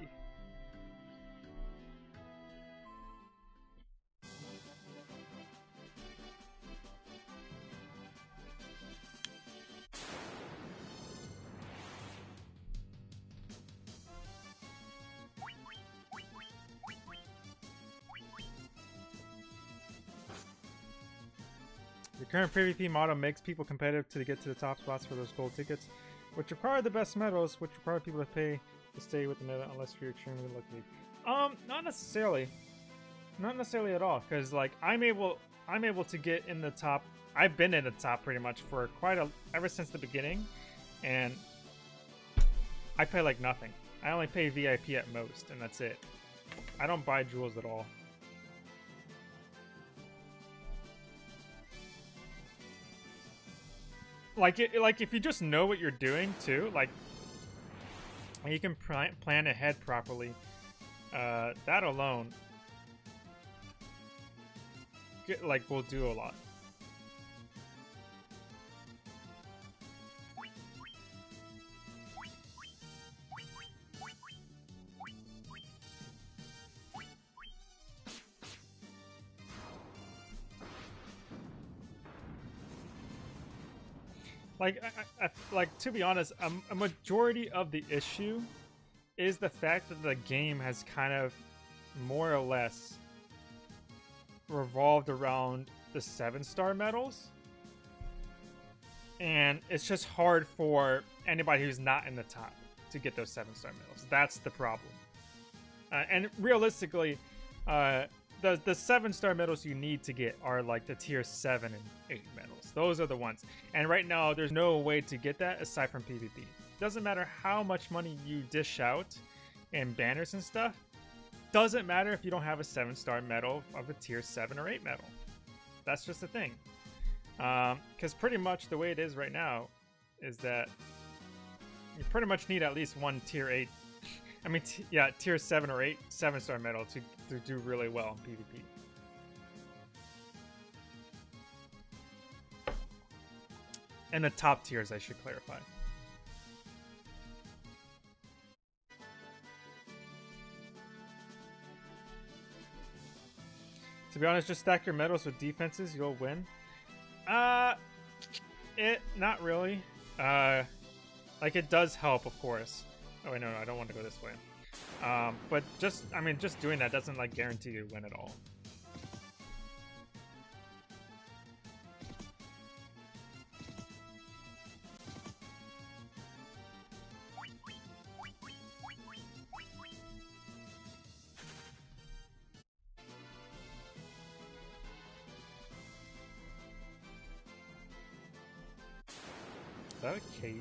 The current PvP model makes people competitive to get to the top spots for those gold tickets, which require the best medals, which require people to pay to stay with the meta unless you're extremely lucky. Um, not necessarily. Not necessarily at all, because like I'm able I'm able to get in the top. I've been in the top pretty much for quite a ever since the beginning, and I pay like nothing. I only pay V I P at most, and that's it. I don't buy jewels at all. Like, it, like if you just know what you're doing too, like you can plan ahead properly. Uh, that alone, get, like, will do a lot. Like, I, I, like to be honest, a, a majority of the issue is the fact that the game has kind of more or less revolved around the seven star medals, and it's just hard for anybody who's not in the top to get those seven star medals. That's the problem. Uh, and realistically, uh, the the seven star medals you need to get are like the tier seven and eight medals. Those are the ones. And right now, there's no way to get that aside from PvP. Doesn't matter how much money you dish out and banners and stuff. doesn't matter if you don't have a seven star medal of a tier seven or eight medal. That's just the thing. Because um, pretty much the way it is right now is that you pretty much need at least one tier eight, I mean, t yeah, tier seven or eight seven star medal to, to do really well in PvP. And the top tiers, I should clarify. To be honest, just stack your medals with defenses, you'll win. Uh, it, not really. Uh, like it does help, of course. Oh, wait, no, no, I don't want to go this way. Um, but just, I mean, just doing that doesn't like guarantee you win at all. Is that a cave?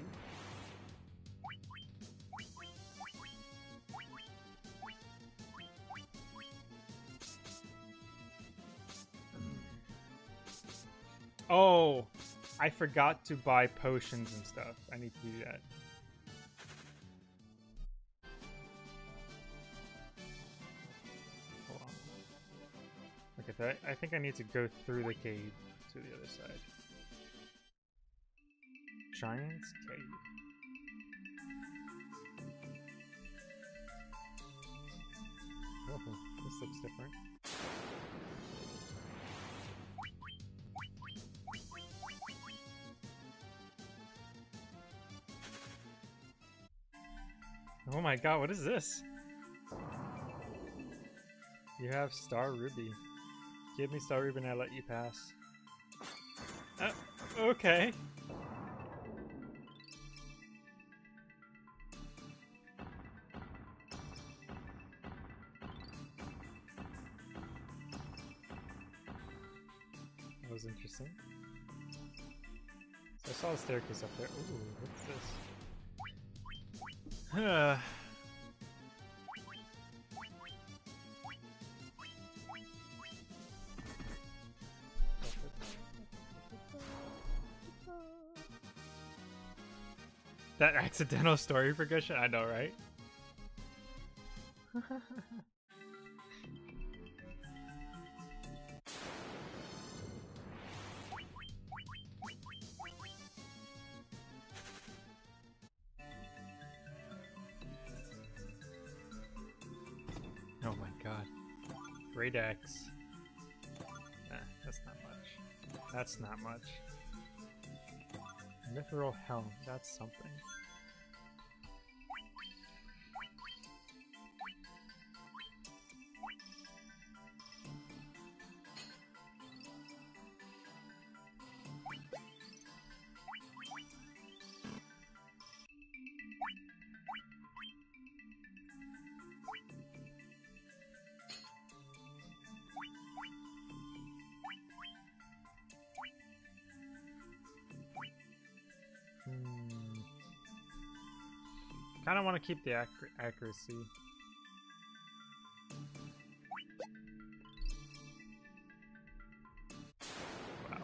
Oh, I forgot to buy potions and stuff. I need to do that. Hold on. Okay, so I, I think I need to go through the cave to the other side. Giant's Cave. Oh, this looks different. Oh my god, what is this? You have Star Ruby. Give me Star Ruby and I let you pass. Uh, okay. That was interesting. So I saw a staircase up there. Ooh, what's this? Huh. That accidental story progression? I know, right? Oh my god. Great X. Eh, that's not much. That's not much. Mithril Helm, that's something. Kind of want to keep the ac accuracy. Wow.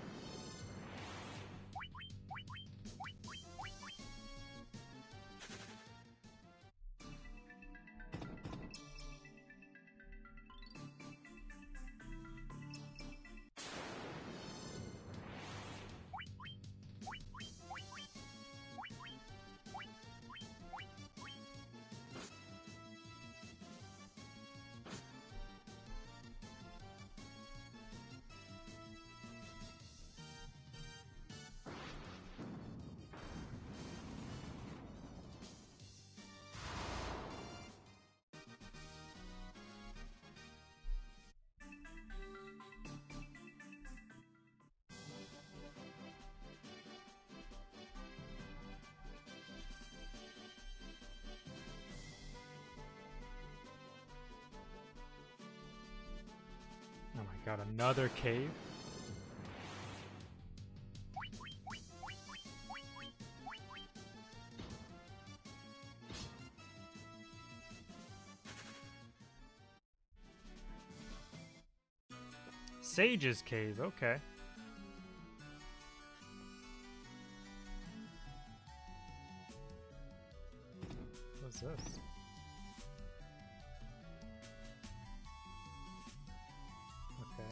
Oh my god, another cave? Sage's Cave, okay. What's this? Okay.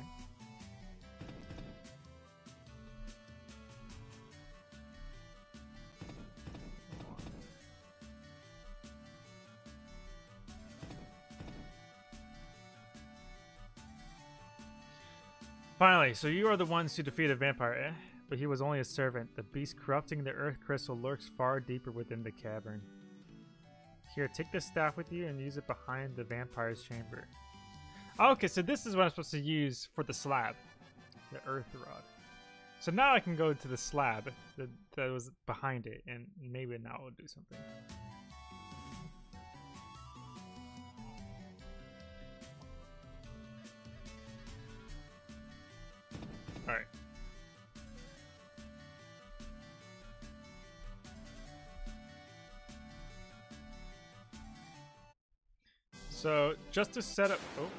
Finally, so you are the ones who defeated Vampire, eh? But he was only a servant. The beast corrupting the earth crystal lurks far deeper within the cavern. Here, take this staff with you and use it behind the vampire's chamber. Okay, so this is what I'm supposed to use for the slab. The earth rod. So now I can go to the slab that, that was behind it, and maybe now it'll do something. Alright. So just to set up, oh.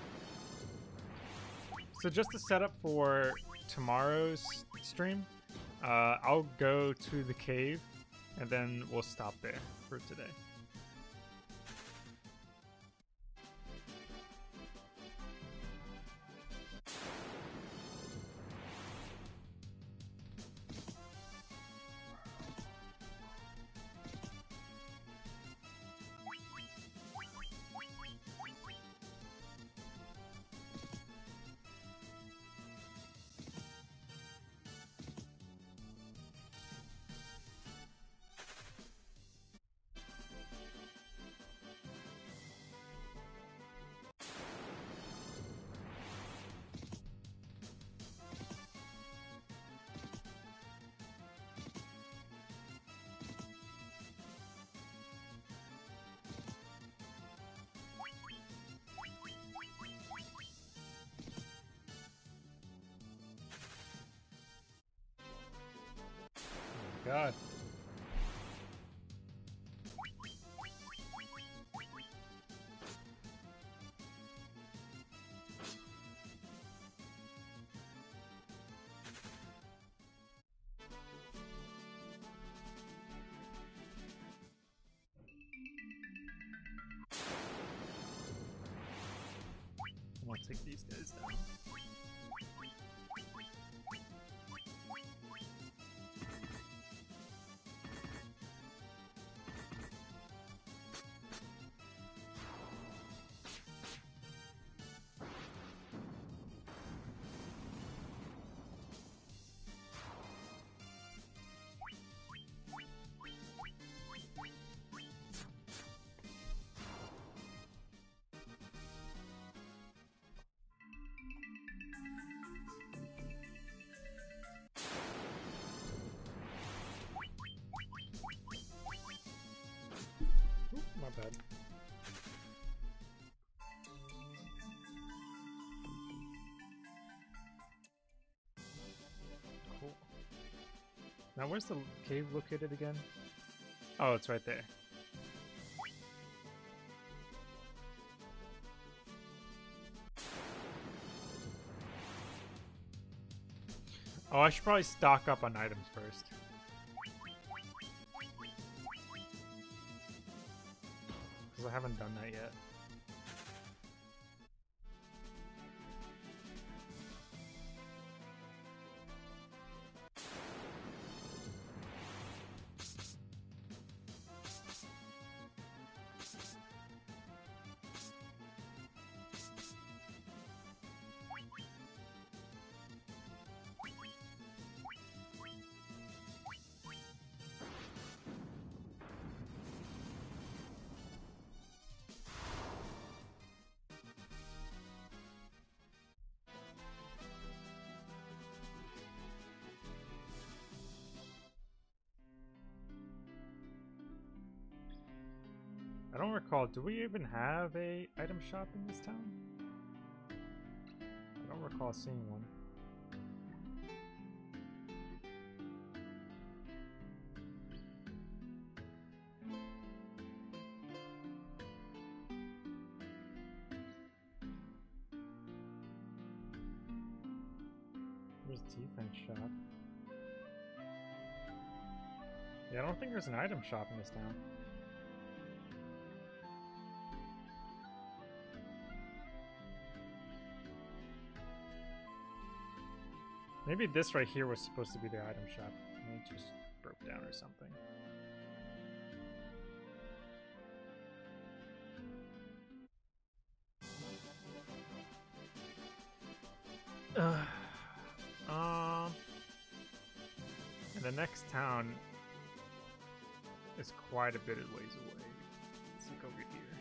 So just to set up for tomorrow's stream, uh, I'll go to the cave, and then we'll stop there for today. God. I'm gonna take these guys down. Oop, my bad. Cool. Now where's the cave located again? Oh, it's right there. Oh, I should probably stock up on items first. Because I haven't done that yet. I don't recall, do we even have a item shop in this town? I don't recall seeing one. There's defense shop. Yeah, I don't think there's an item shop in this town. Maybe this right here was supposed to be the item shop. And it just broke down or something. Uh, um, and the next town is quite a bit of ways away. Let's look over here.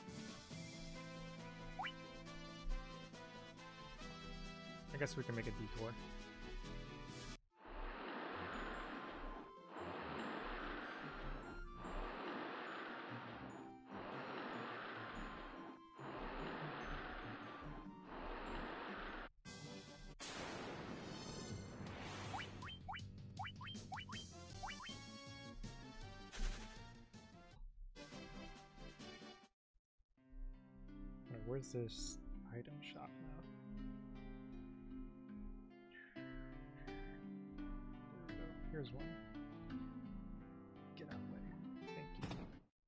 I guess we can make a detour. Where's this item shop now? There we go. Here's one. Get out of the way. Thank you.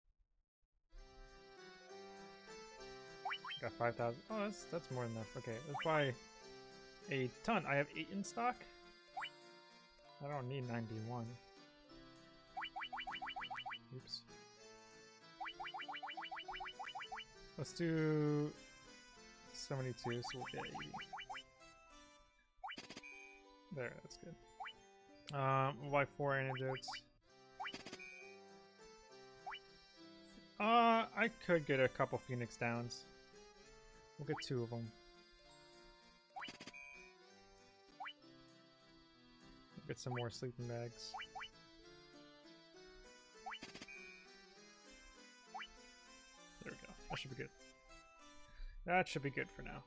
Got five thousand. Oh, that's, that's more than enough. Okay, let's buy a ton. I have eight in stock. I don't need ninety-one. Oops. Let's do seventy-two, so we'll get eighty. There, that's good. Um, we'll buy four antidotes. Uh, I could get a couple Phoenix Downs. We'll get two of them. We'll get some more sleeping bags. There we go. That should be good. That should be good for now.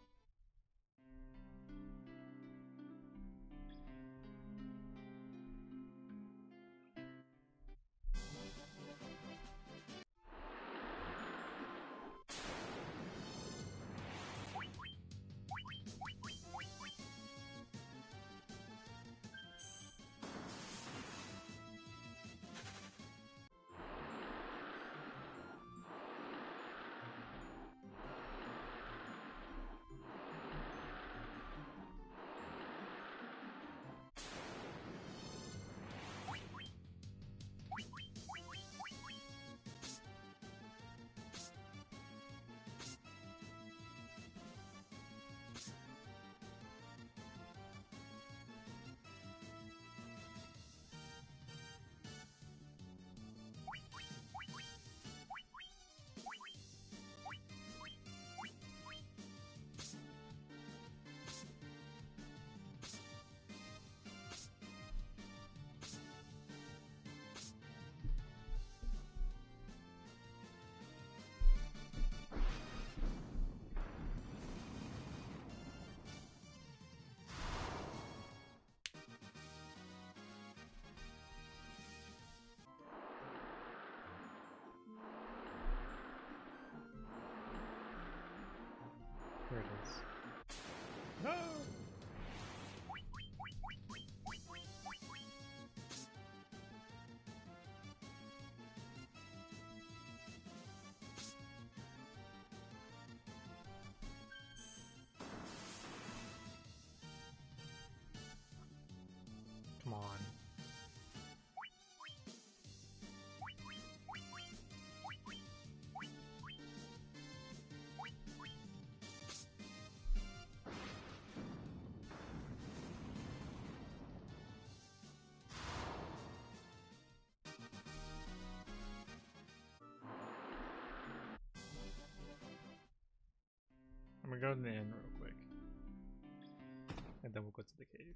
Here it is. No! Come on. I'm gonna go to the inn real quick. And then we'll go to the cave.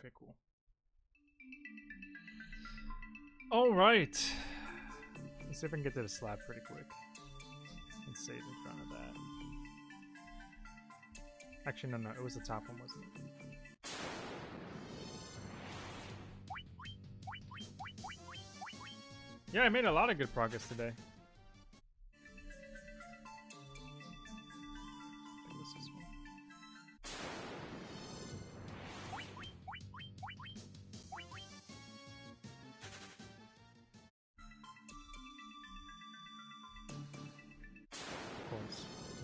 of cool. All right. Let's see if I can get to the slab pretty quick and save in front of that. Actually, no, no, it was the top one, wasn't it? Yeah, I made a lot of good progress today. I think this is one. Of course.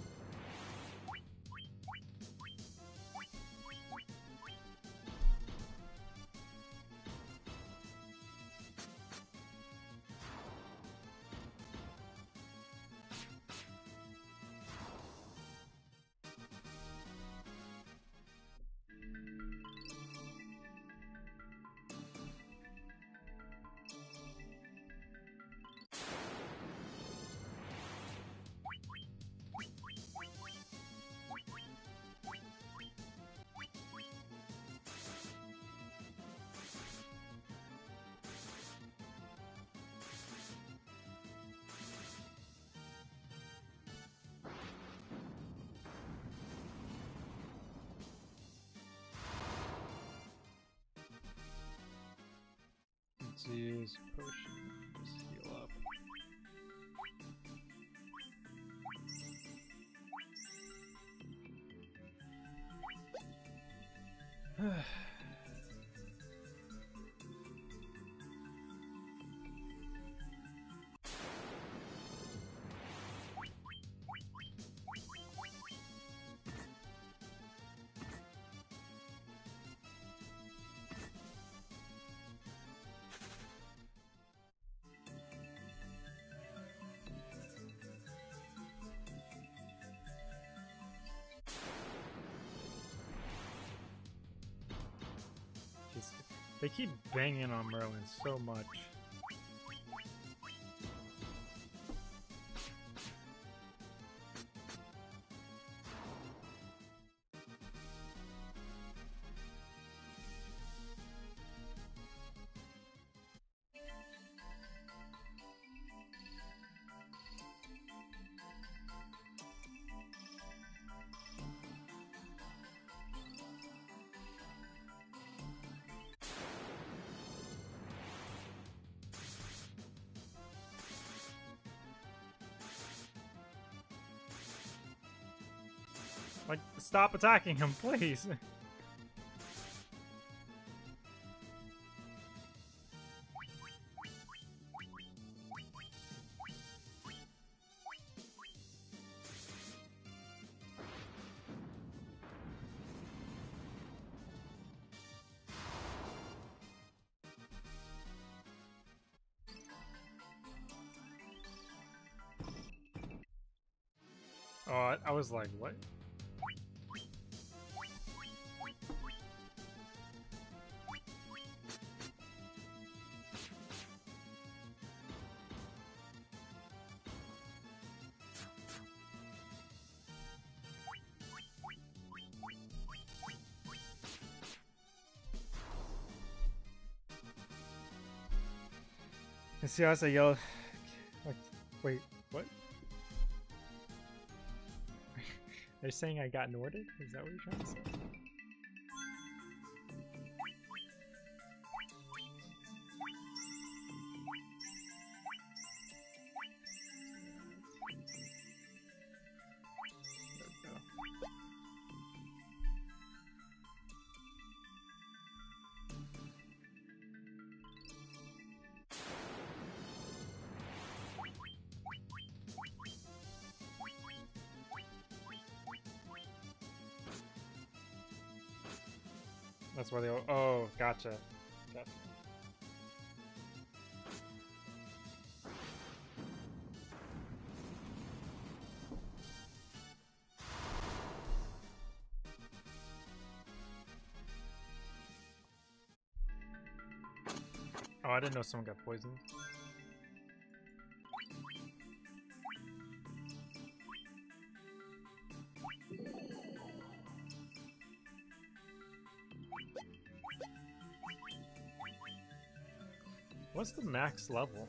Let's use potion. Just heal up. Just, they keep banging on Merlin so much. Like, stop attacking him, please. Oh, I, I was like, what? And see, I was like, yo, like, wait, what? They're saying I got Norded? Is that what you're trying to say? There we go. That's why they all, oh, gotcha. Gotcha. Oh, I didn't know someone got poisoned. What's the max level?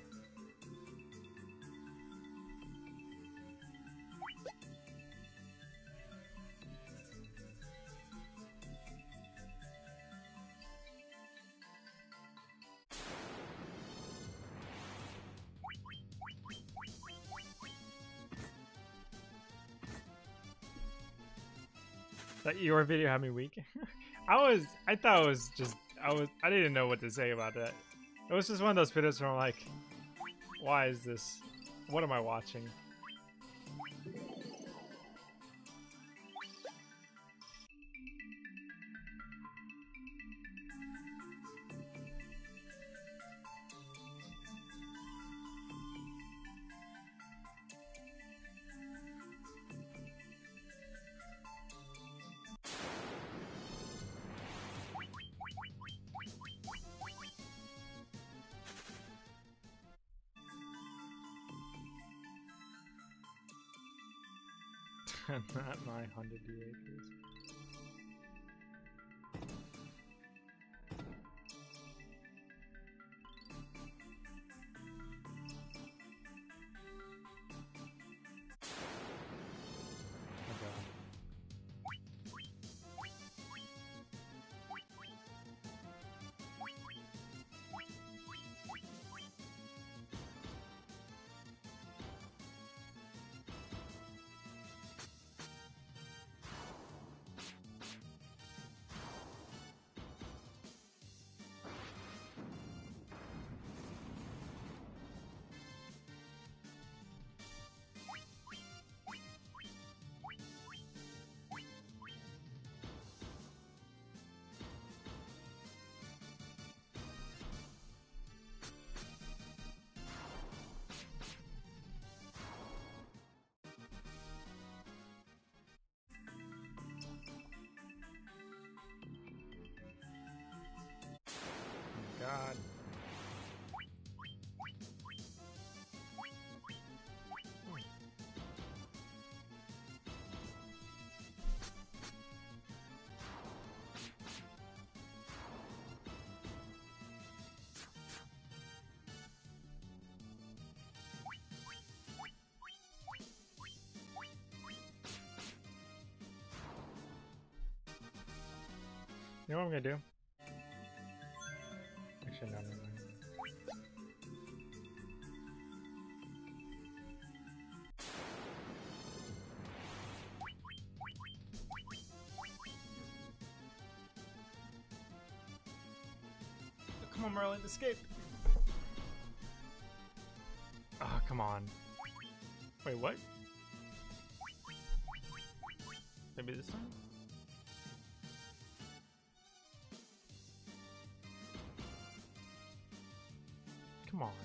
That your video had me weak. I was, I thought it was just, I was, I didn't know what to say about that. It was just one of those videos where I'm like, why is this? What am I watching? Not my hundred D acres. God. You know what I'm gonna do? Actually, no, no, no. Come on, Merlin, escape! Oh, come on. Wait, what? Maybe this time? Come on.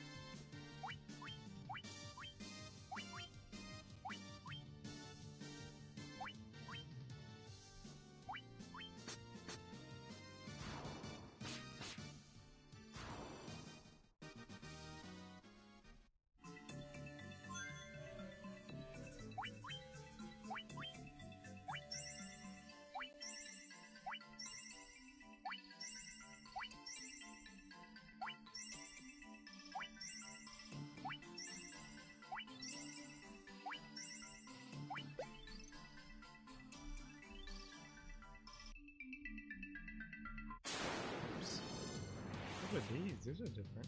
What are these? These are different.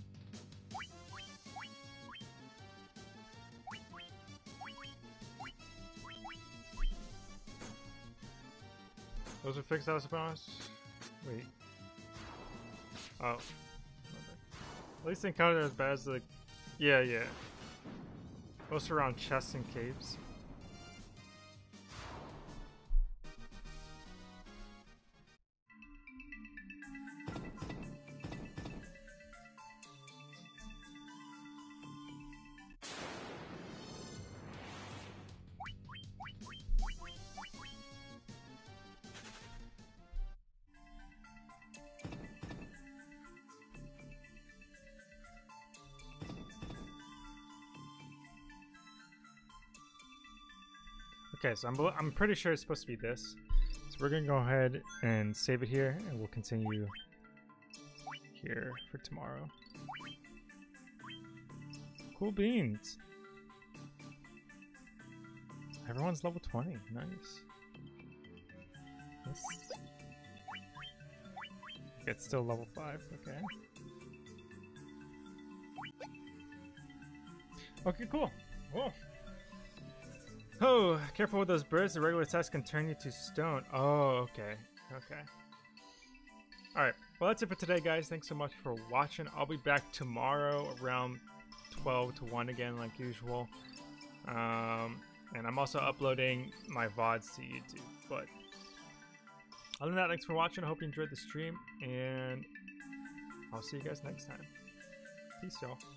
Those are fixed out spawns? Wait. Oh. Okay. At least they encounter as bad as the... Yeah, yeah. Most around chests and caves. Okay, so I'm, I'm pretty sure it's supposed to be this. So we're gonna go ahead and save it here, and we'll continue here for tomorrow. Cool beans. Everyone's level twenty. Nice. That's... It's still level five. Okay. Okay, cool. Whoa. Oh, careful with those birds. The regular attacks can turn you to stone. Oh, okay. Okay. Alright. Well, that's it for today, guys. Thanks so much for watching. I'll be back tomorrow around twelve to one again, like usual. Um, and I'm also uploading my V O Ds to YouTube. But other than that, thanks for watching. I hope you enjoyed the stream. And I'll see you guys next time. Peace, y'all.